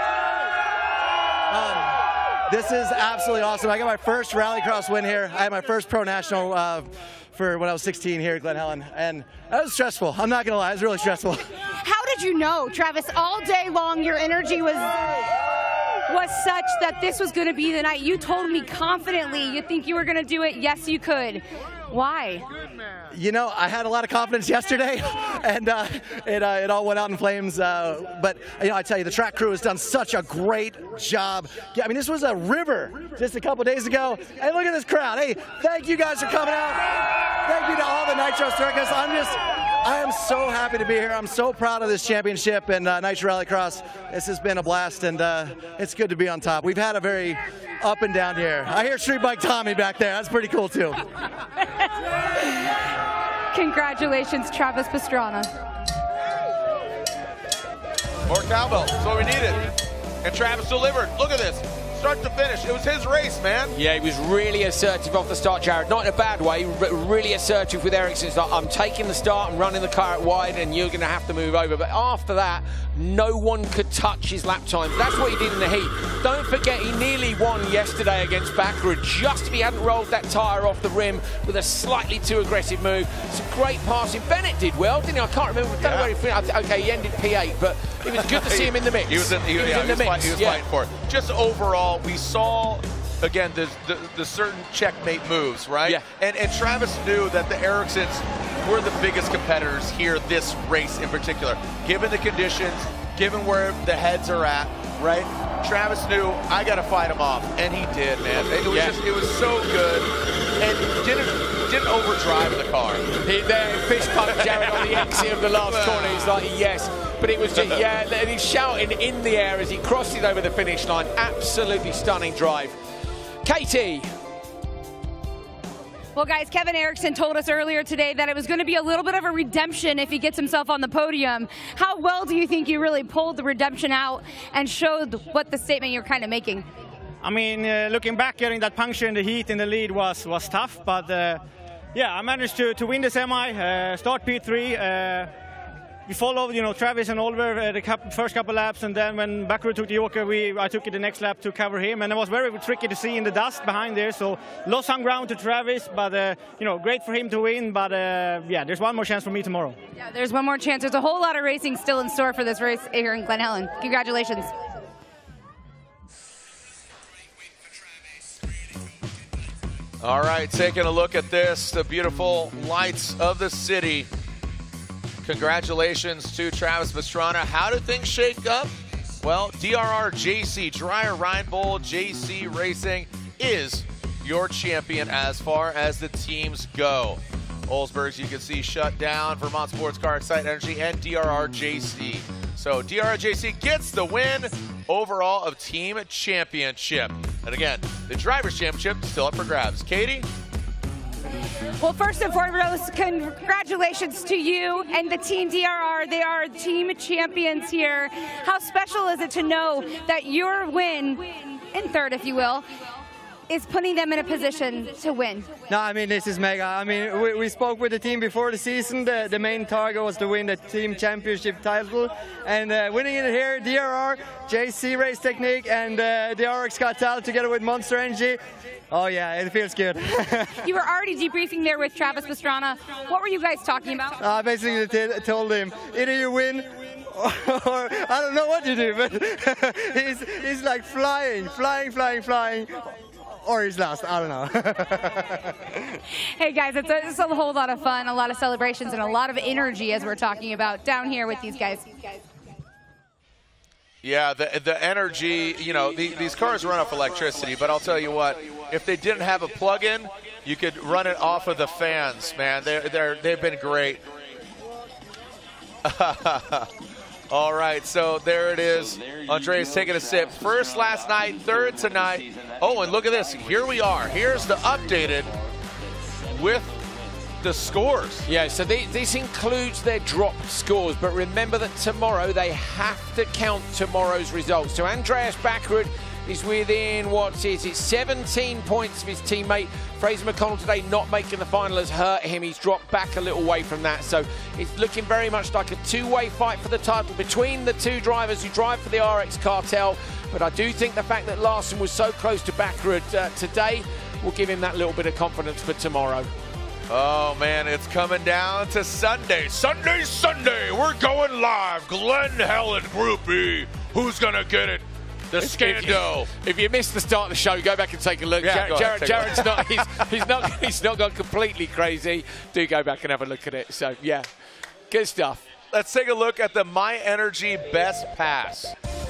Um, This is absolutely awesome. I got my first Rallycross win here. I had my first Pro National uh, for when I was sixteen here at Glen Helen, and that was stressful. I'm not gonna lie, it was really stressful. How did you know, Travis, all day long your energy was was such that this was gonna be the night? You told me confidently you think you were gonna do it. Yes, you could. Why? You know, I had a lot of confidence yesterday, and uh, it, uh, it all went out in flames. Uh, but, you know, I tell you, the track crew has done such a great job. Yeah, I mean, this was a river just a couple days ago. Hey, look at this crowd. Hey, thank you guys for coming out. Thank you to all the Nitro Circus. I'm just, I am so happy to be here. I'm so proud of this championship and uh, Nitro Rallycross. This has been a blast, and uh, it's good to be on top. We've had a very up and down here. I hear Street Bike Tommy back there. That's pretty cool, too. Congratulations, Travis Pastrana. More cowbell. That's what we needed. And Travis delivered. Look at this. Start to finish. It was his race, man. Yeah, he was really assertive off the start, Jared. Not in a bad way, but really assertive with Ericsson. It's like, I'm taking the start and running the car out wide, and you're going to have to move over. But after that, no one could touch his lap times. That's what he did in the heat. Don't forget, he nearly won yesterday against Backrud, just if he hadn't rolled that tyre off the rim with a slightly too aggressive move. Some great passing. Bennett did well, didn't he? I can't remember. Don't know where he finished. Okay, he ended P eight, but it was good to see him in the mix. He was in, he, he was yeah, in he the was mix. Fight, he was yeah. fighting for it. Just overall, we saw, again, the, the, the certain checkmate moves, right? Yeah. And, and Travis knew that the Ericssons were the biggest competitors here this race in particular. Given the conditions, given where the heads are at, right? Travis knew, I got to fight him off. And he did, man. It was, yeah. just, it was so good. And didn't, didn't overdrive the car. He there, fist pump Jared on the exit of the last corner. He's like, yes. But it was just, yeah, and he's shouting in the air as he crosses over the finish line. Absolutely stunning drive. Katie. Well, guys, Kevin Ericsson told us earlier today that it was going to be a little bit of a redemption if he gets himself on the podium. How well do you think you really pulled the redemption out and showed what the statement you're kind of making? I mean, uh, looking back, getting that puncture in the heat in the lead was was tough, but uh, yeah, I managed to, to win the semi, uh, start P three. Uh, we followed, you know, Travis and Oliver uh, the cup, first couple laps, and then when Backrud took the Joker, we I took it the next lap to cover him, and it was very tricky to see in the dust behind there. So lost some ground to Travis, but uh, you know, great for him to win. But uh, yeah, there's one more chance for me tomorrow. Yeah, there's one more chance. There's a whole lot of racing still in store for this race here in Glen Helen. Congratulations. All right, taking a look at this, the beautiful lights of the city. Congratulations to Travis Pastrana. How did things shake up? Well, D R R J C, Dreyer Reinbold J C Racing is your champion as far as the teams go. Olsberg's, you can see, shut down. Vermont Sports Car, Excite Energy, and D R R J C. So D R R J C gets the win overall of team championship. And again, the driver's championship still up for grabs. Katie? Well, first and foremost, congratulations to you and the team D R R. They are team champions here. How special is it to know that your win, in third if you will, is putting them in a position to win? No, I mean, this is mega. I mean, we, we spoke with the team before the season. The, the main target was to win the team championship title. And uh, winning it here, D R R, J C Race Technique, and uh, the R X Cartel together with Monster Energy. Oh yeah, it feels good. You were already debriefing there with Travis Pastrana. What were you guys talking about? I uh, basically t told him, either you win or, or I don't know what you do, but he's, he's like flying, flying, flying, flying. Or he's lost, I don't know. Hey guys, it's a, it's a whole lot of fun, a lot of celebrations, and a lot of energy as we're talking about down here with these guys. Yeah, the the energy, you know, the, these cars run off electricity, but I'll tell you what, if they didn't have a plug-in, you could run it off of the fans, man. They're, they're, they've been great. All right, so there it is. Andreas taking a sip. First last night, third tonight. Oh, and look at this. Here we are. Here's the updated with the scores. Yeah, so they, this includes their dropped scores, but remember that tomorrow they have to count tomorrow's results. So Andreas Backrud is within, what is it, seventeen points of his teammate. Fraser McConnell today not making the final has hurt him. He's dropped back a little way from that. So it's looking very much like a two-way fight for the title between the two drivers who drive for the R X Cartel. But I do think the fact that Larson was so close to Backrud uh, today will give him that little bit of confidence for tomorrow. Oh, man, it's coming down to Sunday. Sunday, Sunday, we're going live. Glen Helen Group E. Who's going to get it? The Scando. If, if you missed the start of the show, go back and take a look. Yeah, Jared, ahead, Jared, Jared's not he's, he's not he's not gone completely crazy. Do go back and have a look at it. So yeah, good stuff. Let's take a look at the My Energy Best Pass.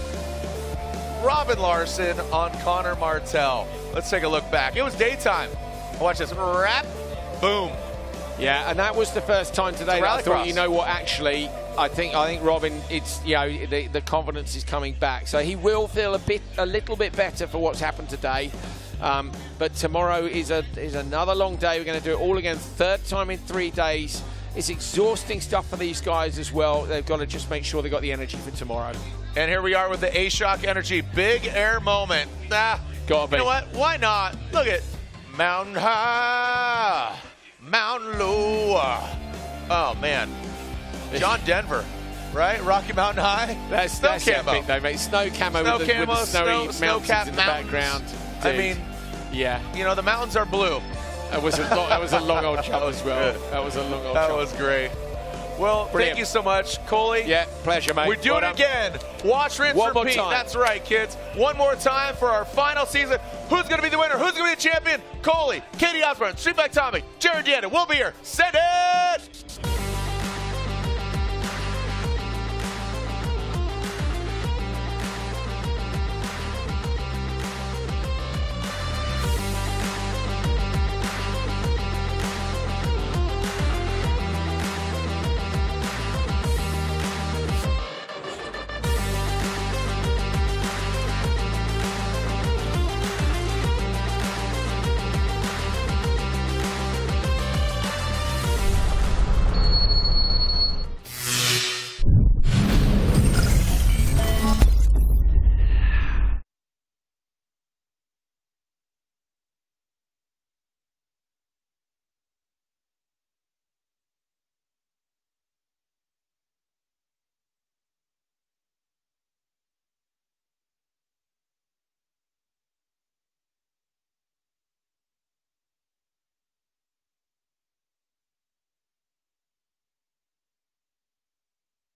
Robin Larson on Connor Martell. Let's take a look back. It was daytime. Watch this. Rap. Boom. Yeah, and that was the first time today that I thought, you know what, actually, I think I think Robin, it's, you know, the, the confidence is coming back. So he will feel a bit, a little bit better for what's happened today. Um, but tomorrow is a is another long day. We're going to do it all again, third time in three days. It's exhausting stuff for these guys as well. They've got to just make sure they've got the energy for tomorrow. And here we are with the A-Shock Energy Big Air moment. Ah, Gotta be. You know what? Why not? Look at Mountain High, Mountain Low. Oh, man. John Denver, right? Rocky Mountain High. That's, snow that's camo. epic, though, mate. Snow camo, snow with, the, camo, with the snowy snow, mountains snow-capped in the mountains. background. I Dude. mean, yeah. You know, the mountains are blue. That was a long, that was a long old jump as well. Good. That was a long old That jump. was great. Well, Brilliant. thank you so much, Coley. Yeah, pleasure, mate. We do Well it done. again. Watch, rinse, One more repeat. time. That's right, kids. One more time for our final season. Who's going to be the winner? Who's going to be the champion? Coley, Katie Osborne, Streetback Tommy, Jared Deanna. We'll be here. Send it!